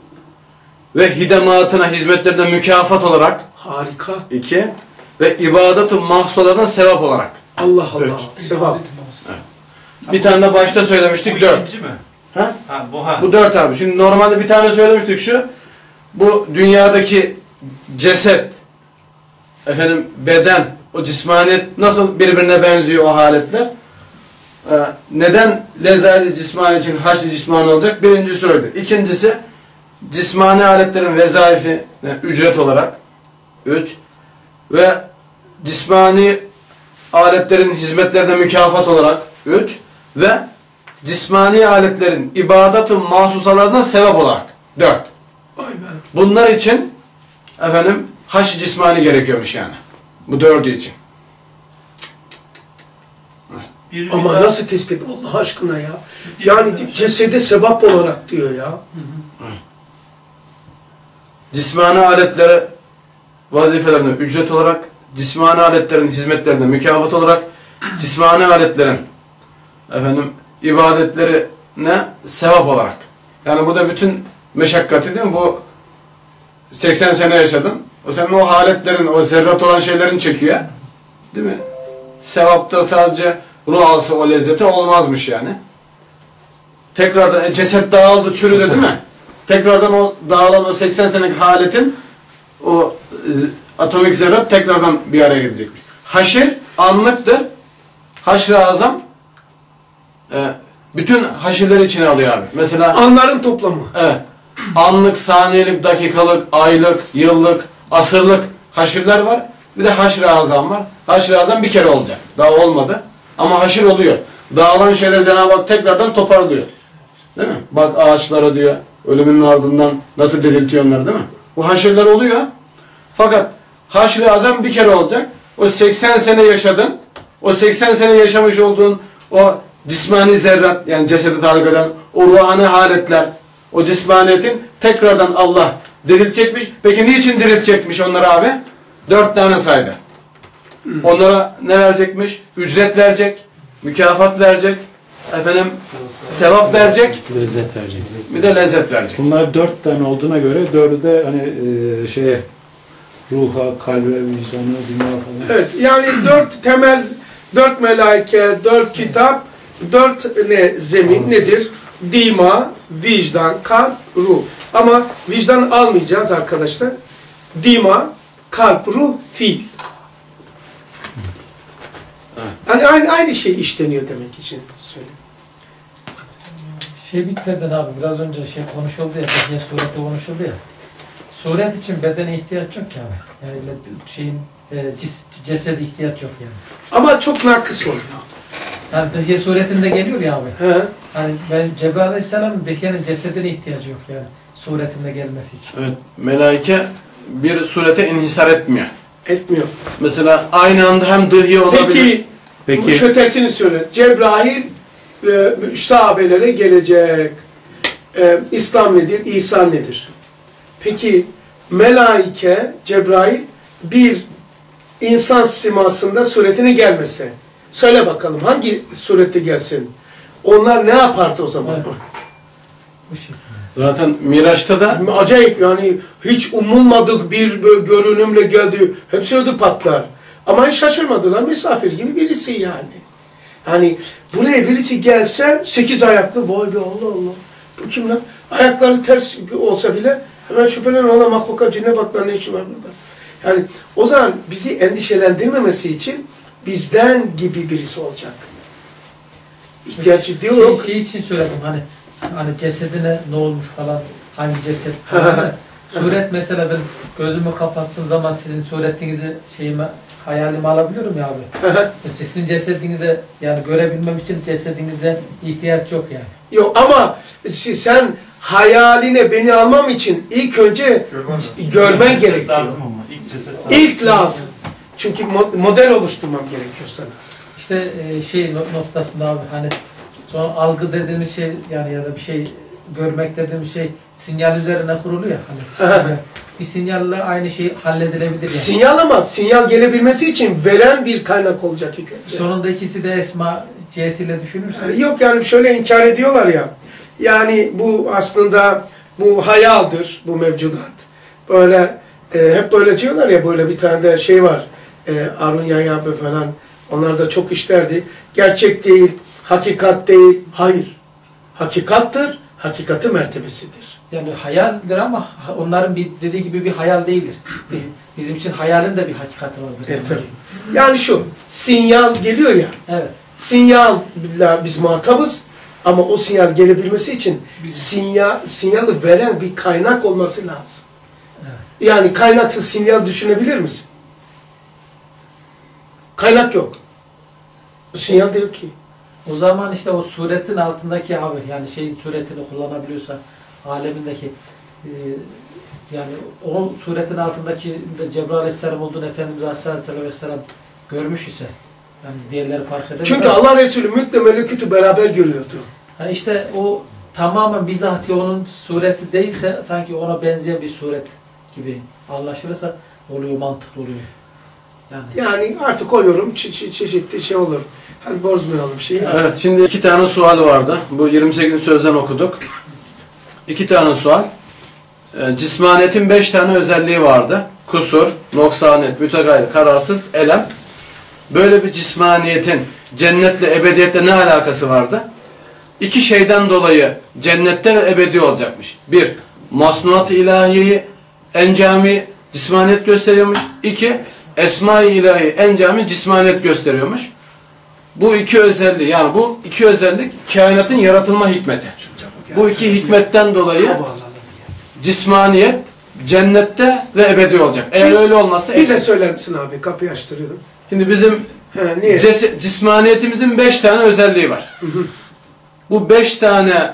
ve hidematına, hizmetlerine mükafat olarak Harika. iki ve ibadet-ı mahsularına sevap olarak. Allah Allah. Üç. Sevap. Evet. Bir tane de başta söylemiştik Bu dört. ikinci mi? Ha? Ha, bu ha. Bu dört abi. Şimdi normalde bir tane söylemiştik şu. Bu dünyadaki ceset, efendim beden, o cismaniyet nasıl birbirine benziyor o haletler? Ee, neden lezaizi cismani için haşr-ı cismani olacak? Birincisi öyle. İkincisi cismani aletlerin vezaifi ücret olarak. Üç. Ve cismani aletlerin hizmetlerine mükafat olarak. Üç. Ve cismani aletlerin ibadet-ı mahsusalarına sevap olarak. Dört. Vay be. Bunlar için efendim haşr-ı cismani gerekiyormuş yani. Bu dördü için. Bir, bir Ama daha- nasıl tespit Allah aşkına ya? Yani cesede sebap olarak diyor ya. Cismani aletlere vazifelerine ücret olarak, cismani aletlerin hizmetlerine mükafat olarak, cismani aletlerin efendim ibadetlerine sevap olarak. Yani burada bütün meşakkati değil mi? Bu seksen sene yaşadın. O senin o haletlerin, o zerrat olan şeylerin çekiyor. Değil mi? Sevapta sadece ruh alsa o lezzeti olmazmış yani. Tekrardan e, ceset dağıldı, çürüdü değil mi? Tekrardan o dağılan o seksen senelik haletin o atomik zerrat tekrardan bir araya gidecekmiş. Haşir anlıktır. Haşr-ı azam e, bütün haşirleri içine alıyor abi. Mesela Anların toplamı. evet, anlık, saniyelik, dakikalık, aylık, yıllık, asırlık haşirler var. Bir de haşr-ı azam var. Haşr-ı azam bir kere olacak. Daha olmadı. Ama haşir oluyor. Dağılan şeyler Cenab-ı Hak tekrardan toparlıyor. Değil mi? Bak ağaçlara diyor. Ölümünün ardından nasıl diriltiyor onları değil mi? Bu haşirler oluyor. Fakat haşr-ı azam bir kere olacak. O seksen sene yaşadın. O seksen sene yaşamış olduğun o cismani zerrat yani cesede tahallük eden o ruhani haletler, o cismaniyetin tekrardan Allah diriltecekmiş. Peki niçin diriltecekmiş onları abi? Dört tane saydı. Onlara ne verecekmiş? Ücret verecek, mükafat verecek, efendim sevap verecek, Lezzet verecek. bir de lezzet verecek. Bunlar dört tane olduğuna göre dördü de hani e, şeye ruha, kalbe, vicdanı, dünya falan. Evet, yani dört temel, dört melaike, dört kitap, dört ne zemin nedir? Dima, vicdan, kalp, ruh. Ama vicdan almayacağız arkadaşlar. Dima, kalp, ruh, fiil. Yani aynı, aynı şey işleniyor demek için söyleyeyim. Şey bitmeden abi biraz önce şey konuşuldu ya, Dehye sureti konuşuldu ya. Suret için bedene ihtiyaç yok ki abi. Yani şeyin e, cis, cesede ihtiyaç yok yani. Ama çok nakıs oluyor. Yani Dehye suretinde geliyor ya abi. He. Hani ben Cebrail Aleyhisselam'ın Dehye'nin cesedine ihtiyacı yok yani. Suretinde gelmesi için. Evet, melaike bir surete inhisar etmiyor. Etmiyor. Mesela aynı anda hem dıhye olabilir. Peki, Peki. bu şu ötesini söyle. Cebrail e, sahabelere gelecek. E, İslam nedir? İsa nedir? Peki melaike, Cebrail bir insan simasında suretine gelmese. Söyle bakalım hangi surette gelsin? Onlar ne yapardı o zaman? Evet. Bu şekilde. Zaten Miraç'ta da Acayip yani hiç umulmadık bir görünümle geldi. Hepsi ödü patlar. Ama hiç şaşırmadılar. Misafir gibi birisi yani. Hani buraya birisi gelse sekiz ayaklı. Vay be Allah Allah. Bu kim lan? Ayakları ters olsa bile hemen şüphelen ona mahluka cinne bak lan ne işi var burada. Yani o zaman bizi endişelendirmemesi için bizden gibi birisi olacak. İhtiyacı diyor. Şey, şey için söyledim hani hani cesedine ne olmuş falan hangi ceset falan. Suret mesela ben gözümü kapattığım zaman sizin suretinizi şeyime hayalime alabiliyorum ya abi. Sizin cesedinize yani görebilmem için cesedinize ihtiyaç yok yani. Yok ama sen hayaline beni almam için ilk önce Görmen görmen İlk ceset gerekiyor. lazım ama. İlk ceset lazım. İlk lazım. Çünkü mo- model oluşturmam gerekiyor sana. İşte e, şey no- noktasında abi hani son algı dediğimiz şey yani ya da bir şey görmek dediğimiz şey sinyal üzerine kurulu ya hani. Yani bir sinyalle aynı şey halledilebilir yani. Sinyal ama sinyal gelebilmesi için veren bir kaynak olacak ilk önce. Sonunda ikisi de esma cihetiyle düşünürsen. Yok yani şöyle inkar ediyorlar ya. Yani bu aslında bu hayaldir, bu mevcudat. Böyle e, hep böyle diyorlar ya böyle bir tane de şey var. E, Arun Yahya falan. Onlar da çok işlerdi. Gerçek değil, hakikat değil. Hayır. Hakikattır, hakikati mertebesidir. Yani hayaldir ama onların bir dediği gibi bir hayal değildir. Bizim, bizim için hayalin de bir hakikati vardır. Evet, tabii. Yani şu, sinyal geliyor ya. Evet. Sinyal biz muhatabız ama o sinyal gelebilmesi için sinyal sinyali veren bir kaynak olması lazım. Evet. Yani kaynaksız sinyal düşünebilir misin? Kaynak yok. Bu sinyal değil ki. O zaman işte o suretin altındaki abi yani şeyin suretini kullanabiliyorsa alemindeki e, yani o suretin altındaki de Cebrail Aleyhisselam olduğunu Efendimiz Aleyhisselam görmüş ise yani diğerleri fark eder. Çünkü Allah Resulü mülkle melekûtü beraber görüyordu. Yani işte o tamamen bizatihi onun sureti değilse sanki ona benzeyen bir suret gibi anlaşılırsa oluyor, mantıklı oluyor. Yani, Yani artık o yorum çe çe çeşitli şey olur. Hadi bozmayalım şeyi. evet, şimdi iki tane sual vardı. Bu yirmi sekizinci sözden okuduk. İki tane sual. E, cismaniyetin beş tane özelliği vardı. Kusur, noksaniyet, mütegayir, kararsız, elem. Böyle bir cismaniyetin cennetle, ebediyetle ne alakası vardı? İki şeyden dolayı cennette ve ebedi olacakmış. Bir, masnuat-ı ilahiyeyi encami cismaniyet gösteriyormuş. İki, esma-i ilahi encami cismaniyet gösteriyormuş. Bu iki özelliği, yani bu iki özellik kainatın yaratılma hikmeti. Bu iki hikmetten dolayı cismaniyet cennette ve ebedi olacak. Eğer öyle olmazsa Bir de eksik. söyler misin abi? Kapıyı açtırıyorum. Şimdi bizim He, niye? Ces- cismaniyetimizin beş tane özelliği var. Bu beş tane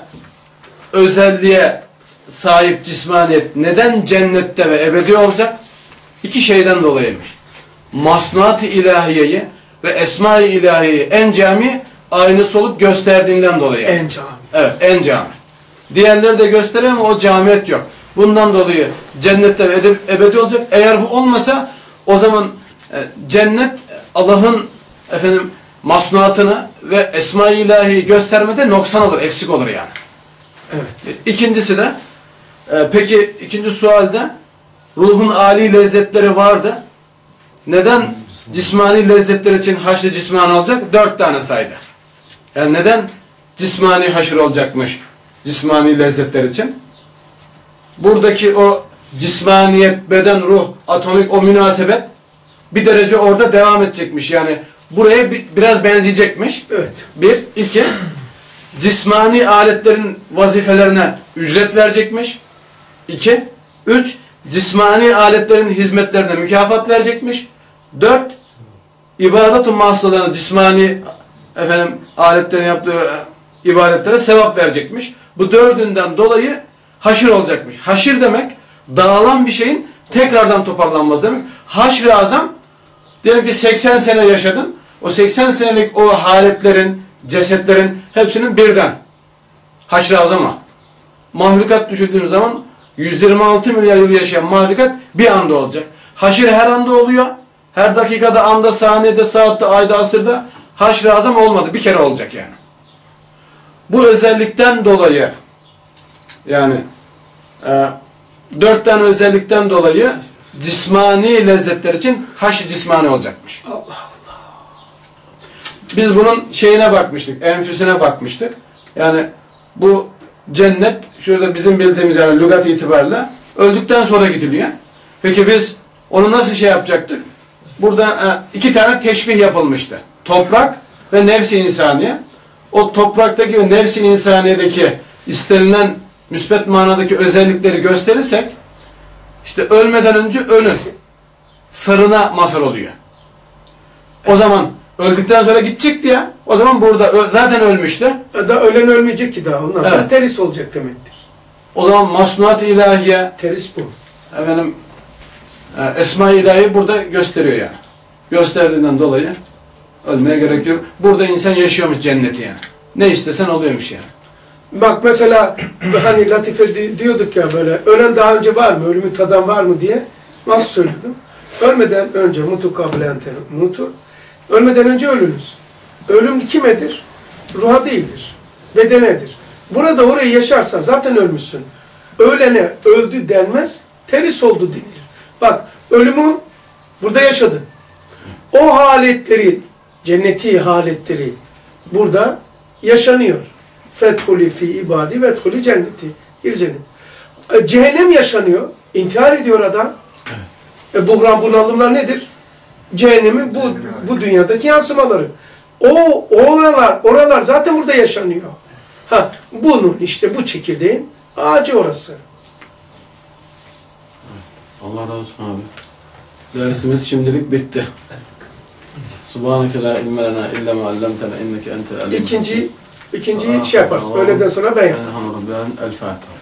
özelliğe sahip cismaniyet neden cennette ve ebedi olacak? İki şeyden dolayıymış. Masnuat-ı ilahiyeyi ve esma-i ilahiyeyi encami aynısı olup gösterdiğinden dolayı. En cami. Evet, en cami. Diğerleri de gösteriyor ama o camiyet yok. Bundan dolayı cennette ve ede- ebedi olacak. Eğer bu olmasa o zaman e, cennet Allah'ın efendim masnuatını ve esma-i ilahiyi göstermede noksan olur, eksik olur yani. Evet. İkincisi de e, peki ikinci sualde ruhun âli lezzetleri vardı. Neden cismani lezzetler için haşr cismani olacak? Dört tane saydı. Yani neden cismani haşr olacakmış cismani lezzetler için? Buradaki o cismaniyet, beden, ruh, atomik o münasebet bir derece orada devam edecekmiş. Yani buraya bir, biraz benzeyecekmiş. Evet. Bir, iki, cismani aletlerin vazifelerine ücret verecekmiş. İki, üç, cismani aletlerin hizmetlerine mükafat verecekmiş. Dört, ibadet-ı mahsularına, cismani efendim aletlerin yaptığı ibadetlere sevap verecekmiş. Bu dördünden dolayı haşir olacakmış. Haşir demek dağılan bir şeyin tekrardan toparlanması demek. Haşr-ı azam, diyelim ki seksen sene yaşadın. O seksen senelik o haletlerin, cesetlerin hepsinin birden haşr-ı azama. Mahlukat düşündüğüm zaman yüz yirmi altı milyar yıl yaşayan mahlukat bir anda olacak. Haşir her anda oluyor. Her dakikada, anda, saniyede, saatte, ayda, asırda haşr-ı azam olmadı. Bir kere olacak yani. Bu özellikten dolayı yani e, dört tane özellikten dolayı cismani lezzetler için haşr cismani olacakmış. Allah Allah. Biz bunun şeyine bakmıştık, enfüsüne bakmıştık. Yani bu cennet, şurada bizim bildiğimiz yani lügat itibariyle öldükten sonra gidiliyor. Peki biz onu nasıl şey yapacaktık? Burada e, iki tane teşbih yapılmıştı. Toprak ve nefs-i insaniye. O topraktaki ve nefs-i insaniyedeki istenilen müsbet manadaki özellikleri gösterirsek, işte ölmeden önce ölün sarına masal oluyor. O zaman öldükten sonra gidecekti ya. O zaman burada zaten ölmüştü. Da ölen ölmeyecek ki daha. Ondan sonra Evet. teris olacak demektir. O zaman masnuat-ı ilahiye, Teris bu. efendim e, esma-i ilahi burada gösteriyor yani. Gösterdiğinden dolayı ölmeye gerek yok. Burada insan yaşıyormuş cenneti yani. Ne istesen oluyormuş yani. Bak mesela hani Latife di- diyorduk ya böyle, ölen daha önce var mı, ölümü tadan var mı diye nasıl söylüyordum? Ölmeden önce mutu kabilente mutu, ölmeden önce ölünüz. Ölüm kimedir? Ruha değildir, bedenedir. Burada orayı yaşarsan zaten ölmüşsün. Ölene öldü denmez, teris oldu denilir. Bak ölümü burada yaşadın. O haletleri, cenneti haletleri burada yaşanıyor. Fethuli fi ibadi ve fethuli cenneti. Bir cennet. E, cehennem yaşanıyor. İntihar ediyor adam. E, buhran bunalımlar nedir? Cehennemin bu, bu dünyadaki yansımaları. O oralar, oralar zaten burada yaşanıyor. Ha, bunun işte bu çekirdeğin ağacı orası. Allah razı olsun abi. Dersimiz şimdilik bitti. Subhaneke la ilme lena illa ma allamtena inneke entel alim. İkinci, ikinciyi şey yaparsın. Öğleden sonra ben yaparım. El Fatiha.